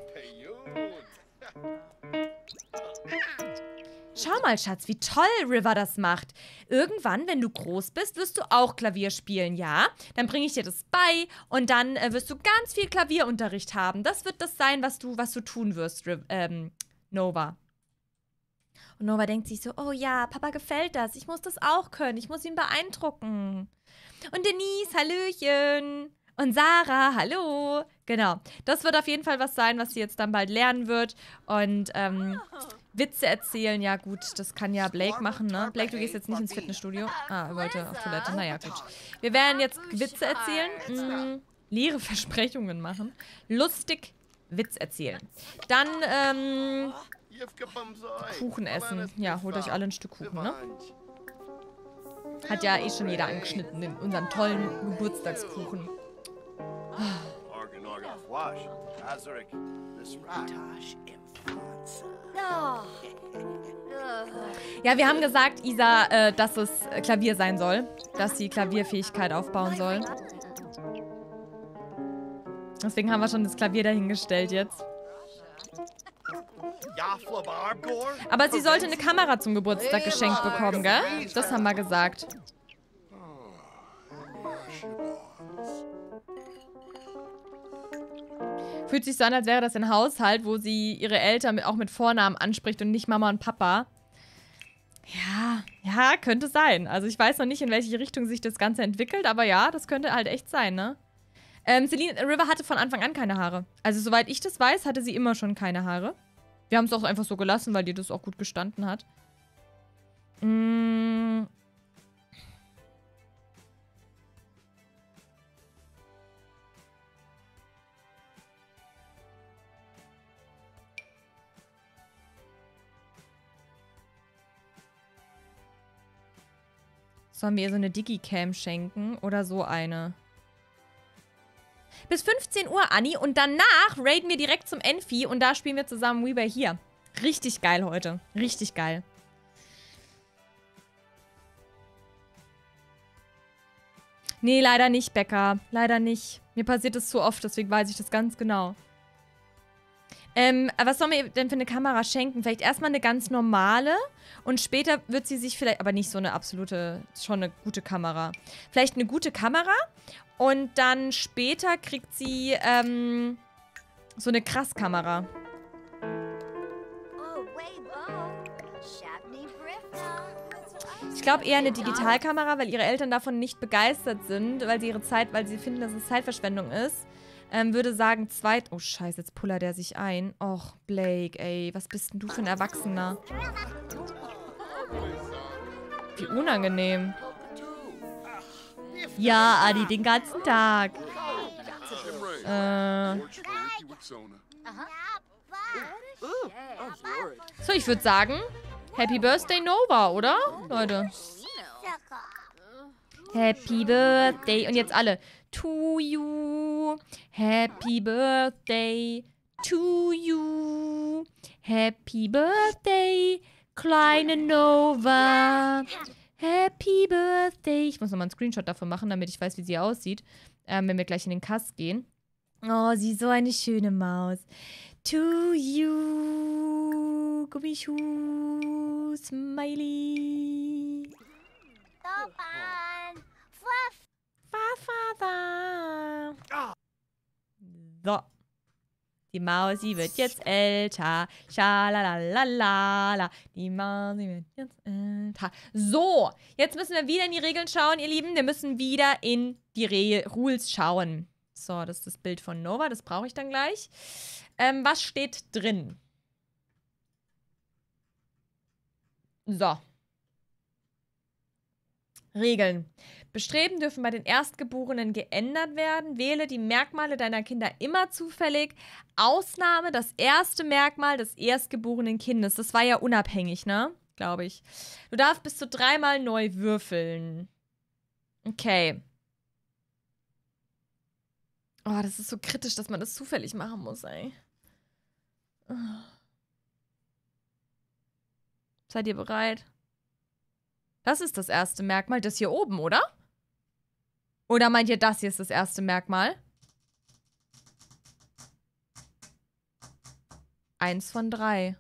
Schau mal, Schatz, wie toll River das macht. Irgendwann, wenn du groß bist, wirst du auch Klavier spielen, ja? Dann bringe ich dir das bei und dann wirst du ganz viel Klavierunterricht haben. Das wird das sein, was du tun wirst, Nova. Und Nova denkt sich so, oh ja, Papa gefällt das. Ich muss das auch können. Ich muss ihn beeindrucken. Und Denise, hallöchen. Und Sarah, hallo. Genau, das wird auf jeden Fall was sein, was sie jetzt dann bald lernen wird. Und Witze erzählen, ja gut, das kann ja Blake machen, ne? Blake, du gehst jetzt nicht ins Fitnessstudio. Ah, er wollte auf Toilette, naja, gut. Wir werden jetzt Witze erzählen, leere Versprechungen machen, lustig Witz erzählen. Dann, Kuchen essen. Ja, holt euch alle ein Stück Kuchen, ne? Hat ja eh schon jeder angeschnitten in unseren tollen Geburtstagskuchen. Ja, wir haben gesagt, Isa, dass es Klavier sein soll. Dass sie Klavierfähigkeit aufbauen soll. Deswegen haben wir schon das Klavier dahingestellt jetzt. Aber sie sollte eine Kamera zum Geburtstag geschenkt bekommen, gell? Das haben wir gesagt. Fühlt sich so an, als wäre das ein Haushalt, wo sie ihre Eltern auch mit Vornamen anspricht und nicht Mama und Papa. Ja, könnte sein. Also ich weiß noch nicht, in welche Richtung sich das Ganze entwickelt, aber ja, das könnte halt echt sein, ne? River hatte von Anfang an keine Haare. Also soweit ich das weiß, hatte sie immer schon keine Haare. Wir haben es auch einfach so gelassen, weil dir das auch gut gestanden hat. Sollen wir ihr so eine Digicam schenken oder so eine? Bis 15 Uhr, Anni. Und danach raiden wir direkt zum Enfi und da spielen wir zusammen We Were Here. Richtig geil heute. Richtig geil. Nee, leider nicht, Becca. Leider nicht. Mir passiert das zu oft, deswegen weiß ich das ganz genau. Was sollen wir denn für eine Kamera schenken? Vielleicht erstmal eine ganz normale und später wird sie sich vielleicht, aber nicht so eine absolute, schon eine gute Kamera. Vielleicht eine gute Kamera und dann später kriegt sie so eine Krasskamera. Ich glaube eher eine Digitalkamera, weil ihre Eltern davon nicht begeistert sind, weil sie finden, dass es Zeitverschwendung ist. Würde sagen, oh scheiße, jetzt pullert er sich ein. Och, Blake, ey, was bist denn du für ein Erwachsener? Wie unangenehm. Ja, Adi, den ganzen Tag. So, ich würde sagen, Happy Birthday Nova, oder? Leute. Happy Birthday. Und jetzt alle. To you. Happy Birthday to you. Happy Birthday, kleine Nova. Happy Birthday. Ich muss nochmal einen Screenshot davon machen, damit ich weiß, wie sie aussieht, wenn wir gleich in den Kass gehen. Oh, sie ist so eine schöne Maus. To you. Gummischuh. Smiley. Father. So. Die Mausi wird jetzt älter. Schalalalala. Die Mausi wird jetzt älter. So. Jetzt müssen wir wieder in die Regeln schauen, ihr Lieben. Wir müssen wieder in die Rules schauen. So, das ist das Bild von Nova. Das brauche ich dann gleich. Was steht drin? So. Regeln. Bestreben dürfen bei den Erstgeborenen geändert werden. Wähle die Merkmale deiner Kinder immer zufällig. Ausnahme das erste Merkmal des erstgeborenen Kindes. Das war ja unabhängig, ne? Glaube ich. Du darfst bis zu 3-mal neu würfeln. Okay. Oh, das ist so kritisch, dass man das zufällig machen muss, ey. Oh. Seid ihr bereit? Das ist das erste Merkmal. Das hier oben, oder? Oder meint ihr, das hier ist das erste Merkmal? 1 von 3.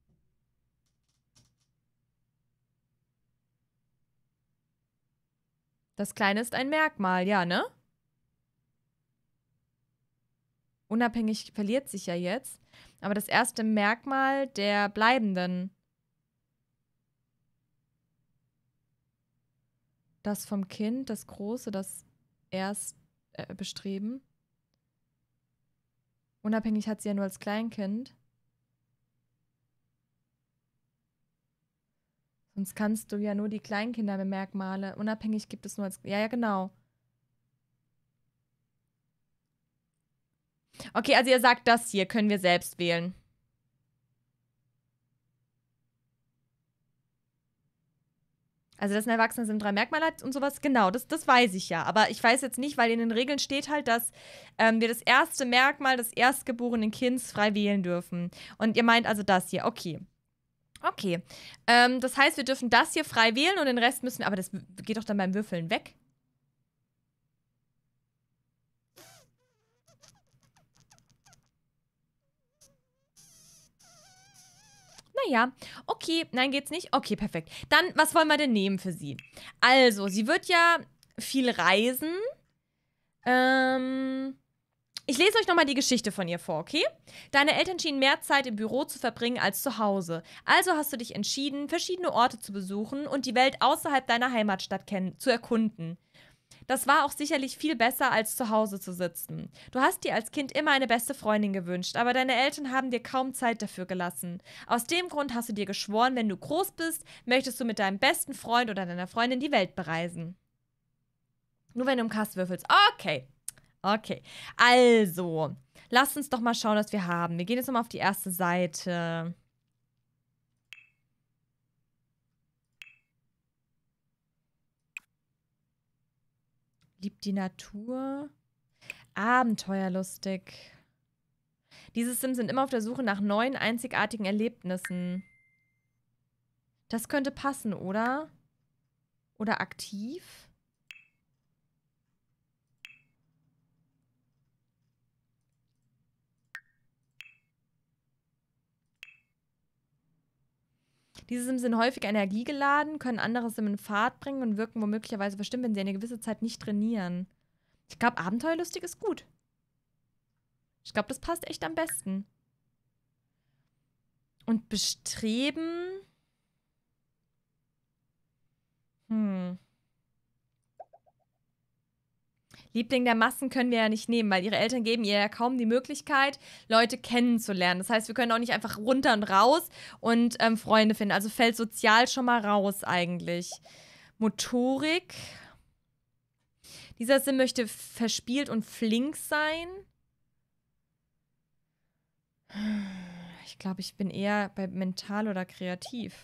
Das Kleine ist ein Merkmal, ja, ne? Unabhängig verliert sich ja jetzt. Aber das erste Merkmal der Bleibenden. Das vom Kind, das Große, das Erstbestreben. Unabhängig hat sie ja nur als Kleinkind. Sonst kannst du ja nur die Kleinkindermerkmale. Unabhängig gibt es nur als... Ja, ja, genau. Okay, also ihr sagt, das hier können wir selbst wählen. Also, dass ein Erwachsener sind 3 Merkmale hat und sowas, genau, das weiß ich ja. Aber ich weiß jetzt nicht, weil in den Regeln steht halt, dass wir das erste Merkmal des erstgeborenen Kindes frei wählen dürfen. Und ihr meint also das hier, okay. Okay. Das heißt, wir dürfen das hier frei wählen und den Rest müssen... Aber das geht doch dann beim Würfeln weg. Naja, okay, nein, geht's nicht. Okay, perfekt. Dann, was wollen wir denn nehmen für sie? Also, sie wird ja viel reisen. Ich lese euch nochmal die Geschichte von ihr vor, okay? Deine Eltern schienen mehr Zeit im Büro zu verbringen als zu Hause. Also hast du dich entschieden, verschiedene Orte zu besuchen und die Welt außerhalb deiner Heimatstadt zu erkunden. Das war auch sicherlich viel besser, als zu Hause zu sitzen. Du hast dir als Kind immer eine beste Freundin gewünscht, aber deine Eltern haben dir kaum Zeit dafür gelassen. Aus dem Grund hast du dir geschworen, wenn du groß bist, möchtest du mit deinem besten Freund oder deiner Freundin die Welt bereisen. Nur wenn du im Kasten würfelst. Okay. Okay. Also, lasst uns doch mal schauen, was wir haben. Wir gehen jetzt nochmal auf die erste Seite. Liebt die Natur. Abenteuerlustig. Diese Sims sind immer auf der Suche nach neuen, einzigartigen Erlebnissen. Das könnte passen, oder? Oder aktiv? Diese Sims sind häufig energiegeladen, können andere Sims in Fahrt bringen und wirken womöglicherweise verstimmt, wenn sie eine gewisse Zeit nicht trainieren. Ich glaube, abenteuerlustig ist gut. Ich glaube, das passt echt am besten. Und bestreben? Liebling der Massen können wir ja nicht nehmen, weil ihre Eltern geben ihr ja kaum die Möglichkeit, Leute kennenzulernen. Das heißt, wir können auch nicht einfach runter und raus und Freunde finden. Also fällt sozial schon mal raus eigentlich. Motorik. Dieser Sim möchte verspielt und flink sein. Ich glaube, ich bin eher bei mental oder kreativ.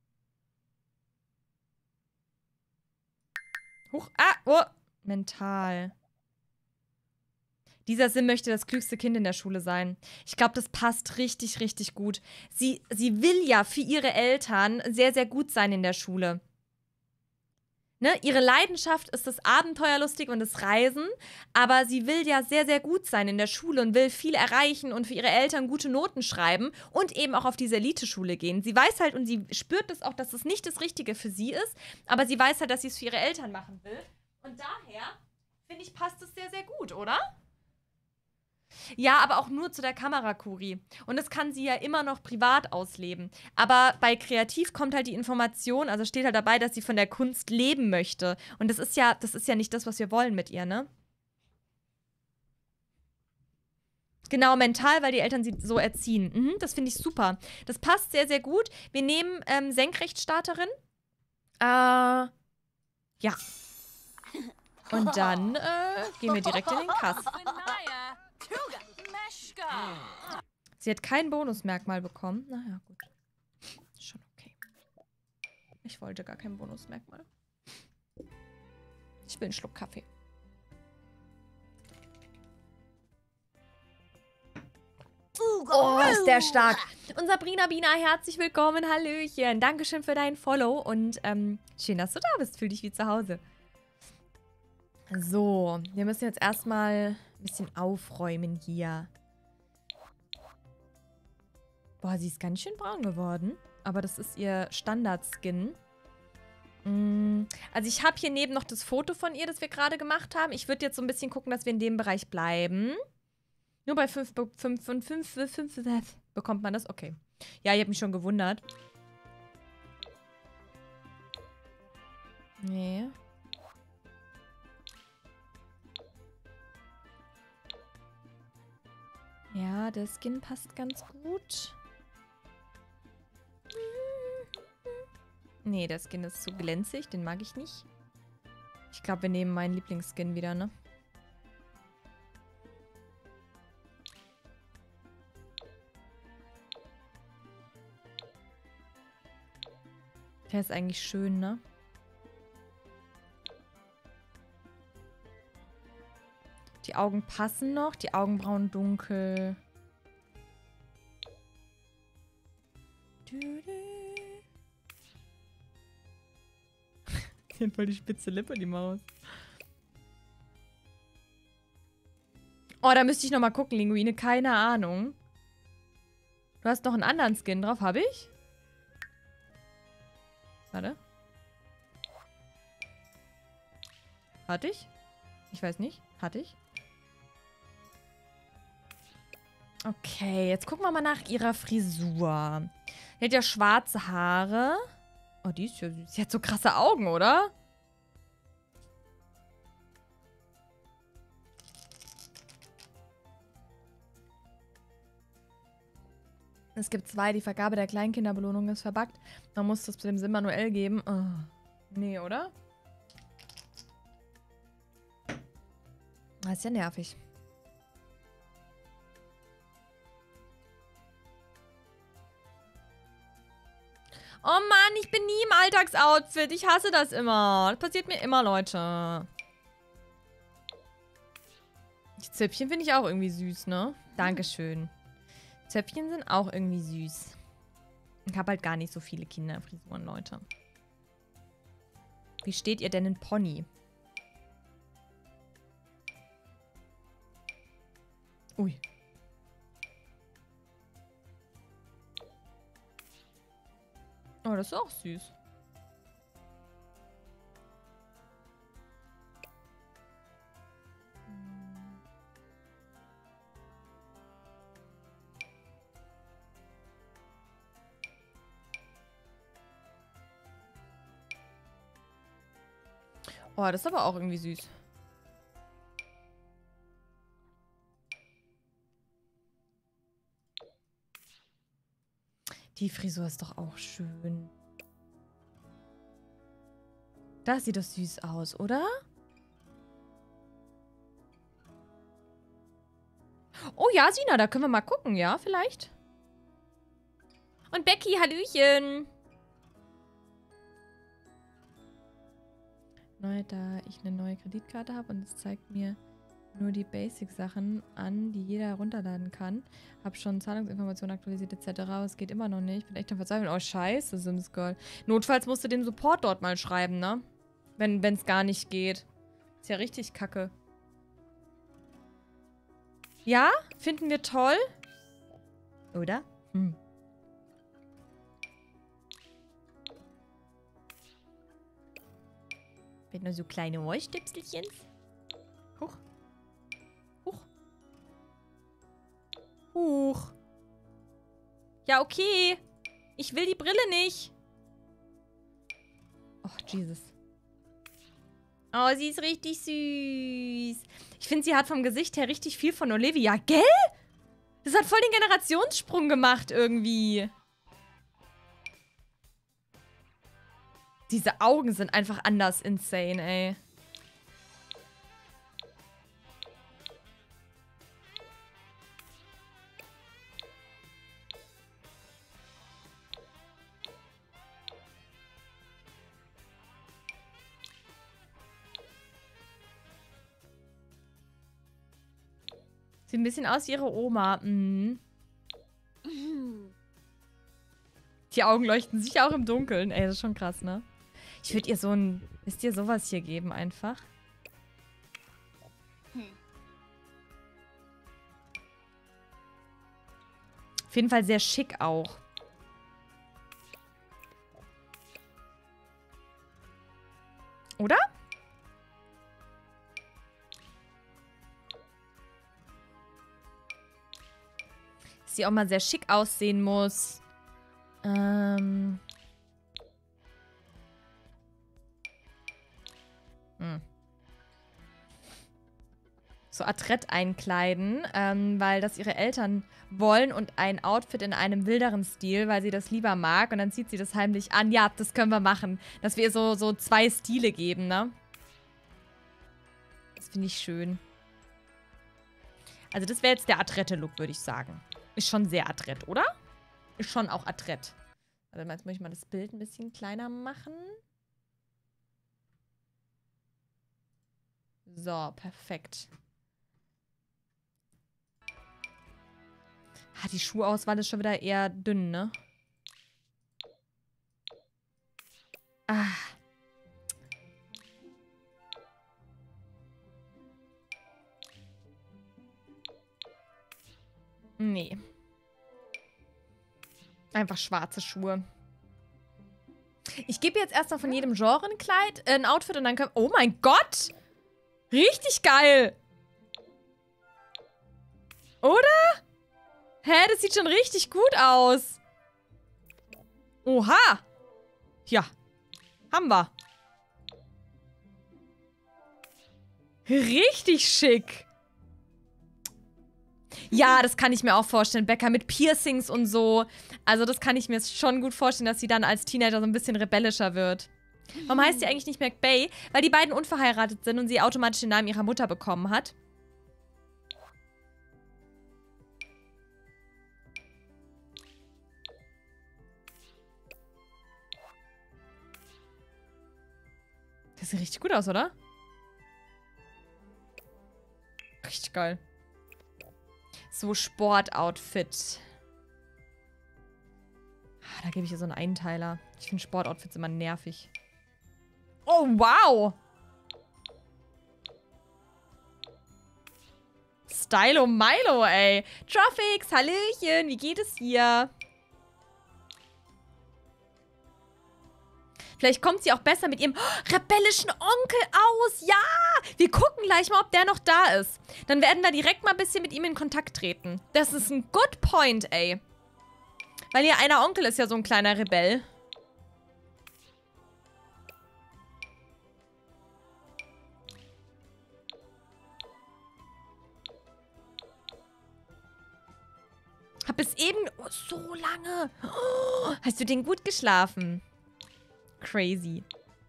Huch, oh, mental. Dieser Sim möchte das klügste Kind in der Schule sein. Ich glaube, das passt richtig, richtig gut. Sie will ja für ihre Eltern sehr, sehr gut sein in der Schule. Ne? Ihre Leidenschaft ist das Abenteuerlustige und das Reisen, aber sie will ja sehr, sehr gut sein in der Schule und will viel erreichen und für ihre Eltern gute Noten schreiben und eben auch auf diese Eliteschule gehen. Sie weiß halt und sie spürt es auch, dass es nicht das Richtige für sie ist, aber sie weiß halt, dass sie es für ihre Eltern machen will. Und daher, finde ich, passt es sehr, sehr gut, oder? Ja, aber auch nur zu der Kamera-Kuri. Und das kann sie ja immer noch privat ausleben. Aber bei Kreativ kommt halt die Information, also steht halt dabei, dass sie von der Kunst leben möchte. Und das ist ja nicht das, was wir wollen mit ihr, ne? Genau, mental, weil die Eltern sie so erziehen. Das finde ich super. Das passt sehr, sehr gut. Wir nehmen Senkrechtstarterin. Ja. Und dann gehen wir direkt in den Kasten. Sie hat kein Bonusmerkmal bekommen. Naja, gut. Schon okay. Ich wollte gar kein Bonusmerkmal. Ich will einen Schluck Kaffee. ist der stark. Und Sabrina Bina, herzlich willkommen. Hallöchen. Dankeschön für deinen Follow. Und schön, dass du da bist. Fühl dich wie zu Hause. So, wir müssen jetzt erstmal ein bisschen aufräumen hier. Boah, sie ist ganz schön braun geworden. Aber das ist ihr Standard-Skin. Also ich habe hier neben noch das Foto von ihr, das wir gerade gemacht haben. Ich würde jetzt so ein bisschen gucken, dass wir in dem Bereich bleiben. Nur bei 5 bekommt man das? Okay. Ja, ich habe mich schon gewundert. Nee. Ja, der Skin passt ganz gut. Nee, der Skin ist zu glänzig. Den mag ich nicht. Ich glaube, wir nehmen meinen Lieblingsskin wieder, ne? Der ist eigentlich schön, ne? Die Augen passen noch. Die Augenbrauen dunkel. Die hat voll die spitze Lippe, die Maus. Oh, da müsste ich nochmal gucken, Linguine. Keine Ahnung. Du hast noch einen anderen Skin drauf. Habe ich? Warte. Hatte ich? Ich weiß nicht. Hatte ich? Okay, jetzt gucken wir mal nach ihrer Frisur. Die hat ja schwarze Haare. Oh, die ist ja süß. Sie hat so krasse Augen, oder? Es gibt 2. Die Vergabe der Kleinkinderbelohnung ist verbuggt. Man muss das dem Sim manuell geben. Oh. Nee, oder? Das ist ja nervig. Oh Mann, ich bin nie im Alltagsoutfit. Ich hasse das immer. Das passiert mir immer, Leute. Die Zöpfchen finde ich auch irgendwie süß, ne? Dankeschön. Zöpfchen sind auch irgendwie süß. Ich habe halt gar nicht so viele Kinderfrisuren, Leute. Wie steht ihr denn in Pony? Ui. Oh, das ist auch süß. Oh, das ist aber auch irgendwie süß. Die Frisur ist doch auch schön. Das sieht doch süß aus, oder? Oh ja, Sina, da können wir mal gucken, ja, vielleicht. Und Becky, hallöchen. Neu, da ich eine neue Kreditkarte habe und es zeigt mir nur die Basic-Sachen an, die jeder runterladen kann. Hab schon Zahlungsinformationen aktualisiert etc. Es geht immer noch nicht. Ich bin echt am Verzweifeln. Oh, scheiße, Sims Girl. Notfalls musst du den Support dort mal schreiben, ne? Wenn es gar nicht geht. Ist ja richtig kacke. Ja? Finden wir toll? Oder? Hm. Mit nur so kleine Ohrstüpselchen. Huch. Huch. Huch. Ja, okay. Ich will die Brille nicht. Oh, Jesus. Oh, sie ist richtig süß. Ich finde, sie hat vom Gesicht her richtig viel von Olivia. Gell? Das hat voll den Generationssprung gemacht irgendwie. Diese Augen sind einfach anders insane, ey. Sieht ein bisschen aus wie ihre Oma. Mhm. Die Augen leuchten sicher auch im Dunkeln. Ey, das ist schon krass, ne? Ich würde ihr so ein... Wisst ihr, sowas hier geben einfach. Auf jeden Fall sehr schick auch. Oder? Dass sie auch mal sehr schick aussehen muss. So adrett einkleiden, weil das ihre Eltern wollen und ein Outfit in einem wilderen Stil, weil sie das lieber mag und dann zieht sie das heimlich an. Ja, das können wir machen. Dass wir ihr so 2 Stile geben, ne? Das finde ich schön. Also das wäre jetzt der adrette Look, würde ich sagen. Ist schon sehr adrett, oder? Ist schon auch adrett. Warte mal, jetzt muss ich mal das Bild ein bisschen kleiner machen. So, perfekt. Ah, die Schuhauswahl ist schon wieder eher dünn, ne? Ah. Nee. Einfach schwarze Schuhe. Ich gebe jetzt erstmal von jedem Genre ein Kleid, ein Outfit und dann können... Oh mein Gott! Richtig geil! Oder? Hä, das sieht schon richtig gut aus. Oha! Ja. Haben wir. Richtig schick. Ja, das kann ich mir auch vorstellen. Becca mit Piercings und so. Also das kann ich mir schon gut vorstellen, dass sie dann als Teenager so ein bisschen rebellischer wird. Warum heißt sie eigentlich nicht McBay? Weil die beiden unverheiratet sind und sie automatisch den Namen ihrer Mutter bekommen hat. Das sieht richtig gut aus, oder? Richtig geil. So, Sportoutfit. Da gebe ich ihr so einen Einteiler. Ich finde Sportoutfits immer nervig. Oh, wow! Stylo Milo, ey. Trophix, Hallöchen, wie geht es hier? Vielleicht kommt sie auch besser mit ihrem rebellischen Onkel aus. Ja! Wir gucken gleich mal, ob der noch da ist. Dann werden wir direkt mal ein bisschen mit ihm in Kontakt treten. Das ist ein good point, ey. Weil ihr einer Onkel ist ja so ein kleiner Rebell. Hab bis eben... Oh, so lange. Oh, hast du den gut geschlafen? Crazy.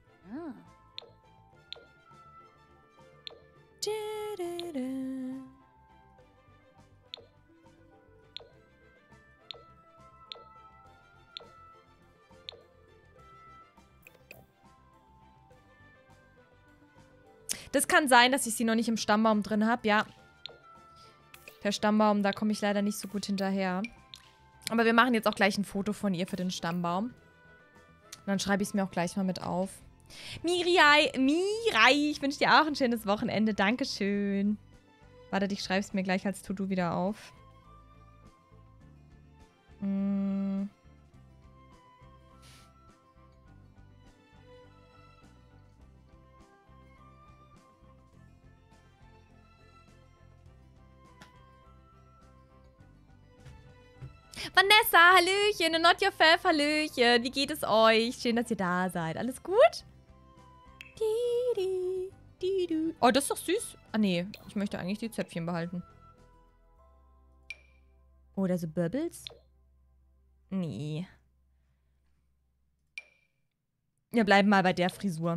Das kann sein, dass ich sie noch nicht im Stammbaum drin habe, ja. Der Stammbaum, da komme ich leider nicht so gut hinterher. Aber wir machen jetzt auch gleich ein Foto von ihr für den Stammbaum. Und dann schreibe ich es mir auch gleich mal mit auf. Mirai, ich wünsche dir auch ein schönes Wochenende. Dankeschön. Warte, ich schreibe es mir gleich als To-Do wieder auf. Vanessa, Hallöchen. Und Not Your Fav, Hallöchen. Wie geht es euch? Schön, dass ihr da seid. Alles gut? Oh, das ist doch süß. Ah, nee. Ich möchte eigentlich die Zöpfchen behalten. Oder so Bubbles? Nee. Wir bleiben mal bei der Frisur.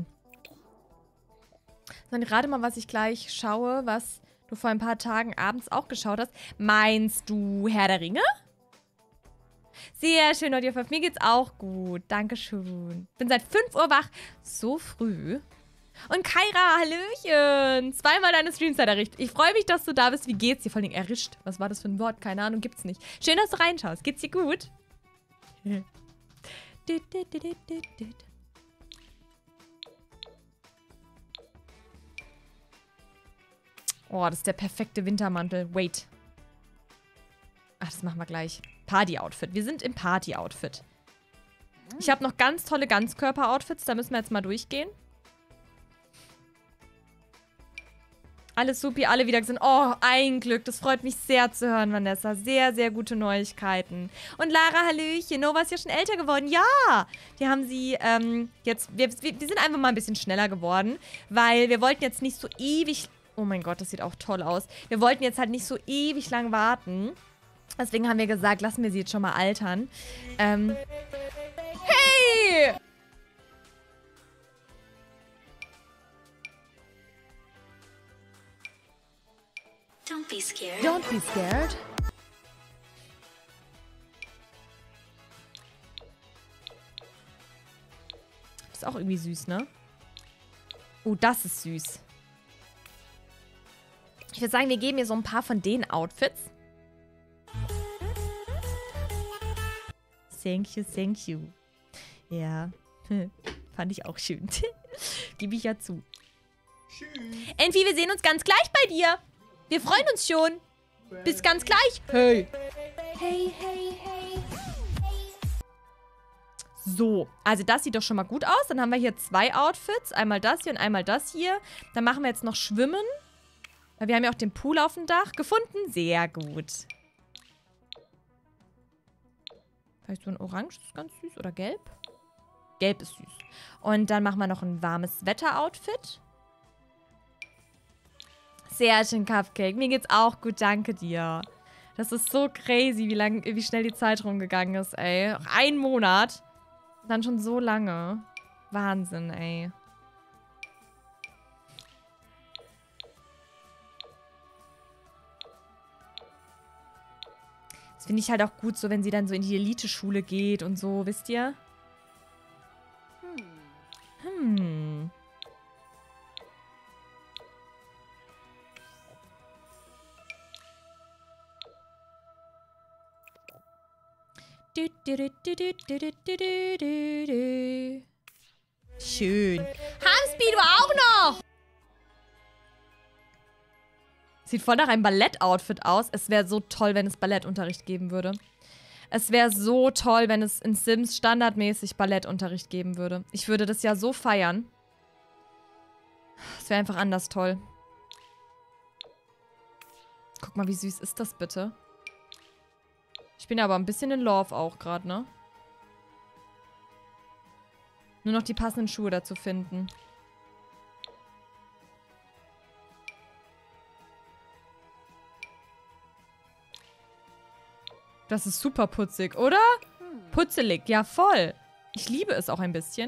Dann gerade mal, was ich gleich schaue, was du vor ein paar Tagen abends auch geschaut hast. Meinst du Herr der Ringe? Sehr schön, Audio 5. Mir geht's auch gut. Dankeschön. Bin seit 5 Uhr wach. So früh. Und Kaira, Hallöchen. 2-mal deine Streamzeit errichtet. Ich freue mich, dass du da bist. Wie geht's dir? Vor allem errischt. Was war das für ein Wort? Keine Ahnung, gibt's nicht. Schön, dass du reinschaust. Geht's dir gut? Oh, das ist der perfekte Wintermantel. Wait. Ach, das machen wir gleich. Party-Outfit. Wir sind im Party-Outfit. Ich habe noch ganz tolle Ganzkörper-Outfits. Da müssen wir jetzt mal durchgehen. Alles supi, alle wieder gesehen. Oh, ein Glück. Das freut mich sehr zu hören, Vanessa. Sehr, sehr gute Neuigkeiten. Und Lara, hallöchen. Nova ist ja schon älter geworden. Ja! Wir haben sie jetzt... Wir sind einfach mal ein bisschen schneller geworden. Weil wir wollten jetzt nicht so ewig... Oh mein Gott, das sieht auch toll aus. Wir wollten jetzt halt nicht so ewig lang warten. Deswegen haben wir gesagt, lassen wir sie jetzt schon mal altern. Hey! Don't be scared. Don't be scared. Das ist auch irgendwie süß, ne? Oh, das ist süß. Ich würde sagen, wir geben ihr so ein paar von den Outfits. Thank you, thank you. Ja, fand ich auch schön. Gebe ich ja zu. Enfi, wir sehen uns ganz gleich bei dir. Wir freuen uns schon. Bis ganz gleich. Hey. Hey, hey, hey. So, also das sieht doch schon mal gut aus. Dann haben wir hier 2 Outfits. Einmal das hier und einmal das hier. Dann machen wir jetzt noch Schwimmen. Weil wir haben ja auch den Pool auf dem Dach gefunden. Sehr gut. Vielleicht so ein Orange, das ist ganz süß. Oder Gelb? Gelb ist süß. Und dann machen wir noch ein warmes Wetter-Outfit. Sehr schön, Cupcake. Mir geht's auch gut, danke dir. Das ist so crazy, wie schnell die Zeit rumgegangen ist, ey. Noch 1 Monat. Dann schon so lange. Wahnsinn, ey. Das finde ich halt auch gut, so wenn sie dann so in die Elite-Schule geht und so, wisst ihr? Schön. Hamspi, du auch noch! Sieht voll nach einem Ballett-Outfit aus. Es wäre so toll, wenn es Ballettunterricht geben würde. Es wäre so toll, wenn es in Sims standardmäßig Ballettunterricht geben würde. Ich würde das ja so feiern. Es wäre einfach anders toll. Guck mal, wie süß ist das bitte? Ich bin ja aber ein bisschen in Love auch gerade, ne? Nur noch die passenden Schuhe dazu finden. Das ist super putzig, oder? Putzelig, ja voll. Ich liebe es auch ein bisschen.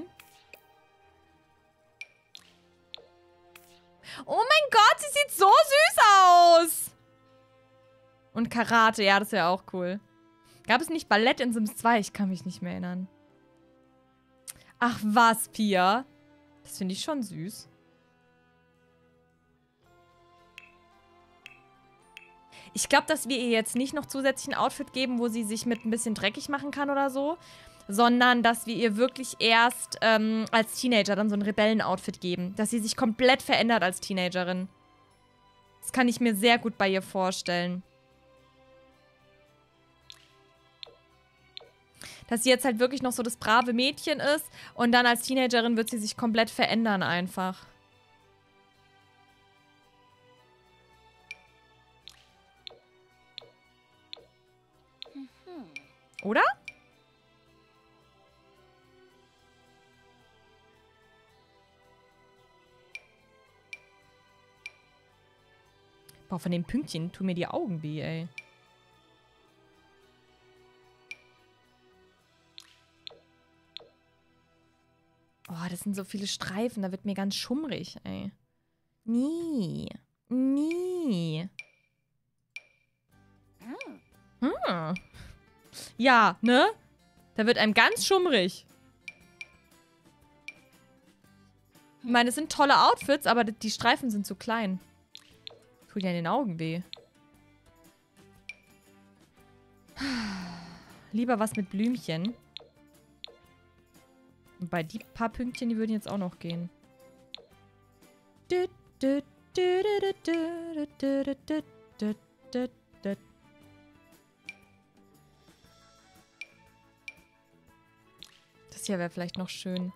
Oh mein Gott, sie sieht so süß aus. Und Karate, ja, das wäre auch cool. Gab es nicht Ballett in Sims 2? Ich kann mich nicht mehr erinnern. Ach was, Pia. Das finde ich schon süß. Ich glaube, dass wir ihr jetzt nicht noch zusätzlich ein Outfit geben, wo sie sich mit ein bisschen dreckig machen kann oder so. Sondern, dass wir ihr wirklich erst als Teenager dann so ein Rebellen-Outfit geben. Dass sie sich komplett verändert als Teenagerin. Das kann ich mir sehr gut bei ihr vorstellen. Dass sie jetzt halt wirklich noch so das brave Mädchen ist und dann als Teenagerin wird sie sich komplett verändern einfach. Oder? Boah, von den Pünktchen tun mir die Augen weh, ey. Oh, das sind so viele Streifen. Da wird mir ganz schummrig, ey. Nie. Nie. Hm. Ja, ne? Da wird einem ganz schummrig. Ich meine, es sind tolle Outfits, aber die Streifen sind zu klein. Tut ja in den Augen weh. Lieber was mit Blümchen. Bei die paar Pünktchen, die würden jetzt auch noch gehen. Das hier wäre vielleicht noch schön.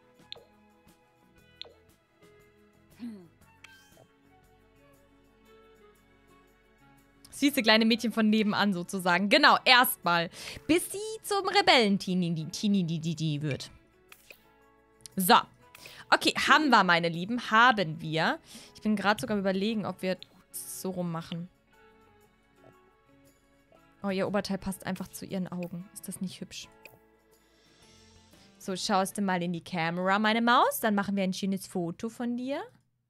Süße kleine Mädchen von nebenan sozusagen. Genau, erstmal. Bis sie zum Rebellen-Teenie wird. So. Okay, haben wir, meine Lieben. Haben wir. Ich bin gerade sogar überlegen, ob wir so rum machen. Oh, ihr Oberteil passt einfach zu ihren Augen. Ist das nicht hübsch? So, schaust du mal in die Kamera, meine Maus. Dann machen wir ein schönes Foto von dir.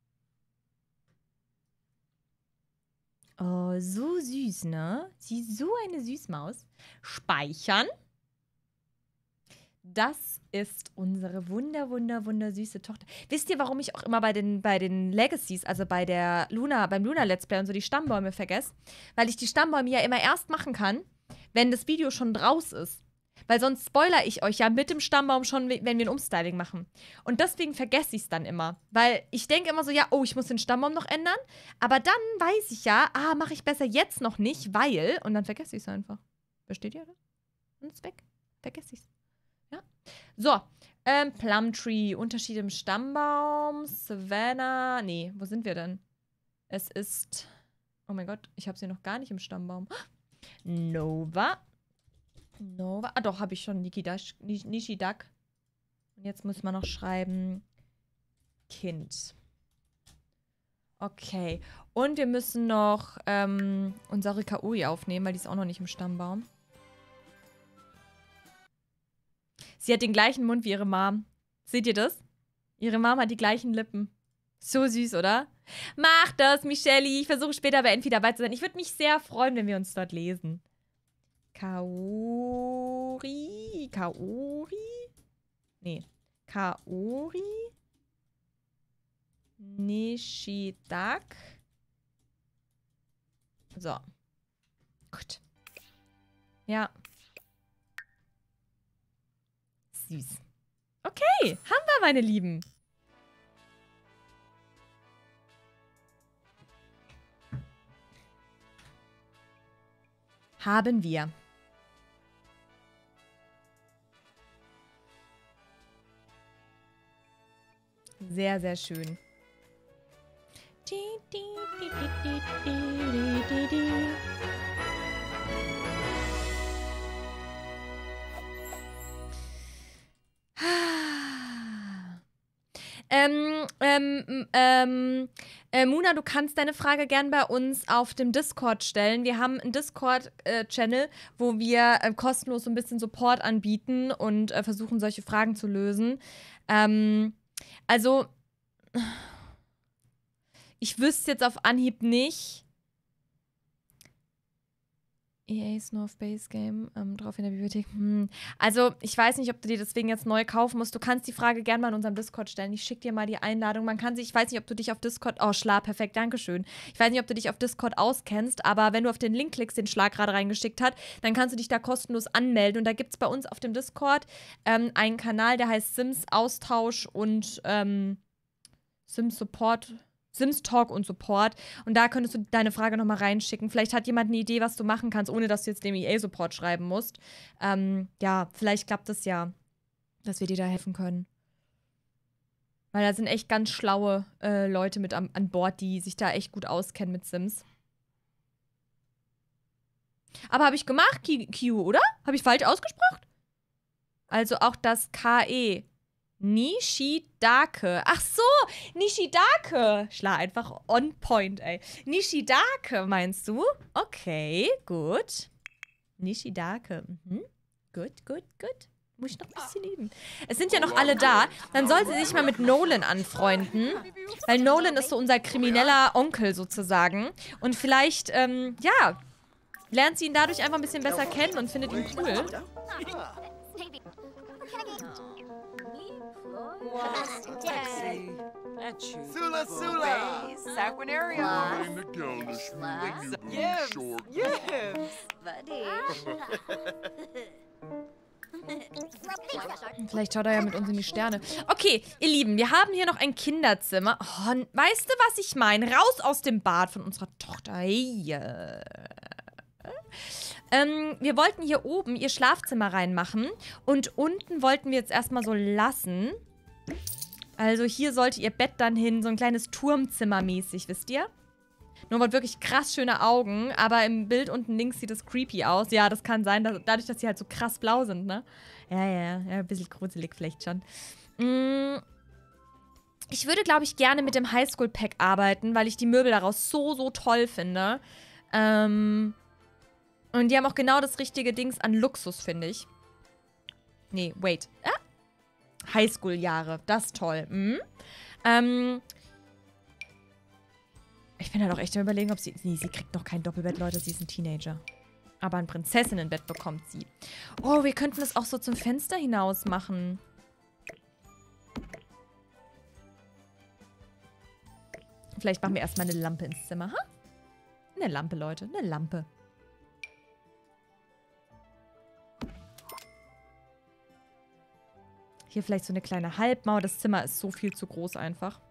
Oh, so süß, ne? Sie ist so eine Süßmaus. Speichern. Das ist unsere wundersüße Tochter. Wisst ihr, warum ich auch immer bei den Legacies, also beim Luna Let's Play und so die Stammbäume vergesse? Weil ich die Stammbäume ja immer erst machen kann, wenn das Video schon draus ist. Weil sonst spoilere ich euch ja mit dem Stammbaum schon, wenn wir ein Umstyling machen. Und deswegen vergesse ich es dann immer. Weil ich denke immer so, ja, oh, ich muss den Stammbaum noch ändern. Aber dann weiß ich ja, mache ich besser jetzt noch nicht, weil... Und dann vergesse ich es einfach. Versteht ihr das? Und ist weg. Vergesse ich es. Ja. So. Plumtree. Unterschied im Stammbaum. Savannah. Nee, wo sind wir denn? Es ist... Oh mein Gott, ich habe sie noch gar nicht im Stammbaum. Nova. Ah, doch, habe ich schon. Nishidak. Und jetzt muss man noch schreiben Kind. Okay. Und wir müssen noch unsere Kaui aufnehmen, weil die ist auch noch nicht im Stammbaum. Sie hat den gleichen Mund wie ihre Mom. Seht ihr das? Ihre Mom hat die gleichen Lippen. So süß, oder? Mach das, Michelle. Ich versuche später bei Enfi dabei zu sein. Ich würde mich sehr freuen, wenn wir uns dort lesen. Kaori? Nee. Kaori? Nishidak? So. Gut. Ja. Süß. Okay, haben wir, meine Lieben. Haben wir. Sehr, sehr schön. Muna, du kannst deine Frage gern bei uns auf dem Discord stellen. Wir haben einen Discord-Channel, wo wir kostenlos so ein bisschen Support anbieten und versuchen, solche Fragen zu lösen. Also, ich wüsste jetzt auf Anhieb nicht. EA's North Base Game, drauf in der Bibliothek. Also, ich weiß nicht, ob du dir deswegen jetzt neu kaufen musst. Du kannst die Frage gerne mal in unserem Discord stellen. Ich schicke dir mal die Einladung. Man kann sich, ich weiß nicht, ob du dich auf Discord, oh, Schlag, perfekt, dankeschön. Ich weiß nicht, ob du dich auf Discord auskennst, aber wenn du auf den Link klickst, den Schlag gerade reingeschickt hat, dann kannst du dich da kostenlos anmelden. Und da gibt es bei uns auf dem Discord einen Kanal, der heißt Sims Austausch und Sims Support. Sims Talk und Support. Und da könntest du deine Frage nochmal reinschicken. Vielleicht hat jemand eine Idee, was du machen kannst, ohne dass du jetzt dem EA-Support schreiben musst. Ja, vielleicht klappt es ja, dass wir dir da helfen können. Weil da sind echt ganz schlaue Leute mit an Bord, die sich da echt gut auskennen mit Sims. Aber habe ich gemacht, Q, oder? Habe ich falsch ausgesprochen? Also auch das KE. Nishidake. Ach so, Nishidake. Schlag einfach on point, ey. Nishidake, meinst du? Okay, gut. Nishidake. Gut. Muss ich noch ein bisschen üben. Es sind ja noch alle da. Dann soll sie sich mal mit Nolan anfreunden. Weil Nolan ist so unser krimineller Onkel sozusagen. Und vielleicht, ja, lernt sie ihn dadurch einfach ein bisschen besser kennen und findet ihn cool. Sula Sula! Sanguinario! Vielleicht schaut er ja mit uns in die Sterne. Okay, ihr Lieben, wir haben hier noch ein Kinderzimmer. Oh, weißt du, was ich meine? Raus aus dem Bad von unserer Tochter. Hey. Wir wollten hier oben ihr Schlafzimmer reinmachen. Und unten wollten wir jetzt erstmal so lassen. Also hier sollte ihr Bett dann hin, so ein kleines Turmzimmer mäßig, wisst ihr? Nur hat wirklich krass schöne Augen, aber im Bild unten links sieht es creepy aus. Ja, das kann sein, dadurch, dass sie halt so krass blau sind, ne? Ja, ein bisschen gruselig vielleicht schon. Ich würde, glaube ich, gerne mit dem Highschool-Pack arbeiten, weil ich die Möbel daraus so toll finde. Und die haben auch genau das richtige Dings an Luxus, finde ich. Nee, wait. Highschool-Jahre, das ist toll. Ich bin halt auch echt am Überlegen, ob sie... Nee, sie kriegt noch kein Doppelbett, Leute. Sie ist ein Teenager. Aber ein Prinzessinnenbett bekommt sie. Oh, wir könnten das auch so zum Fenster hinaus machen. Vielleicht machen wir erstmal eine Lampe ins Zimmer. Ha? Eine Lampe, Leute. Eine Lampe. Hier vielleicht so eine kleine Halbmauer. Das Zimmer ist so viel zu groß einfach.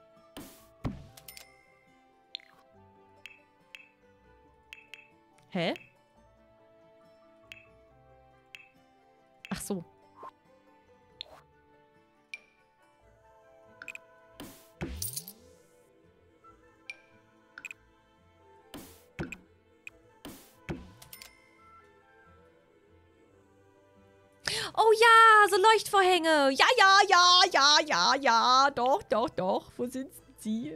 Hä? Ach so. Oh ja, so Leuchtvorhänge. Ja. Doch. Wo sind sie?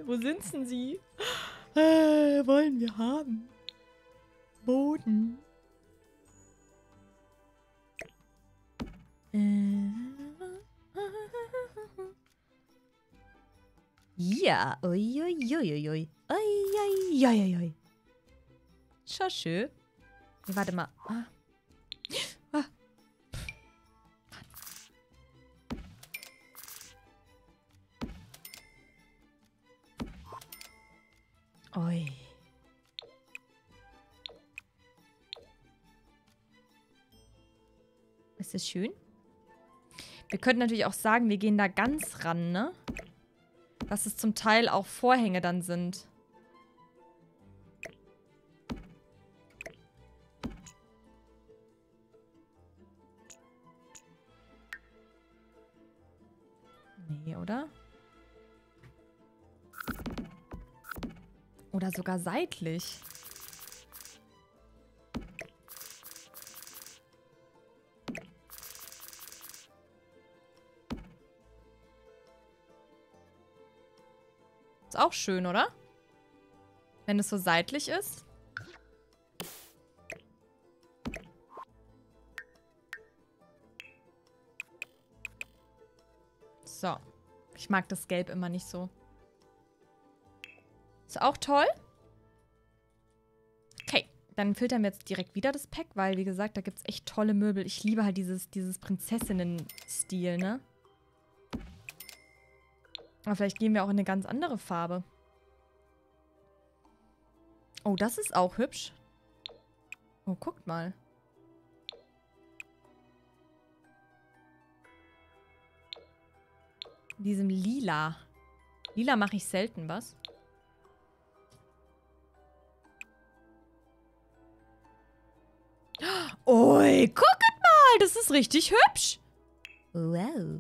Wollen wir haben. Boden. Ja. Ui. Schon schön. Nee, warte mal. Ui. Ist das schön? Wir könnten natürlich auch sagen, wir gehen da ganz ran, ne? Dass es zum Teil auch Vorhänge dann sind. Nee, oder? Oder sogar seitlich. Ist auch schön, oder? Wenn es so seitlich ist. So. Ich mag das Gelb immer nicht so. Ist auch toll. Okay, dann filtern wir jetzt direkt wieder das Pack, weil, wie gesagt, da gibt es echt tolle Möbel. Ich liebe halt dieses Prinzessinnen-Stil, ne? Aber vielleicht gehen wir auch in eine ganz andere Farbe. Oh, das ist auch hübsch. Oh, guckt mal. In diesem Lila. Lila mache ich selten, was? Ui, guckt mal, das ist richtig hübsch. Wow.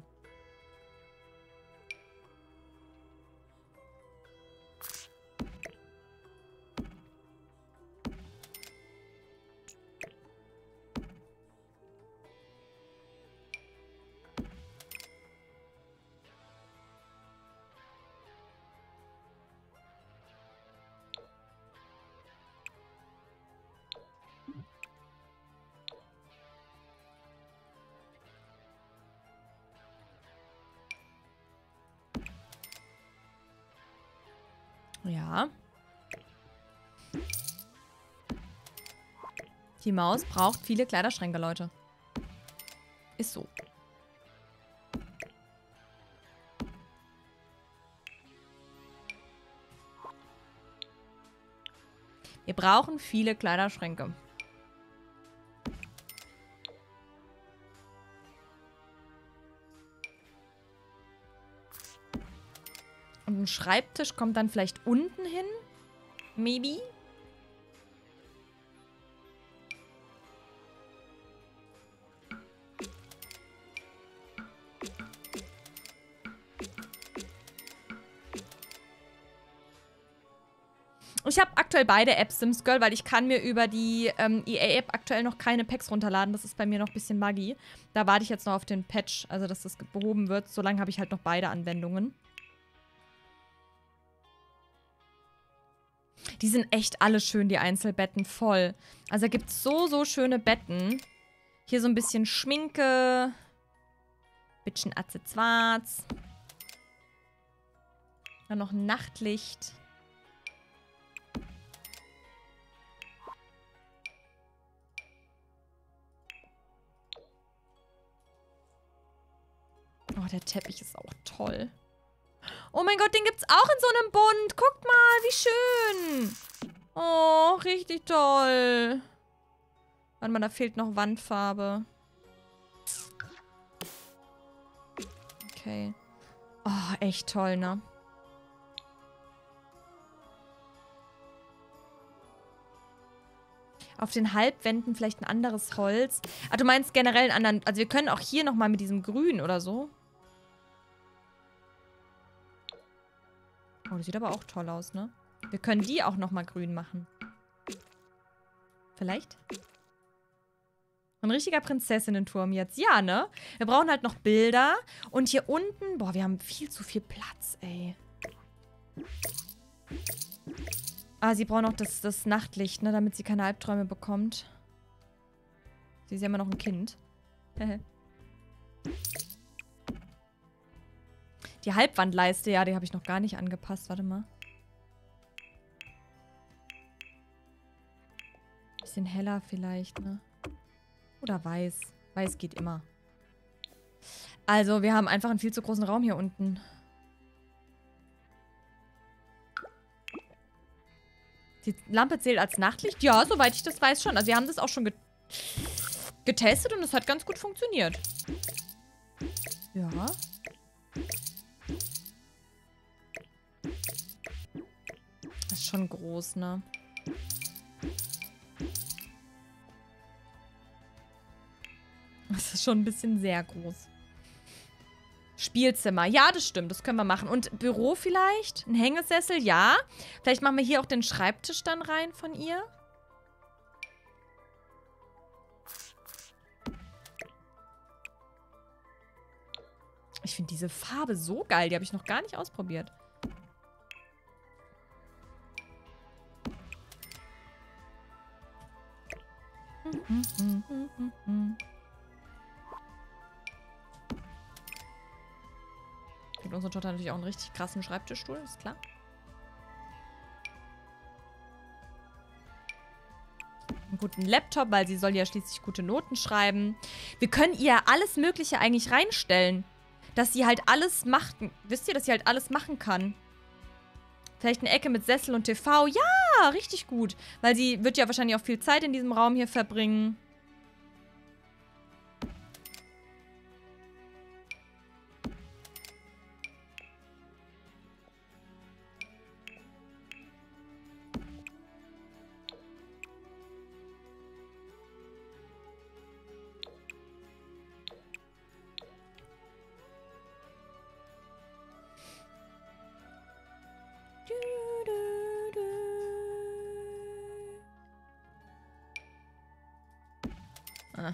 Ja. Die Maus braucht viele Kleiderschränke, Leute. Ist so. Wir brauchen viele Kleiderschränke. Und ein Schreibtisch kommt dann vielleicht unten hin. Maybe. Ich habe aktuell beide Apps, Sims Girl, weil ich kann mir über die EA-App aktuell noch keine Packs runterladen. Das ist bei mir noch ein bisschen buggy. Da warte ich jetzt noch auf den Patch, also dass das behoben wird. Solange habe ich halt noch beide Anwendungen. Die sind echt alle schön, die Einzelbetten, voll. Also da gibt es so schöne Betten. Hier so ein bisschen Schminke. Bisschen Accessoires. Dann noch ein Nachtlicht. Oh, der Teppich ist auch toll. Oh mein Gott, den gibt's auch in so einem Bund. Guckt mal, wie schön. Oh, richtig toll. Warte mal, da fehlt noch Wandfarbe. Okay. Oh, echt toll, ne? Auf den Halbwänden vielleicht ein anderes Holz. Ah, du meinst generell einen anderen... Also wir können auch hier nochmal mit diesem Grün oder so. Oh, das sieht aber auch toll aus, ne? Wir können die auch nochmal grün machen. Vielleicht? Ein richtiger Prinzessinnenturm jetzt. Ja, ne? Wir brauchen halt noch Bilder. Und hier unten... Boah, wir haben viel zu viel Platz, ey. Ah, sie braucht noch das Nachtlicht, ne? Damit sie keine Albträume bekommt. Sie ist ja immer noch ein Kind. Die Halbwandleiste, ja, die habe ich noch gar nicht angepasst. Warte mal. Bisschen heller vielleicht, ne? Oder weiß. Weiß geht immer. Also, wir haben einfach einen viel zu großen Raum hier unten. Die Lampe zählt als Nachtlicht? Ja, soweit ich das weiß schon. Also, wir haben das auch schon getestet und es hat ganz gut funktioniert. Ja. Das ist schon groß, ne? Das ist schon ein bisschen sehr groß. Spielzimmer. Ja, das stimmt. Das können wir machen. Und Büro vielleicht? Ein Hängesessel? Ja. Vielleicht machen wir hier auch den Schreibtisch dann rein von ihr. Ich finde diese Farbe so geil. Die habe ich noch gar nicht ausprobiert. Gibt unsere Tochter natürlich auch einen richtig krassen Schreibtischstuhl, ist klar. Einen guten Laptop, weil sie soll ja schließlich gute Noten schreiben. Wir können ihr alles Mögliche eigentlich reinstellen. Dass sie halt alles macht. Wisst ihr, dass sie halt alles machen kann? Vielleicht eine Ecke mit Sessel und TV. Ja, richtig gut. Weil sie wird ja wahrscheinlich auch viel Zeit in diesem Raum hier verbringen. Ah.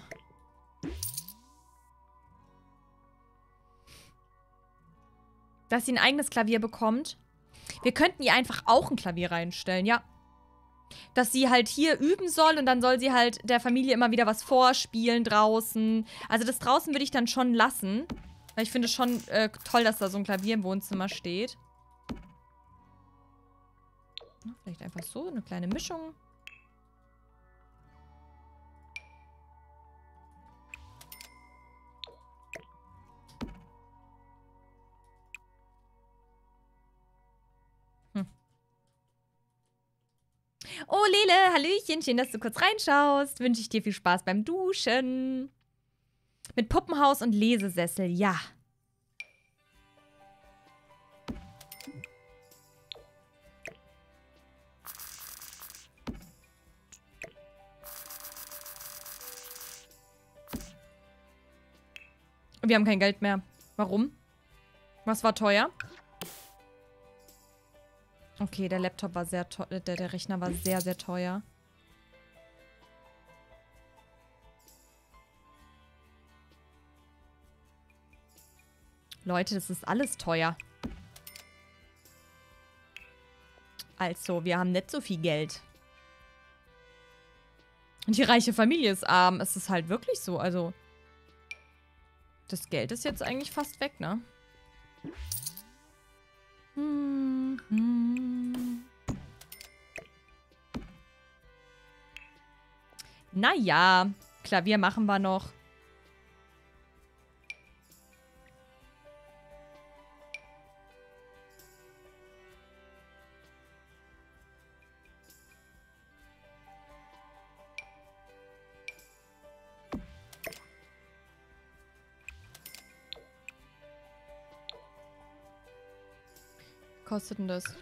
Dass sie ein eigenes Klavier bekommt. Wir könnten ihr einfach auch ein Klavier reinstellen, ja. Dass sie halt hier üben soll und dann soll sie halt der Familie immer wieder was vorspielen draußen. Also das draußen würde ich dann schon lassen. Weil ich finde es schon toll, dass da so ein Klavier im Wohnzimmer steht. Vielleicht einfach so, eine kleine Mischung. Oh, Lele, hallöchen, schön, dass du kurz reinschaust. Wünsche ich dir viel Spaß beim Duschen. Mit Puppenhaus und Lesesessel, ja. Wir haben kein Geld mehr. Warum? Was war teuer? Okay, der Laptop war sehr teuer. Der Rechner war sehr, sehr teuer. Leute, das ist alles teuer. Also, wir haben nicht so viel Geld. Und die reiche Familie ist arm. Es ist halt wirklich so. Also, das Geld ist jetzt eigentlich fast weg, ne? Naja, Klavier machen wir noch. Kostet denn das?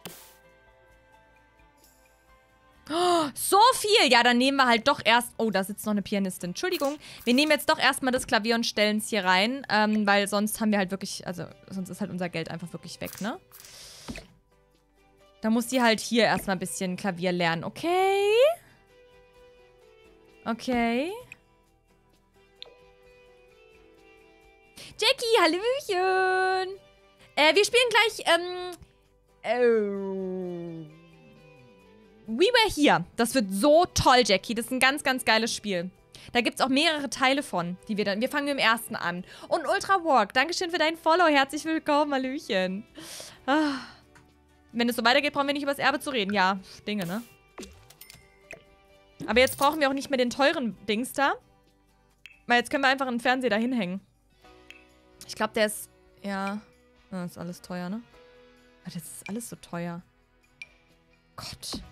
Oh, so viel! Ja, dann nehmen wir halt doch erst... Oh, da sitzt noch eine Pianistin. Entschuldigung. Wir nehmen jetzt doch erstmal das Klavier und stellen es hier rein, weil sonst haben wir halt wirklich... Also, sonst ist halt unser Geld einfach wirklich weg, ne? Da muss die halt hier erstmal ein bisschen Klavier lernen. Okay. Okay. Jackie, hallöchen! Wir spielen gleich, We Were Here. Das wird so toll, Jackie. Das ist ein ganz, ganz geiles Spiel. Da gibt es auch mehrere Teile von, die wir dann... Wir fangen mit dem ersten an. Und Ultra Walk, dankeschön für deinen Follow. Herzlich willkommen, hallöchen. Ah. Wenn es so weitergeht, brauchen wir nicht über das Erbe zu reden. Ja, Dinge, ne? Aber jetzt brauchen wir auch nicht mehr den teuren Dings da. Weil jetzt können wir einfach einen Fernseher da hinhängen. Ich glaube, der ist... Ja... Das ist alles teuer, ne? Das ist alles so teuer. Gott.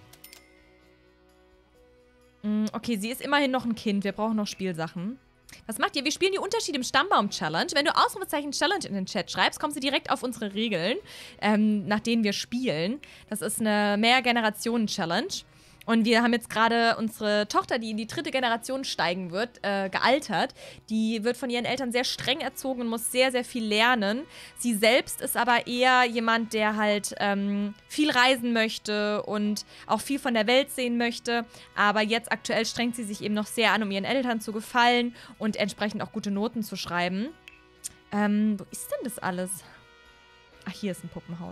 Okay, sie ist immerhin noch ein Kind. Wir brauchen noch Spielsachen. Was macht ihr? Wir spielen die Unterschiede im Stammbaum-Challenge. Wenn du Ausrufezeichen Challenge in den Chat schreibst, kommst du direkt auf unsere Regeln, nach denen wir spielen. Das ist eine Mehrgenerationen-Challenge. Und wir haben jetzt gerade unsere Tochter, die in die 3. Generation steigen wird, gealtert. Die wird von ihren Eltern sehr streng erzogen und muss sehr, sehr viel lernen. Sie selbst ist aber eher jemand, der halt viel reisen möchte und auch viel von der Welt sehen möchte. Aber jetzt aktuell strengt sie sich eben noch sehr an, um ihren Eltern zu gefallen und entsprechend auch gute Noten zu schreiben. Wo ist denn das alles? Ach, hier ist ein Puppenhaus.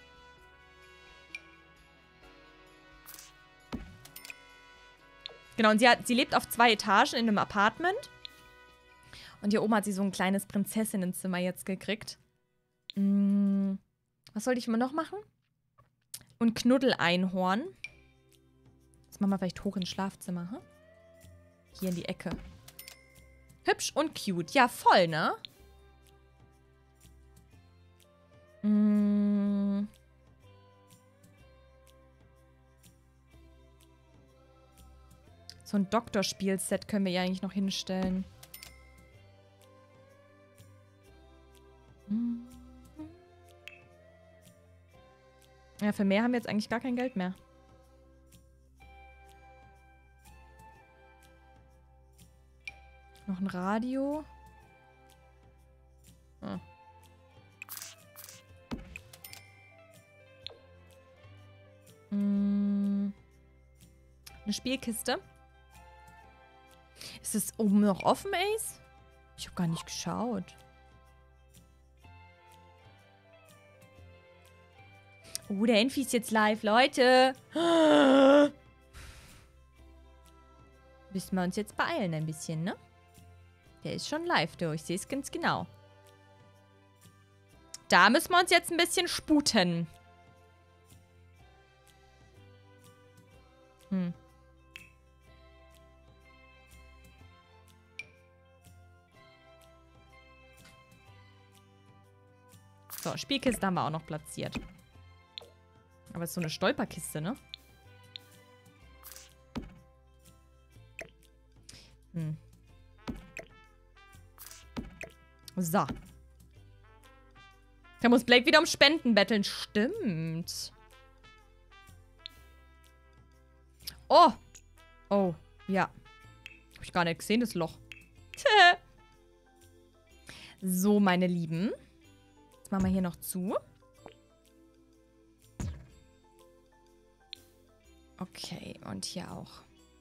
Genau, und sie lebt auf 2 Etagen in einem Apartment. Und hier oben hat sie so ein kleines Prinzessinnenzimmer jetzt gekriegt. Was sollte ich mal noch machen? Und Knuddeleinhorn. Das machen wir vielleicht hoch ins Schlafzimmer, hm? Hier in die Ecke. Hübsch und cute. Ja, voll, ne? So ein Doktorspielset können wir ja eigentlich noch hinstellen. Ja, für mehr haben wir jetzt eigentlich gar kein Geld mehr. Noch ein Radio. Hm. Eine Spielkiste. Ist es oben noch offen, Ace? Ich habe gar nicht geschaut. Oh, der Enfi ist jetzt live, Leute. Müssen wir uns jetzt beeilen ein bisschen, ne? Der ist schon live, du. Ich sehe es ganz genau. Da müssen wir uns jetzt ein bisschen sputen. So, Spielkiste haben wir auch noch platziert. Aber es ist so eine Stolperkiste, ne? So. Da muss Blake wieder um Spenden betteln. Stimmt. Oh. Oh, ja. Hab ich gar nicht gesehen, das Loch. So, meine Lieben. Jetzt machen wir hier noch zu. Okay, und hier auch.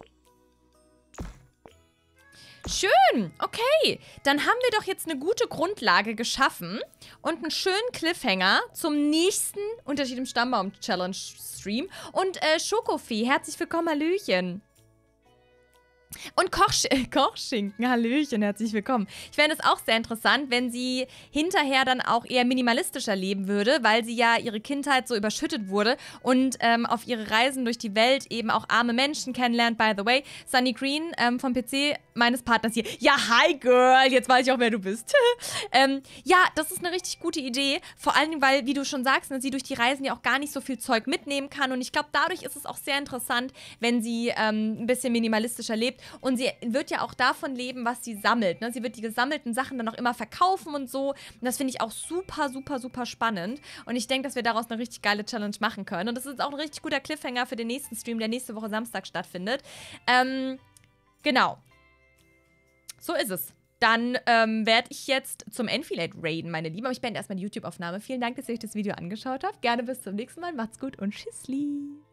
Schön, okay. Dann haben wir doch jetzt eine gute Grundlage geschaffen und einen schönen Cliffhanger zum nächsten Unterschied im Stammbaum-Challenge-Stream. Und Schokofee, herzlich willkommen, Hallöchen. Und Kochschinken, Hallöchen, herzlich willkommen. Ich fände es auch sehr interessant, wenn sie hinterher dann auch eher minimalistischer leben würde, weil sie ja ihre Kindheit so überschüttet wurde und auf ihre Reisen durch die Welt eben auch arme Menschen kennenlernt. By the way, Sunny Green vom PC meines Partners hier. Ja, hi Girl, jetzt weiß ich auch, wer du bist. Ja, das ist eine richtig gute Idee. Vor allem, weil, wie du schon sagst, sie durch die Reisen ja auch gar nicht so viel Zeug mitnehmen kann. Und ich glaube, dadurch ist es auch sehr interessant, wenn sie ein bisschen minimalistischer lebt. Und sie wird ja auch davon leben, was sie sammelt. Ne? Sie wird die gesammelten Sachen dann auch immer verkaufen und so. Und das finde ich auch super, super, super spannend. Und ich denke, dass wir daraus eine richtig geile Challenge machen können. Und das ist auch ein richtig guter Cliffhanger für den nächsten Stream, der nächste Woche Samstag stattfindet. Genau. So ist es. Dann werde ich jetzt zum Enfilade raiden, meine Lieben. Aber ich beende erstmal die YouTube-Aufnahme. Vielen Dank, dass ihr euch das Video angeschaut habt. Gerne bis zum nächsten Mal. Macht's gut und tschüssli.